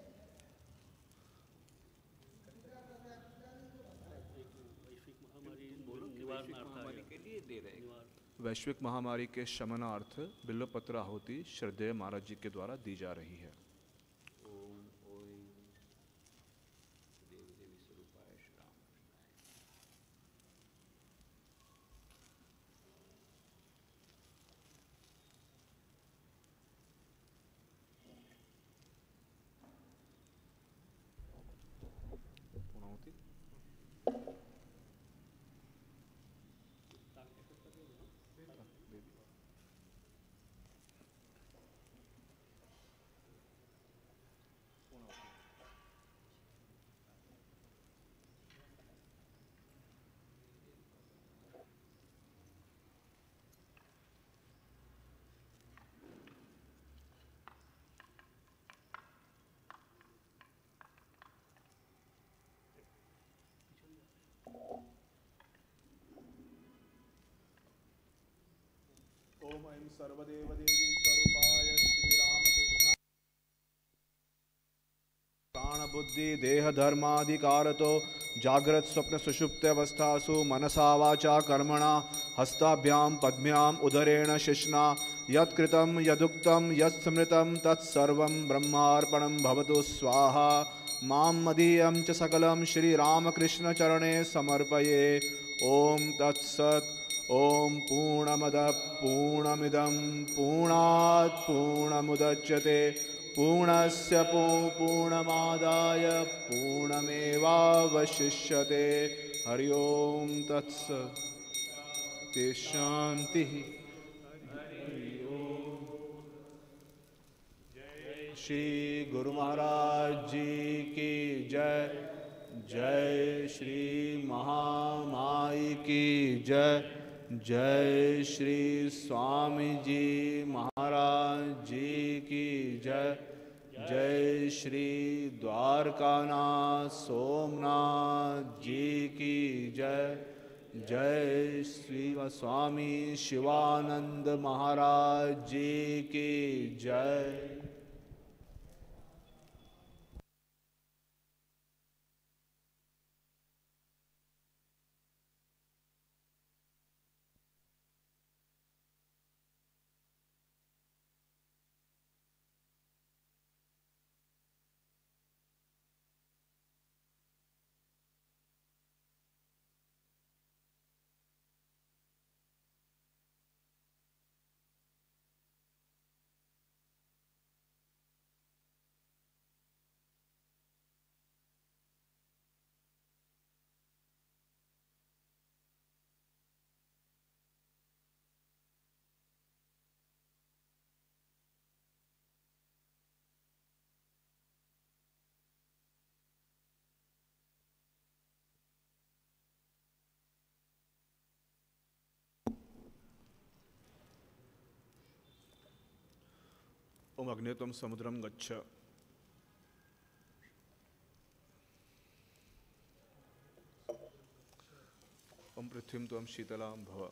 महामारी के लिए दे रहे हैं। वैश्विक महामारी के शमनार्थ बिल्वपत्र आहुति श्रद्धेय महाराज जी के द्वारा दी जा रही है। ओम ऐं सर्वदेव देवी स्वरूपाय श्री रामकृष्ण प्राण बुद्धि देह धर्माधिकारतो जागृत स्वप्न सुषुप्त अवस्थासु मनसा वाचा कर्मणा हस्ताभ्यां पद्भ्याम् उदरेण शिश्ना यत्कृतं यदुक्तं यत्स्मृतं तत्सर्वं ब्रह्मार्पणं भवतु स्वाहा। मां मदीयं च सकलं श्री रामकृष्ण चरणे समर्पये। ओम तत्सत्। ओम पूर्णमदः पूर्णमिदं पूर्णात् पूर्णमुदच्यते पूर्णस्य पूर्णमादाय पूर्णमेवावशिष्यते। हरि ओम तत्सत्। शांति शांति। श्री गुरु महाराज जी की जय। जय श्री महामाई की जय। जय श्री स्वामी जी महाराज जी की जय। जय श्री द्वारकानाथ सोमनाथ जी की जय। जय श्री स्वामी शिवानंद महाराज जी की जय। ओम अग्ने त्वं समुद्रं गच्छ। ओम पृथ्वीं त्वं शीतलां भव।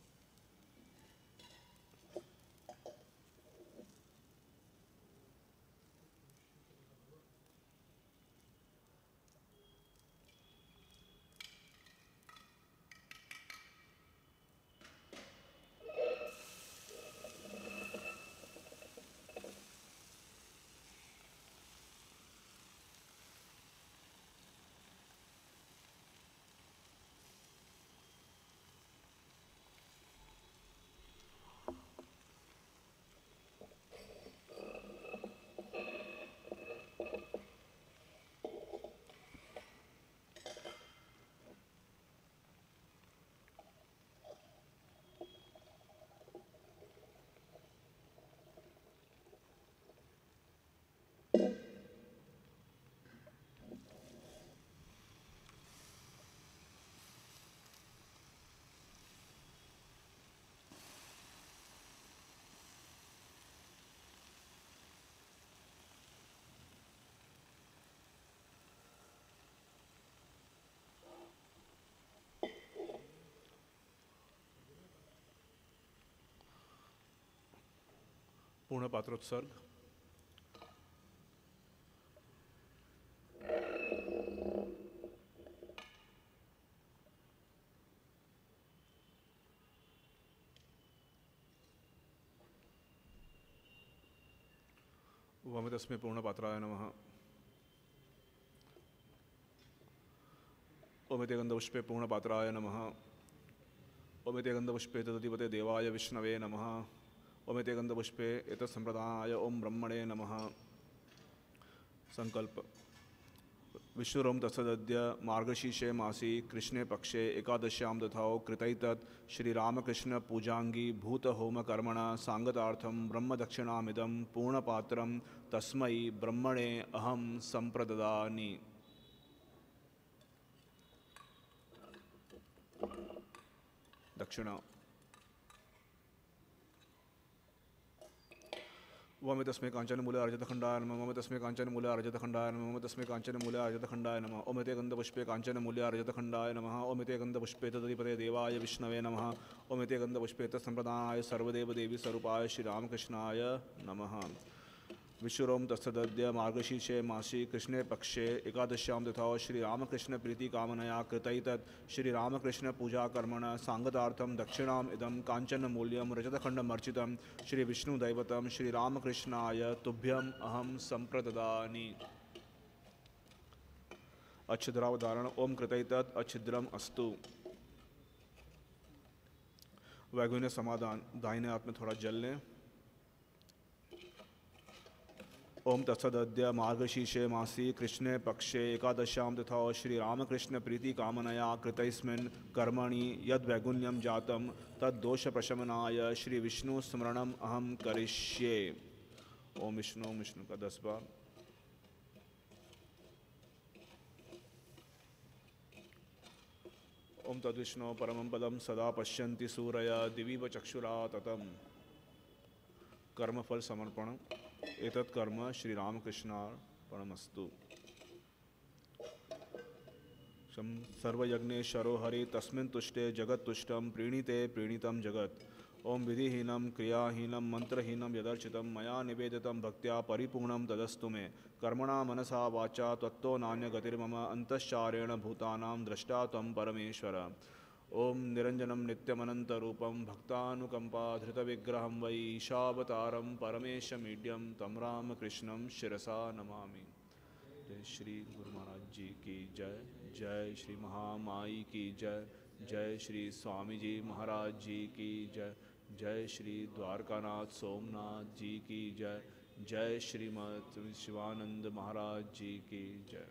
पूर्ण पात्रोत्सर्ग। वमितस्मै पूर्णपात्राय नमः। ओमिते गंधपुष्पे पूर्णपात्राय नमः। ओमिते गंधपुष्पे तदधिपते देवाय विष्णवे नमः। ओमिते गंधपुष्पे एतत्सम्प्रदाय ओम ब्रह्मणे नमः। संकल्प। विष्णुरोम तत्सदद्य मार्गशीर्षे मासी कृष्णे पक्षे एकादश्यां दथाओ कृतैतत् श्रीरामकृष्ण पूजांगी भूत होम कर्मण सांगतार्थम ब्रह्म दक्षिणामिदं पूर्णपात्रं तस्मै ब्रह्मणे अहम संप्रददामि। दक्षिणा। वमि तस्मै कांचनमूले अर्जितखंडाय नमः। वमि तस्मै कांचनमूले अर्जितखंडाय नमः। वमि तस्मै कांचनमूले अर्जितखंडाय नमः। ओमिते गंधपुष्पे कांचनमूले अर्जितखंडाय नमः। ओमिते गंधपुष्पे तदधिपते देवाय विष्णवे नमः। ओमिते गंधपुष्पे तत्सम्प्रदाय सर्वदेव देवी स्वरूपाय श्रीरामकृष्णाय नमः। विश्वरोम तत्सदद्य मार्गशीर्षे मासी कृष्णे पक्षे एकादश्यां तथा श्रीरामकृष्ण प्रीति कामनया कृतैतत् श्रीरामकृष्ण पूजा कर्मण सांगतार्थम दक्षिणाम इदं कांचन मूल्यम रजतखंडमर्चितं श्री विष्णु दैवतम श्रीरामकृष्णाय तुभ्यम अहम संप्रददामि। अच्छिद्रावधारण। ओम कृतैतत् अच्छिद्रम अस्तु। वैगुण्य समाधान। दाहिने हाथ में थोड़ा जल लें। ओम तत्सद्य मार्गशीर्षे मासी कृष्णे पक्षे एकादश्यां तथा श्री रामकृष्ण प्रीति कामनया कृतस्मिन् कर्मणि यद् वैगुण्यं जातं तद् दोष प्रशमनाय श्री विष्णु स्मरणम् अहं करिष्ये। ओम विष्णु का 10 बार। ओम तद्विष्णु परमं पदं सदा पश्यन्ति सूरय दिवीव चक्षुरा ततम्। कर्मफल समर्पण। एतत् कर्म श्री रामकृष्णार्पणमस्तु। सर्वयज्ञेश्वरो हरि तस्मिन् तुष्टे जगत्तुष्टं प्रीणीते प्रीणीतं जगत्। ओम विधिहीनं क्रियाहीनं मंत्रहीनं यदर्चितं मया निवेदितं भक्त्या परिपूर्णं तदस्तु मे। कर्मणा मनसा वाचा त्वत्तो नान्यगतिर्मम अंतश्चारेण भूतानां द्रष्टा त्वं परमेश्वर। ओम निरंजनं नित्यमनन्तरूपं भक्तानुकंपाधृतविग्रहं वै ईशावतारं परमेशमीड्यं तं रामकृष्णं शिरसा नमामि। जय श्री गुरु महाराज जी की जय। जय श्री महामाई की जय। जय श्री स्वामी जी महाराज जी की जय। जय श्री द्वारकानाथ सोमनाथ जी की जय। जय श्रीमद शिवानंद महाराज जी की जय।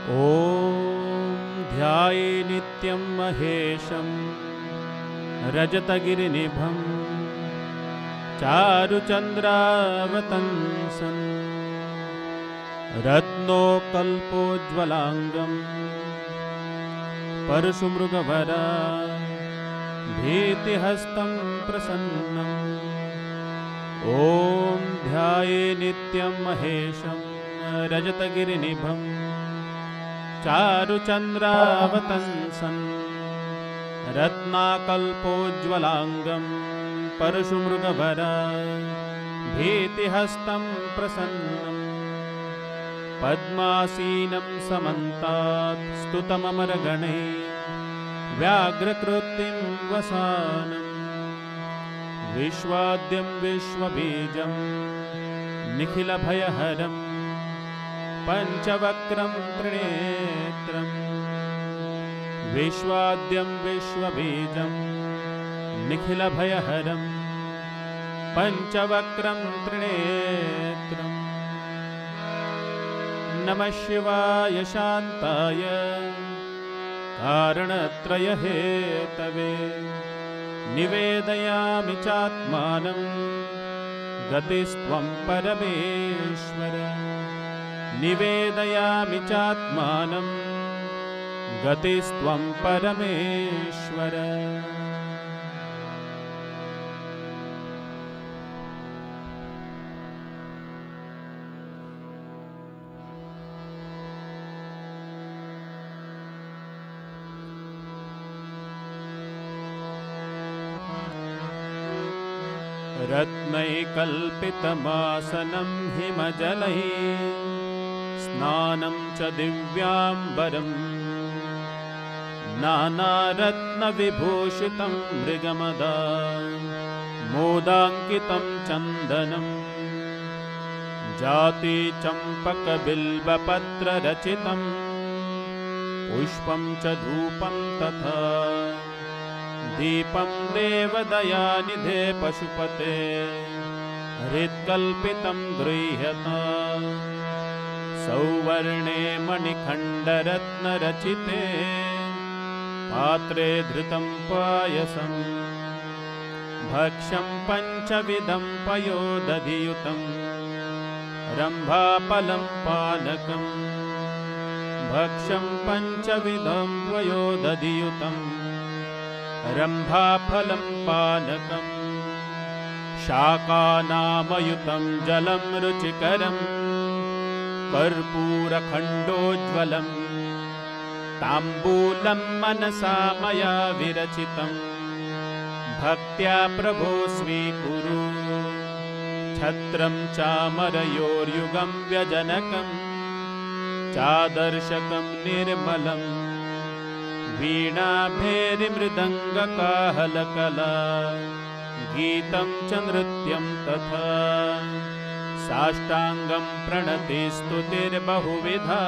ॐ ध्याये नित्यं महेशं रजतगिरिनिभं चारुचन्द्रावतंसं रत्नोकल्पोज्ज्वलाङ्गं परशुमृगवरा भीतिहस्तं प्रसन्नम् ॐ ध्याये नित्यं महेशं रजतगिरिनिभं चारुचन्द्रावतंसं रत्नाकल्पोज्ज्वलाङ्गं परशुमृगवरा भीतिहस्तं प्रसन्नम् पद्मासीनं समन्तात् स्तुतममरगणैः व्याघ्रकृतिं वसानं विश्वाद्यं विश्वबीजं निखिलभयहरं पञ्चवक्त्रं त्रिनेत्रम् विश्वाद्यं विश्वबीजं निखिलभयहरं पञ्चवक्त्रं त्रिनेत्रम् नमः शिवाय शान्ताय कारणत्रयहेतवे निवेदयामि चात्मानं गतिस्त्वं परमेश्वर निवेदयामि चात्मानं गतिस्त्वं परमेश्वर रत्नैकल्पितमासनं हिमजलैः स्नानं च दिव्याम्बरम् नानारत्नविभूषितं मृगमदा मोदाङ्कितं चन्दनं जातिचम्पकबिल्वपत्ररचितं पुष्पं च धूपं तथा दीपं देवदयानिधे पशुपते हृत्कल्पितं गृह्यता सौवर्णे मणिखण्डरत्नरचिते पात्रे धृतं पायसं भक्ष्यं पञ्चविधं पयोदधियुतं रम्भाफलं पानकं भक्ष्यं पञ्चविधं पयोदधियुतं रम्भाफलं पानकं शाकानामयुतं जलं रुचिकरं कर्पूरखण्डोज्ज्वलं ताम्बूलं मनसा मया विरचितं भक्त्या प्रभो स्वीकुरु छत्रं चामरयोर्युगं व्यजनकं चादर्शकं निर्मलं वीणाभेरिमृदङ्गकाहलकला गीतं च नृत्यं तथा साष्टाङ्गं प्रणतिस्तुतिर्बहुविधा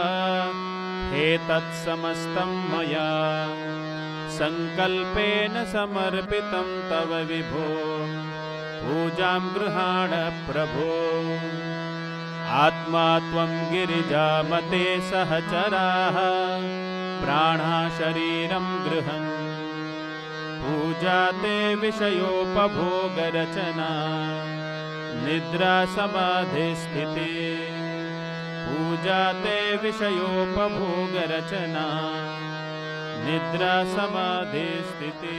एतत्समस्तं मया सङ्कल्पेन समर्पितं तव विभो पूजां गृहाण प्रभो आत्मा त्वं गिरिजामते सहचराः प्राणा शरीरं गृहं पूजा ते विषयोपभोगरचना निद्रा समाधिस्थिति पूजा ते विषयोपभोगरचना निद्रा समाधिस्थिति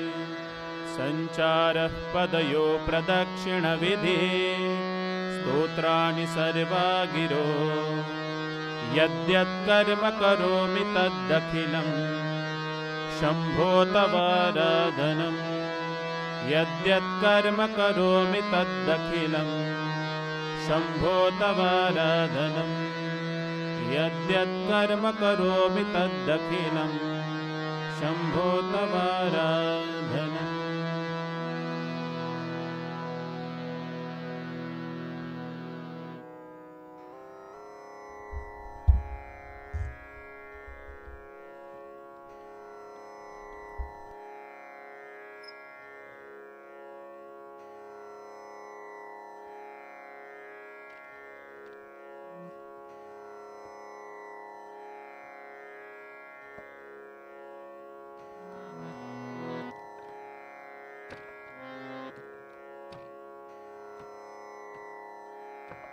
सञ्चारः पदयो प्रदक्षिणविधिः स्तोत्राणि सर्वा गिरो यद्यत् कर्म करोमि तदखिलं शम्भो तवाराधनं यद्यत् कर्म करोमि तदखिलं शम्भो तवाराधनं यद्यत् कर्म करोमि तदखिलं शम्भो तवाराधनम्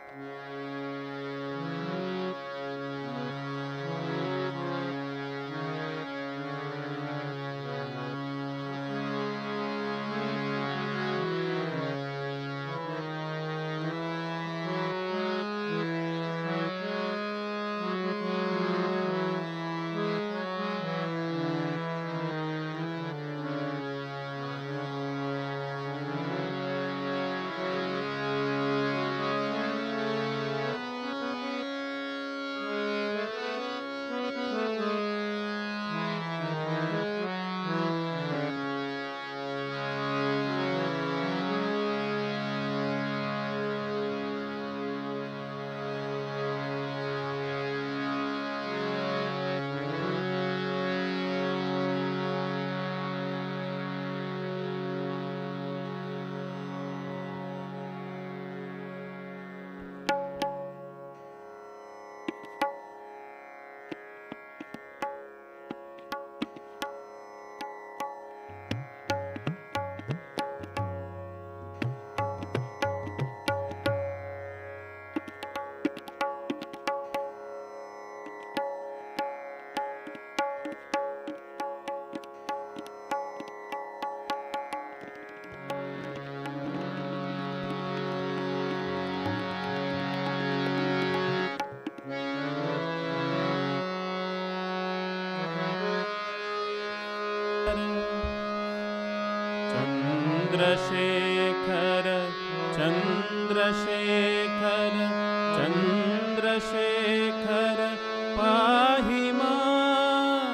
चंद्रशेखर चंद्रशेखर चंद्रशेखर पाहि मां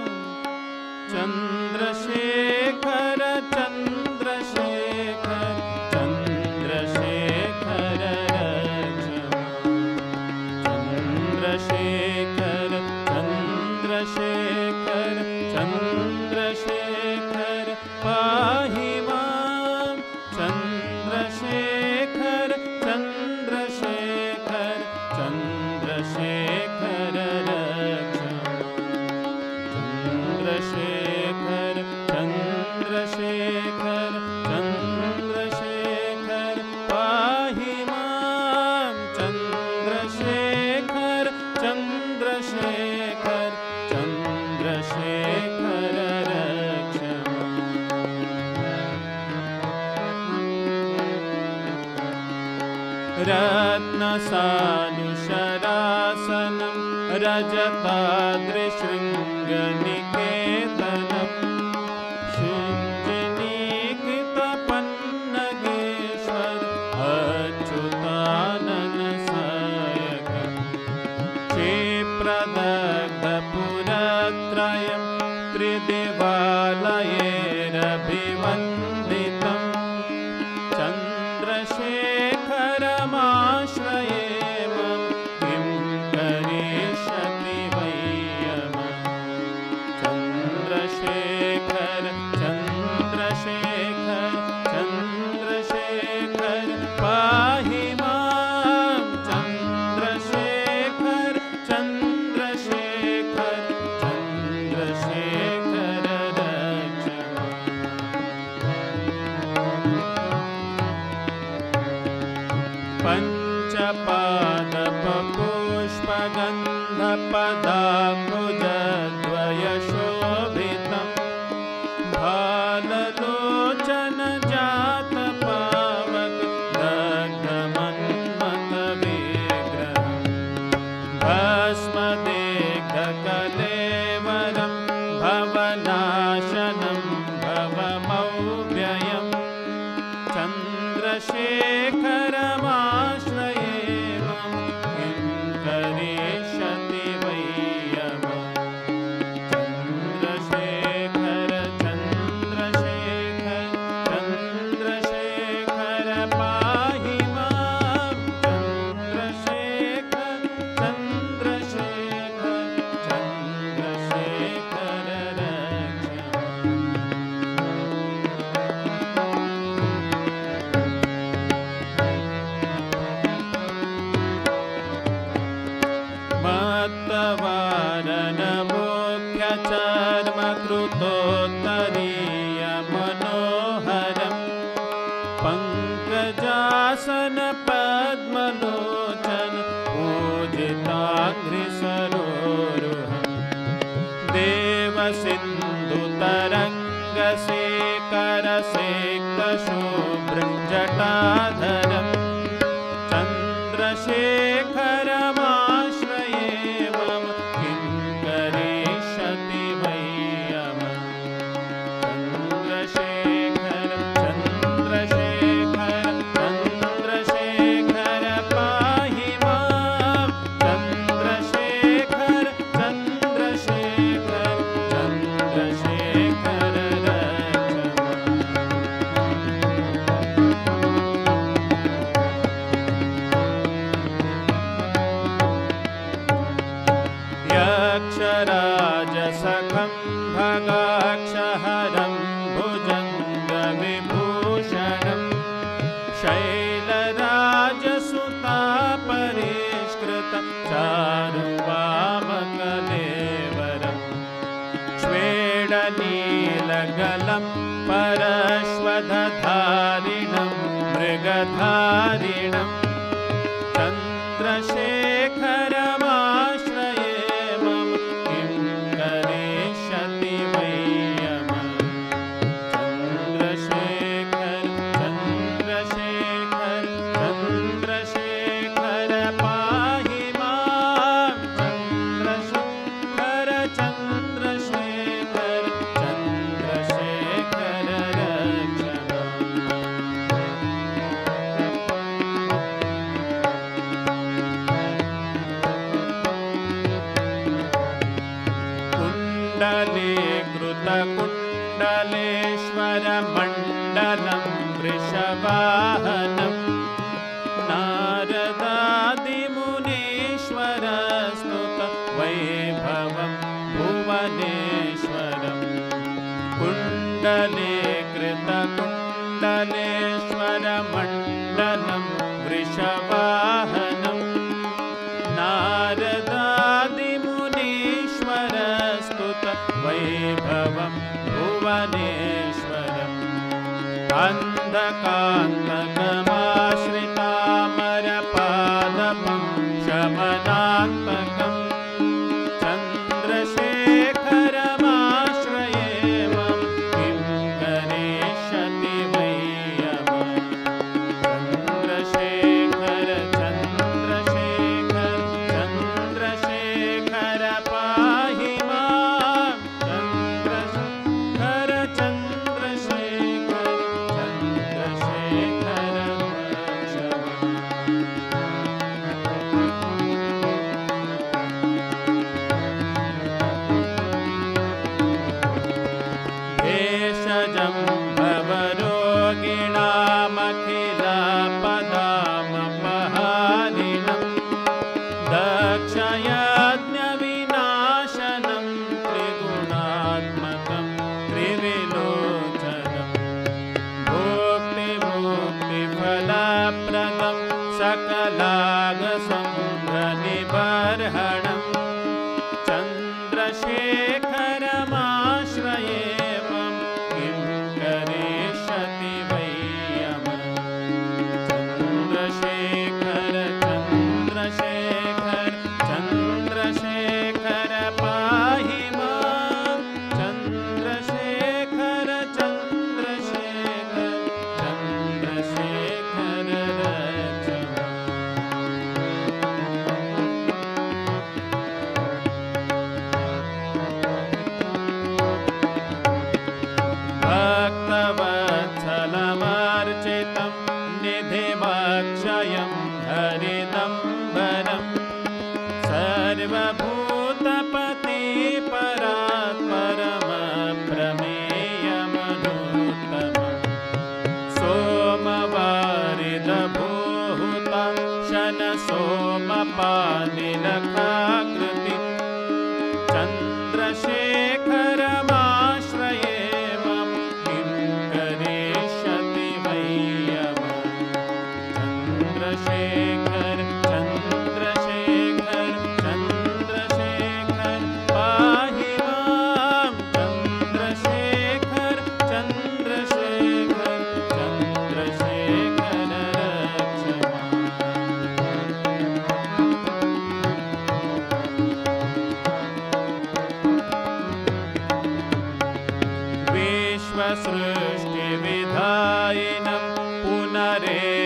चंद्रशेखर चंद्रशेखर चंद्रशेखर रक्ष चंद्रशेखर चंद्रशेखर चंद्रशेखर पाहि मां चंद्रशेखर चंद्रशेखर चंद्रशेखर रक्ष चंद्रशेखर चंद्रशेखर चंद्रशेखर पाहि मां चंद्रशेखर चंद्रशेखर चंद्रशेखर रक्ष रत्नसानुशरासनं रजताद्रिशृङ्गनिकेतनं शुञ्जनीकृतपन्नगेश्वर अच्युताननसायकं क्षिप्रदग्धपुरत्रयं त्रिदिवालयैरभिवन्दितं चन्द्रशेखरमाश्रये मम किं करिष्यति वै यमः चन्द्रशेखर चन्द्रशेखर चन्द्रशेखर पाहि मां चन्द्रशेखर चन्द्रशेखर चन्द्रशेखर रक्ष पञ्चपादपपुष्पगन्धपदाम्बुजद्वयशोभितं भाललोचनजातपावक दग्धमन्मथविग्रहं भस्मदेग्धकलेवरं भवनाशनं भवमव्ययं चन्द्रशेखरमाश्रये मम किं करिष्यति वै यमः चन्द्रशेखर चन्द्रशेखर चन्द्रशेखर पाहि मां चन्द्रशेखर चन्द्रशेखर चन्द्रशेखर रक्ष मत्तवारणमुख्यचर्मकृतोत्तरीयमनोहरं पङ्कजासन पद्मलोचन गङ्गाधरं चन्द्रशेखरमाश्रये मम किं करिष्यति वै यमः चन्द्रशेखर चन्द्रशेखर चन्द्रशेखर पाहि मां चन्द्रशेखर चन्द्रशेखर चन्द्रशेखर यक्षराजसखं भगाक्षहरं भुजङ्गविभूषणं शैलराजसुतापरिष्कृतं चारुवामकलेवरं श्वेडनीलगलं परश्वधारिणं मृगधारिणं चन्द्रशेखरमाश्रये मम किं करिष्यति वै यमः चन्द्रशेखर चन्द्रशेखर चन्द्रशेखर पाहि मां चन्द्रशेखर चन्द्रशेखर चन्द्रशेखर रक्ष कुण्डलीकृतकुण्डलेश्वरमण्डलं वृषवाहनं नारदादिमुनीश्वरस्तुत वैभवं भुवनेश्वरं कुण्डलीकृतकुण्डलेश्वरमण्डलं वृषवाहनं नारदादिमुनीश्वरस्तुत वैभवं भुवनेश्वरम् अन्धकान्तकमाश्रितामरपादपं शमनात्मकं चन्द्रशेखरमाश्रये मम किं करिष्यति वै यमः चन्द्रशेखर चन्द्रशेखर चन्द्रशेखर पाहि मां चन्द्रशेखर चन्द्रशेखर चन्द्रशेखर भेषजं भवरोगिणामखिलापदामपहारिणं दक्षयज्ञविनाशनं त्रिगुणात्मकं त्रिविलोचनं भोक्तिमुक्तिफलप्रदं सकलागसंघनिबर्हणं चन्द्रशेखरमाश्रये मम किं करिष्यति वै यमः चन्द्रशेखर चन्द्रशेखर चन्द्रशेखर पाहि मां चन्द्रशेखर चन्द्रशेखर चन्द्रशेखर रक्ष भक्तवत्सलमर्चितं निधिमक्षयं हरिदम्बरं सर्वभूतपति परात्परमप्रमेयमनूत्तमं सोमवारिदभूता शनसोमपानिलकाकृतिं चन्द्रशेखरमाश्रये मम किं करिष्यति वै यमः चन्द्रशेखर चन्द्रशेखर चन्द्रशेखर पाहि मां चन्द्रशेखर चन्द्रशेखर चन्द्रशेखर रक्ष विश्वसृष्टिविधायिनं पुनरे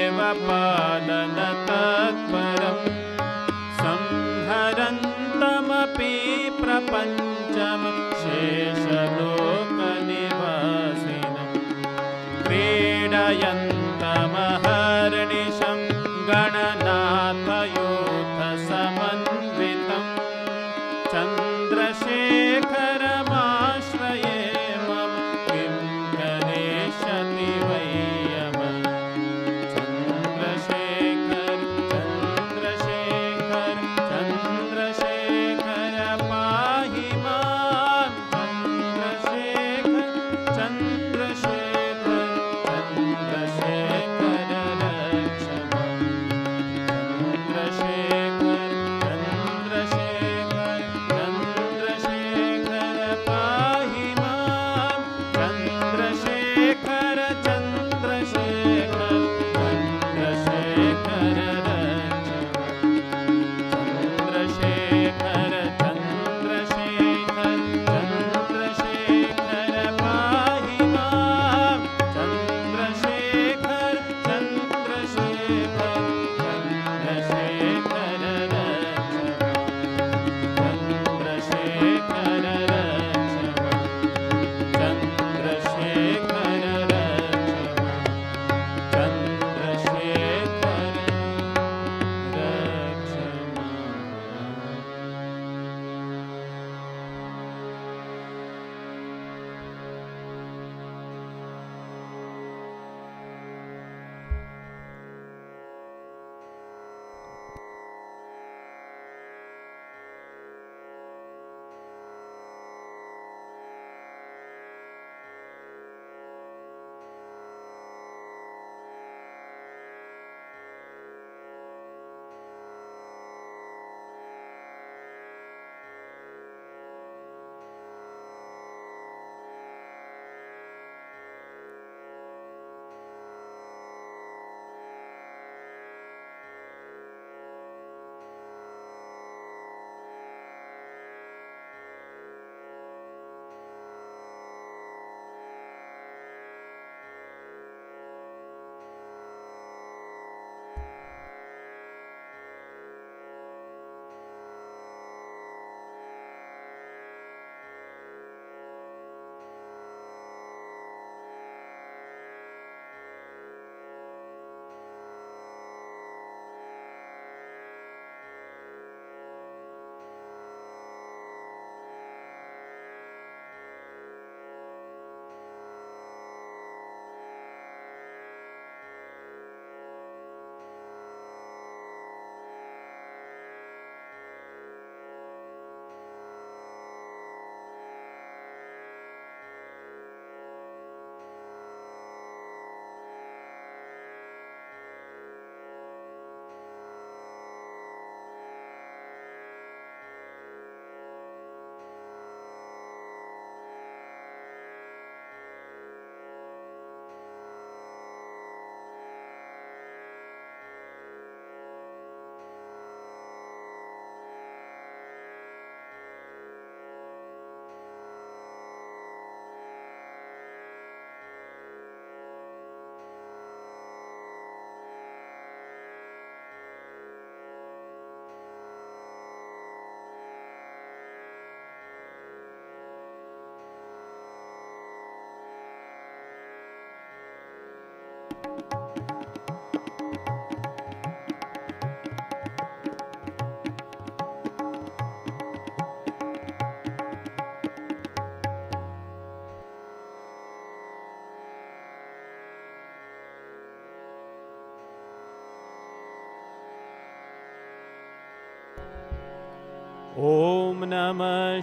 ॐ नमः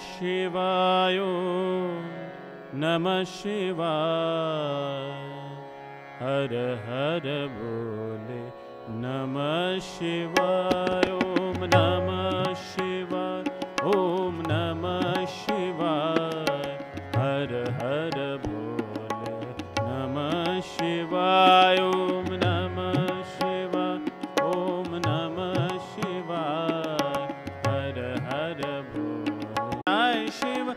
शिवाय नमः शिवाय हर हर बोले नमः शिवाय ॐ नमः शिवाय ॐ नमः शिवाय हर हर बोले नमः शिवाय ॐ नमः शिवाय ॐ नमः शिवाय हर हर बोले जय शिव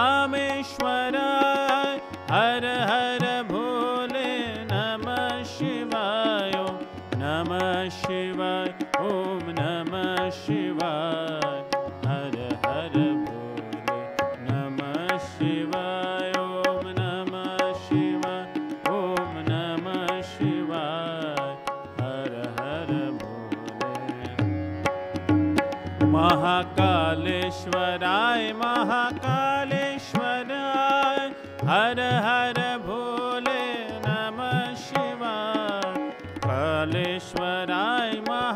रामेश्वराय हर हर भोले नमः शिवाय नमः शिवाय ॐ नमः शिवाय हर हर भोले नमः शिवाय ॐ नमः शिवाय ॐ नमः शिवाय हर हर भोले महाकालेश्वराय महाकालेश्वराय हर हर भोले नमः शिवाय कालेश्वराय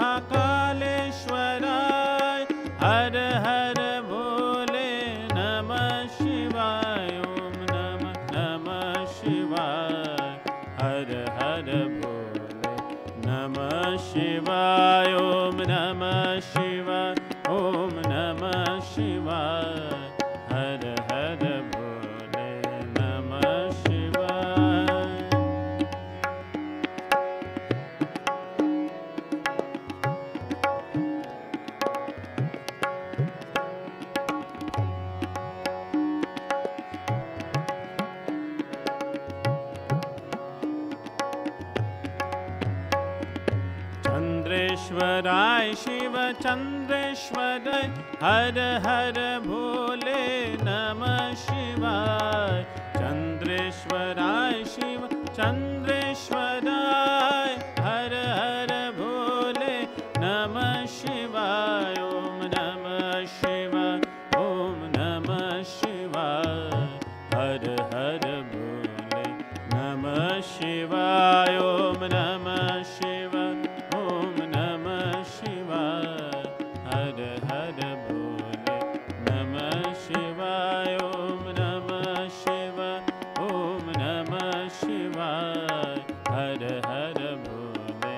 महाकालेश्वराय हर हर भोले नमः शिवाय ॐ नमः शिवाय हर हर भोले नमः शिवाय ॐ नमः शिवाय ॐ नमः शिवाय हर हर भोले नमः शिवाय चंद्रेश्वराय शिव चंद्रेश्वराय हर हर भोले नमः शिवाय चंद्रेश्वराय शिव चंद्रेश्वराय हर हर भोले नमः शिवाय ओम नमः शिवाय ओम नमः शिवाय हर हर भोले नमः शिवाय ओम नमः शिवाय ओम नमः शिवाय हर हर भोले नमः शिवाय ओम नमः शिवाय ओम नमः शिवाय हर हर भोले।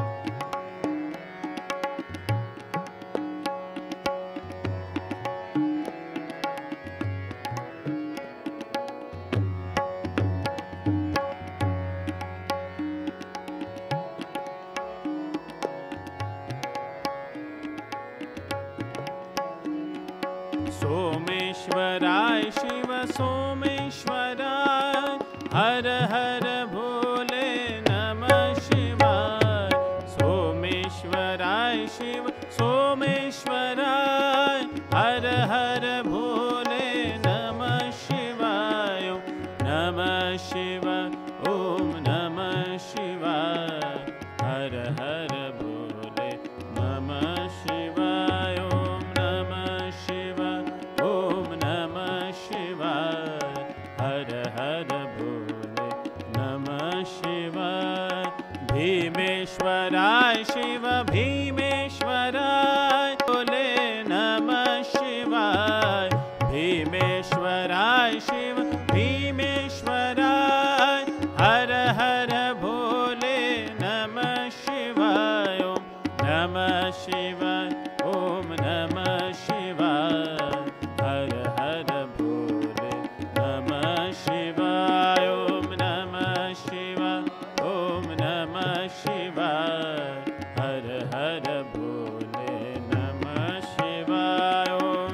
सोमेश्वराय शिव सोमेश्वराय हर हर भोले नमः शिवाय सोमेश्वराय शिव सोमेश्वराय हर हर भोले नमः शिवाय नमः शिवाय ओम नमः शिवाय हर हर भोले नमः शिवाय ओम नमः शिवाय ओम नमः शिवाय हर हर भोले नमः शिवाय भीमेश्वराय शिव भीमेश्वराय भोले नमः शिवाय भीमेश्वराय शिव भीमेश्वराय हर हर भोले नमः शिवाय ओम नमः शिवाय ओम नमः शिवाय हर हर भोले नमः शिवाय ओम नमः शिवाय ओम नमः शिवाय हर हर भोले नमः शिवाय ओम।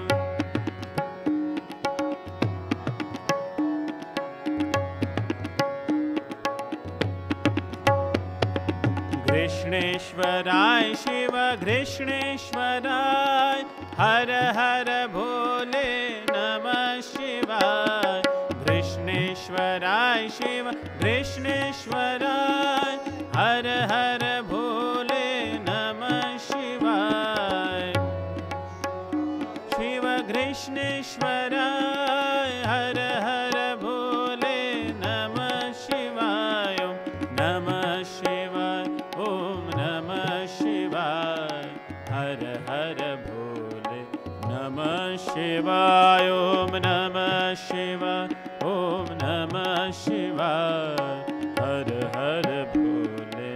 कृष्णेश्वराय शिव कृष्णेश्वराय हर हर भोले नमः शिवाय कृष्णेश्वराय शिव कृष्णेश्वराय हर हर भोले नमः शिवाय शिव कृष्णेश्वराय हर हर भोले नमः शिवाय नमः शिवाय ओम नमः शिवाय हर हर भोले नमः शिवाय ओम नमः शिवाय ओम नमः शिवाय हर हर भोले।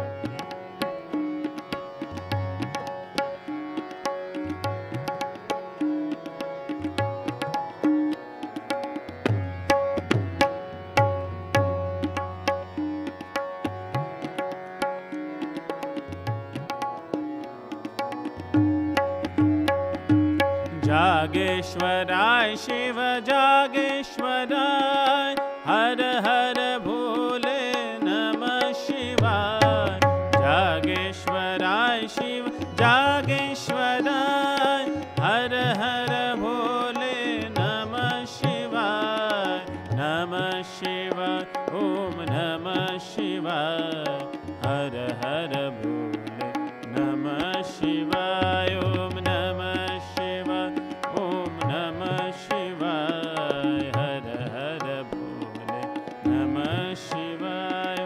जागेश्वराय शिव जागेश्वराय हर हर भोले नमः शिवाय जागेश्वराय शिव जागेश्वराय हर हर भोले नमः शिवाय नमः शिवाय ओम नमः शिवाय हर हर भोले नमः शिवाय ओम नमः शिवाय ओम नमः शिवाय हर हर भोले नमः शिवाय।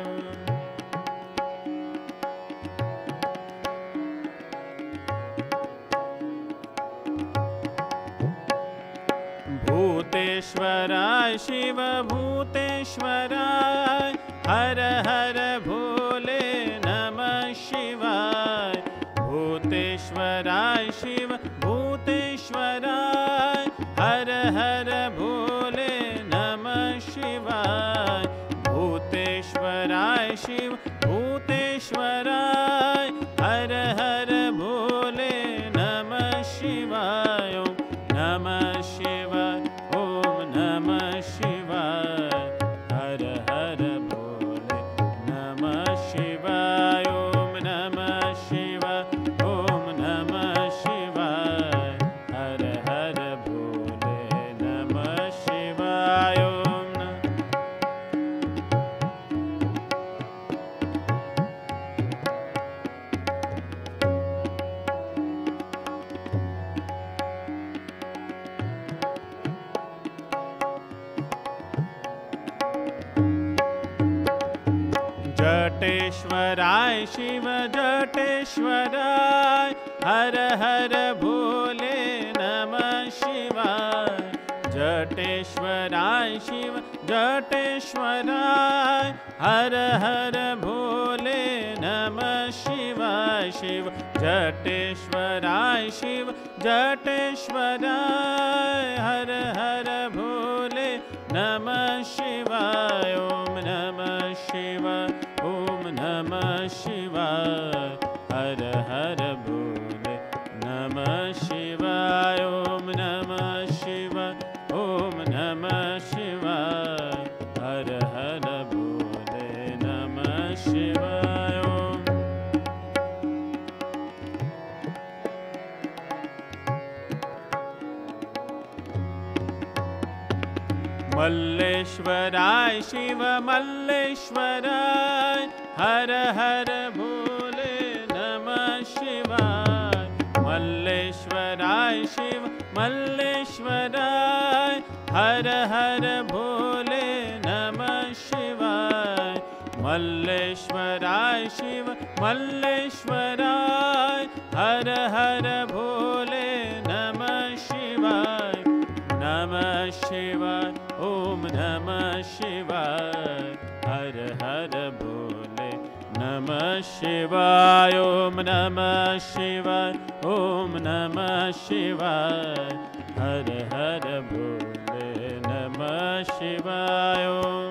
भूतेश्वराय शिव भूतेश्वराय हर हर भोले नमः शिवाय भूतेश्वराय शिव भूतेश्वराय हर हर भोले नमः शिवाय भूतेश्वराय शिव भूतेश्वराय हर हर भोले नमः शिवाय नमः शिवाय ओम नमः शिवाय हर हर भोले नमः शिवाय ओम नमः शिवाय ओम नमः शिवाय हर हर भोले नमः शिवाय ओम जटेश्वराय शिव जटेश्वराय हर हर भोले नमः शिवाय जटेश्वराय शिव जटेश्वराय हर हर भोले नमः शिवाय शिव जटेश्वराय शिव जटेश्वराय हर हर भोले नमः शिवाय ओम नमः शिवाय ओम नमः शिवाय हर हर भोले नमः शिवाय ओम नमः शिवाय ओम नमः शिवाय हर हर भोले नमः शिवाय ओम मल्लेश्वराय शिव मल्लेश्वराय हर हर भोले नमः शिवाय मल्लेश्वराय शिव मल्लेश्वराय हर हर भोले नमः शिवाय मल्लेश्वराय शिव मल्लेश्वराय हर हर भोले नमः शिवाय नमः शिवाय ओम नमः शिवाय हर हर भोले नमः शिवाय ओम नमः शिवाय ओम नमः शिवाय हर हर भोले नमः शिवाय ओम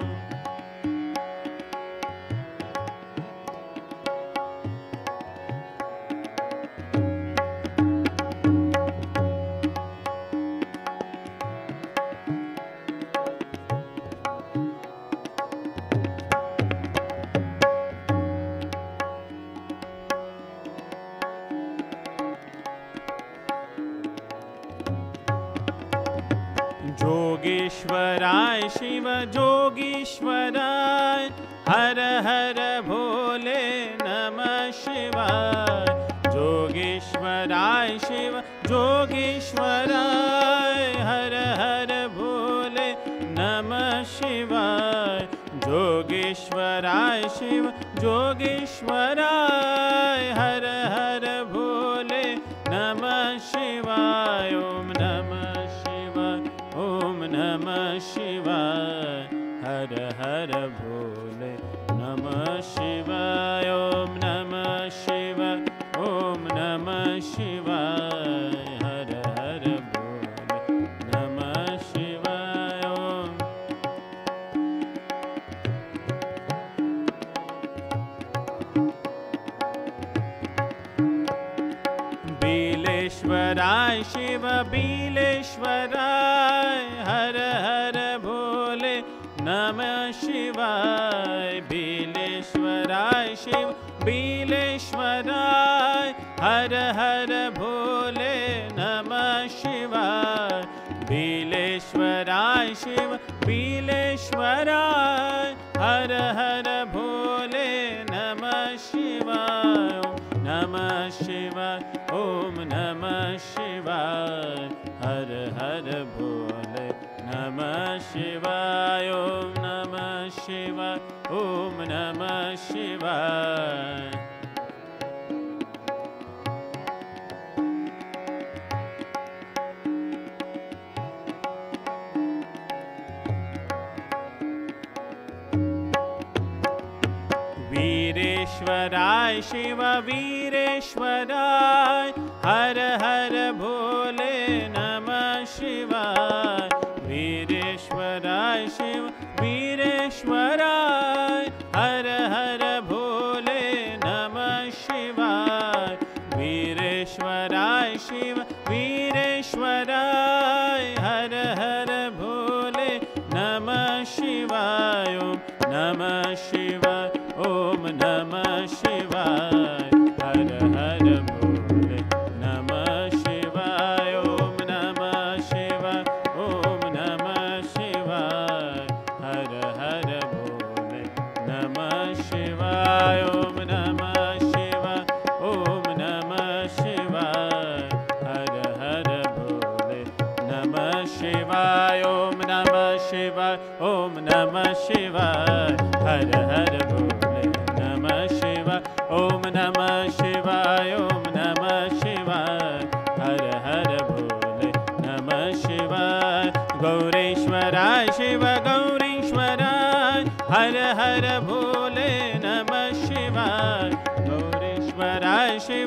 जोगेश्वराय शिव जोगेश्वराय हर हर भोले नमः शिवाय जोगेश्वराय शिव जोगेश्वराय हर हर भोले नमः शिवाय जोगेश्वराय शिव जोगेश्वराय हर हर भोले नमः शिवाय ओम नमः शिवाय ओम नमः शिवाय हर हर भोले नमः शिवाय ओम नमः शिवाय ओम नमः शिवाय हर हर भोले नमः शिवाय ओम बीलेश्वराय शिव बीलेश्वराय हर हर भोले नमः शिवाय बीलेश्वराय शिव बीलेश्वराय हर हर भोले नमः शिवाय बीलेश्वराय शिव बीलेश्वराय हर हर भोले नमः शिवाय नमः शिवाय ओम नमः शिवाय हर हर भोले नमः शिवाय ओम नमः शिवाय ओम नमः शिवाय वीरेश्वराय शिव वीरेश्वराय हर हर भोले नमः शिवाय वीरेश्वराय शिव वीरेश्वराय हर हर भोले नमः शिवाय वीरेश्वराय शिव वीरेश्वराय हर हर भोले नमः शिवाय ओम नमः शिवाय ओम नमः शिवाय हर नमः शिवाय हर हर भोले नमः शिवाय ओम नमः शिवाय ओम नमः शिवाय हर हर भोले नमः शिवाय गौरीश्वराय शिव गौरीश्वराय हर हर भोले नमः शिवाय गौरीश्वराय शिव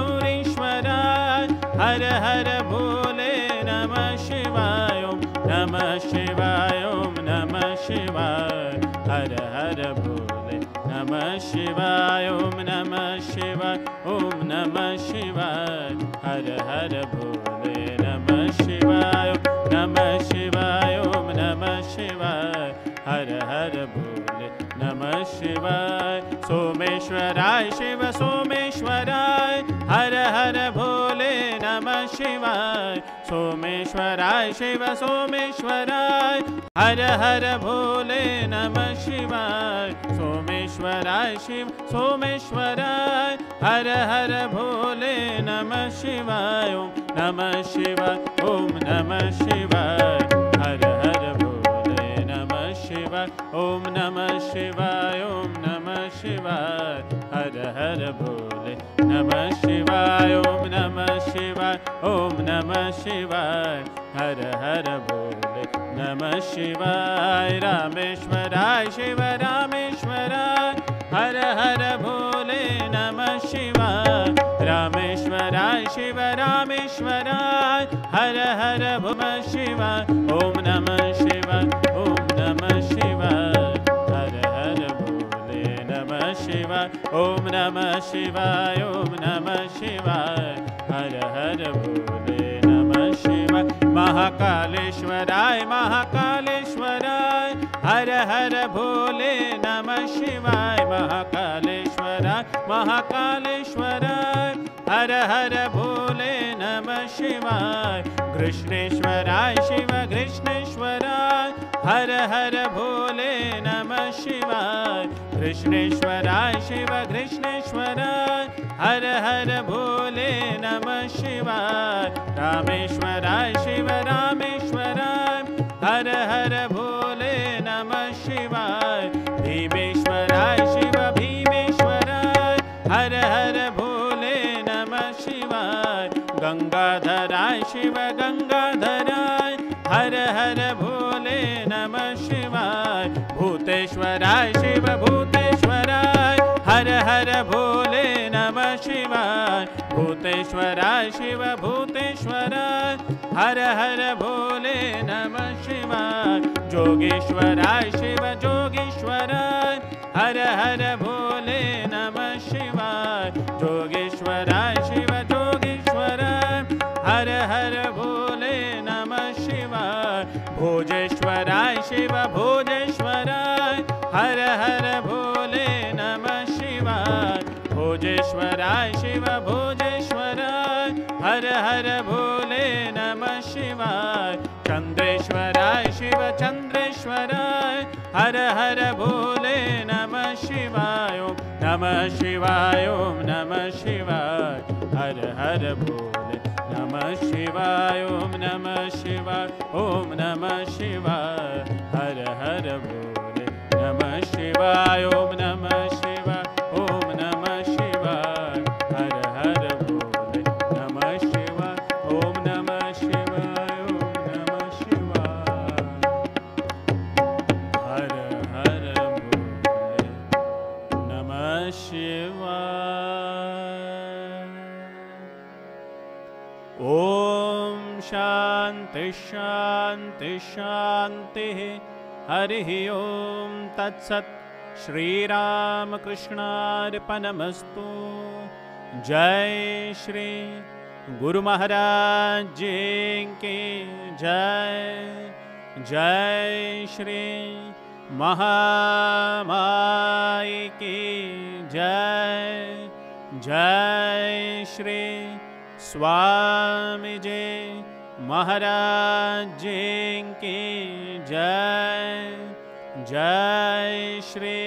गौरीश्वराय हर हर भोले नमः शिवाय ओम नमः शिवाय ओम नमः शिवाय हर हर भोले नमः शिवाय ओम नमः शिवाय ओम नमः शिवाय हर हर भोले नमः शिवाय नमः शिवाय ओम नमः शिवाय हर हर भोले नमः शिवाय सोमेश्वराय शिव सोमेश्वराय हर हर भोले नमः शिवाय सोमेश्वराय शिव सोमेश्वराय हर हर भोले नमः शिवाय सोमेश्वराय शिव सोमेश्वराय हर हर भोले नमः शिवाय ओम नमः शिवाय ओम नमः शिवाय हर हर भोले नमः शिवाय ओम नमः शिवाय ओम नमः शिवाय हर हर भोले नमः शिवाय ओम नमः शिवाय ओम नमः शिवाय हर हर भोले नमः शिवाय रामेश्वराय शिव रामेश्वराय हर हर भोले नमः शिवाय रामेश्वराय शिव रामेश्वराय हर हर भोले शिवाय ओम नमः शिवाय ओम नमः शिवाय हर हर भोले नमः शिवाय ओम नमः शिवाय ओम नमः शिवाय हर हर भोले नमः शिवाय महाकालेश्वराय महाकालेश्वराय हर हर भोले नमः शिवाय महाकालेश्वराय महाकालेश्वराय हर हर भोले नमः शिवाय कृष्णेश्वराय शिव कृष्णेश्वराय हर हर भोले नमः शिवाय कृष्णेश्वराय शिव कृष्णेश्वराय हर हर भोले नमः शिवाय रामेश्वराय शिव रामेश्वराय हर हर भोले नमः शिवाय भीमेश्वराय शिव भीमेश्वराय हर हर भोले नमः शिवाय गंगाधराय शिव गंगाधराय हर हर भोले नमः शिवाय भूतेश्वराय शिव भूतेश्वराय हर हर भोले नमः शिवाय भूतेश्वराय शिव भूतेश्वराय हर हर भोले नमः शिवाय जोगेश्वराय शिव जोगेश्वराय हर हर भोले नमः शिवाय जोगेश्वराय शिव जोगेश्वराय हर हर भोले नमः शिवाय भोजेश्वराय शिव भोजेश्वराय हर हर भोले नमः शिवाय भोजेश्वराय शिव भोजेश्वराय हर हर भोले नमः शिवाय चंद्रेश्वराय शिव चंद्रेश्वराय हर हर भोले नमः शिवाय ओम नमः शिवाय ओम नमः शिवाय हर हर भोले नमः शिवाय ओम नमः शिवाय ओम नमः शिवाय हर हर भोले नमः शिवाय ओम नमः शिवाय ओम नमः शिवाय हर हर भोले नमः शिवाय ओम नमः शिवाय ओम नमः शिवाय हर हर भोले नमः शिवाय ओम शांति शांति शांति हरि ओम तत्सत् श्री राम कृष्णार्पणमस्तु जय श्री गुरु महाराज जी की जय जय श्री महामाई की जय जय श्री स्वामी जी महाराज जी की जय जय श्री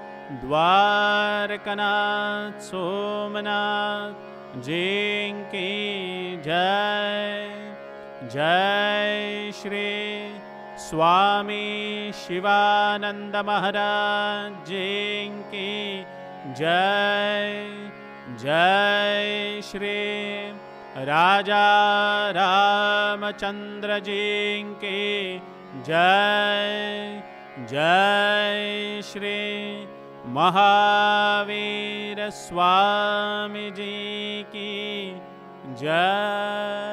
द्वारकानाथ सोमनाथ जी की जय जय श्री स्वामी शिवानंद महाराज जी की जय। जय श्री राजा रामचंद्र जी की जय। जय श्री महावीर स्वामी जी की जय।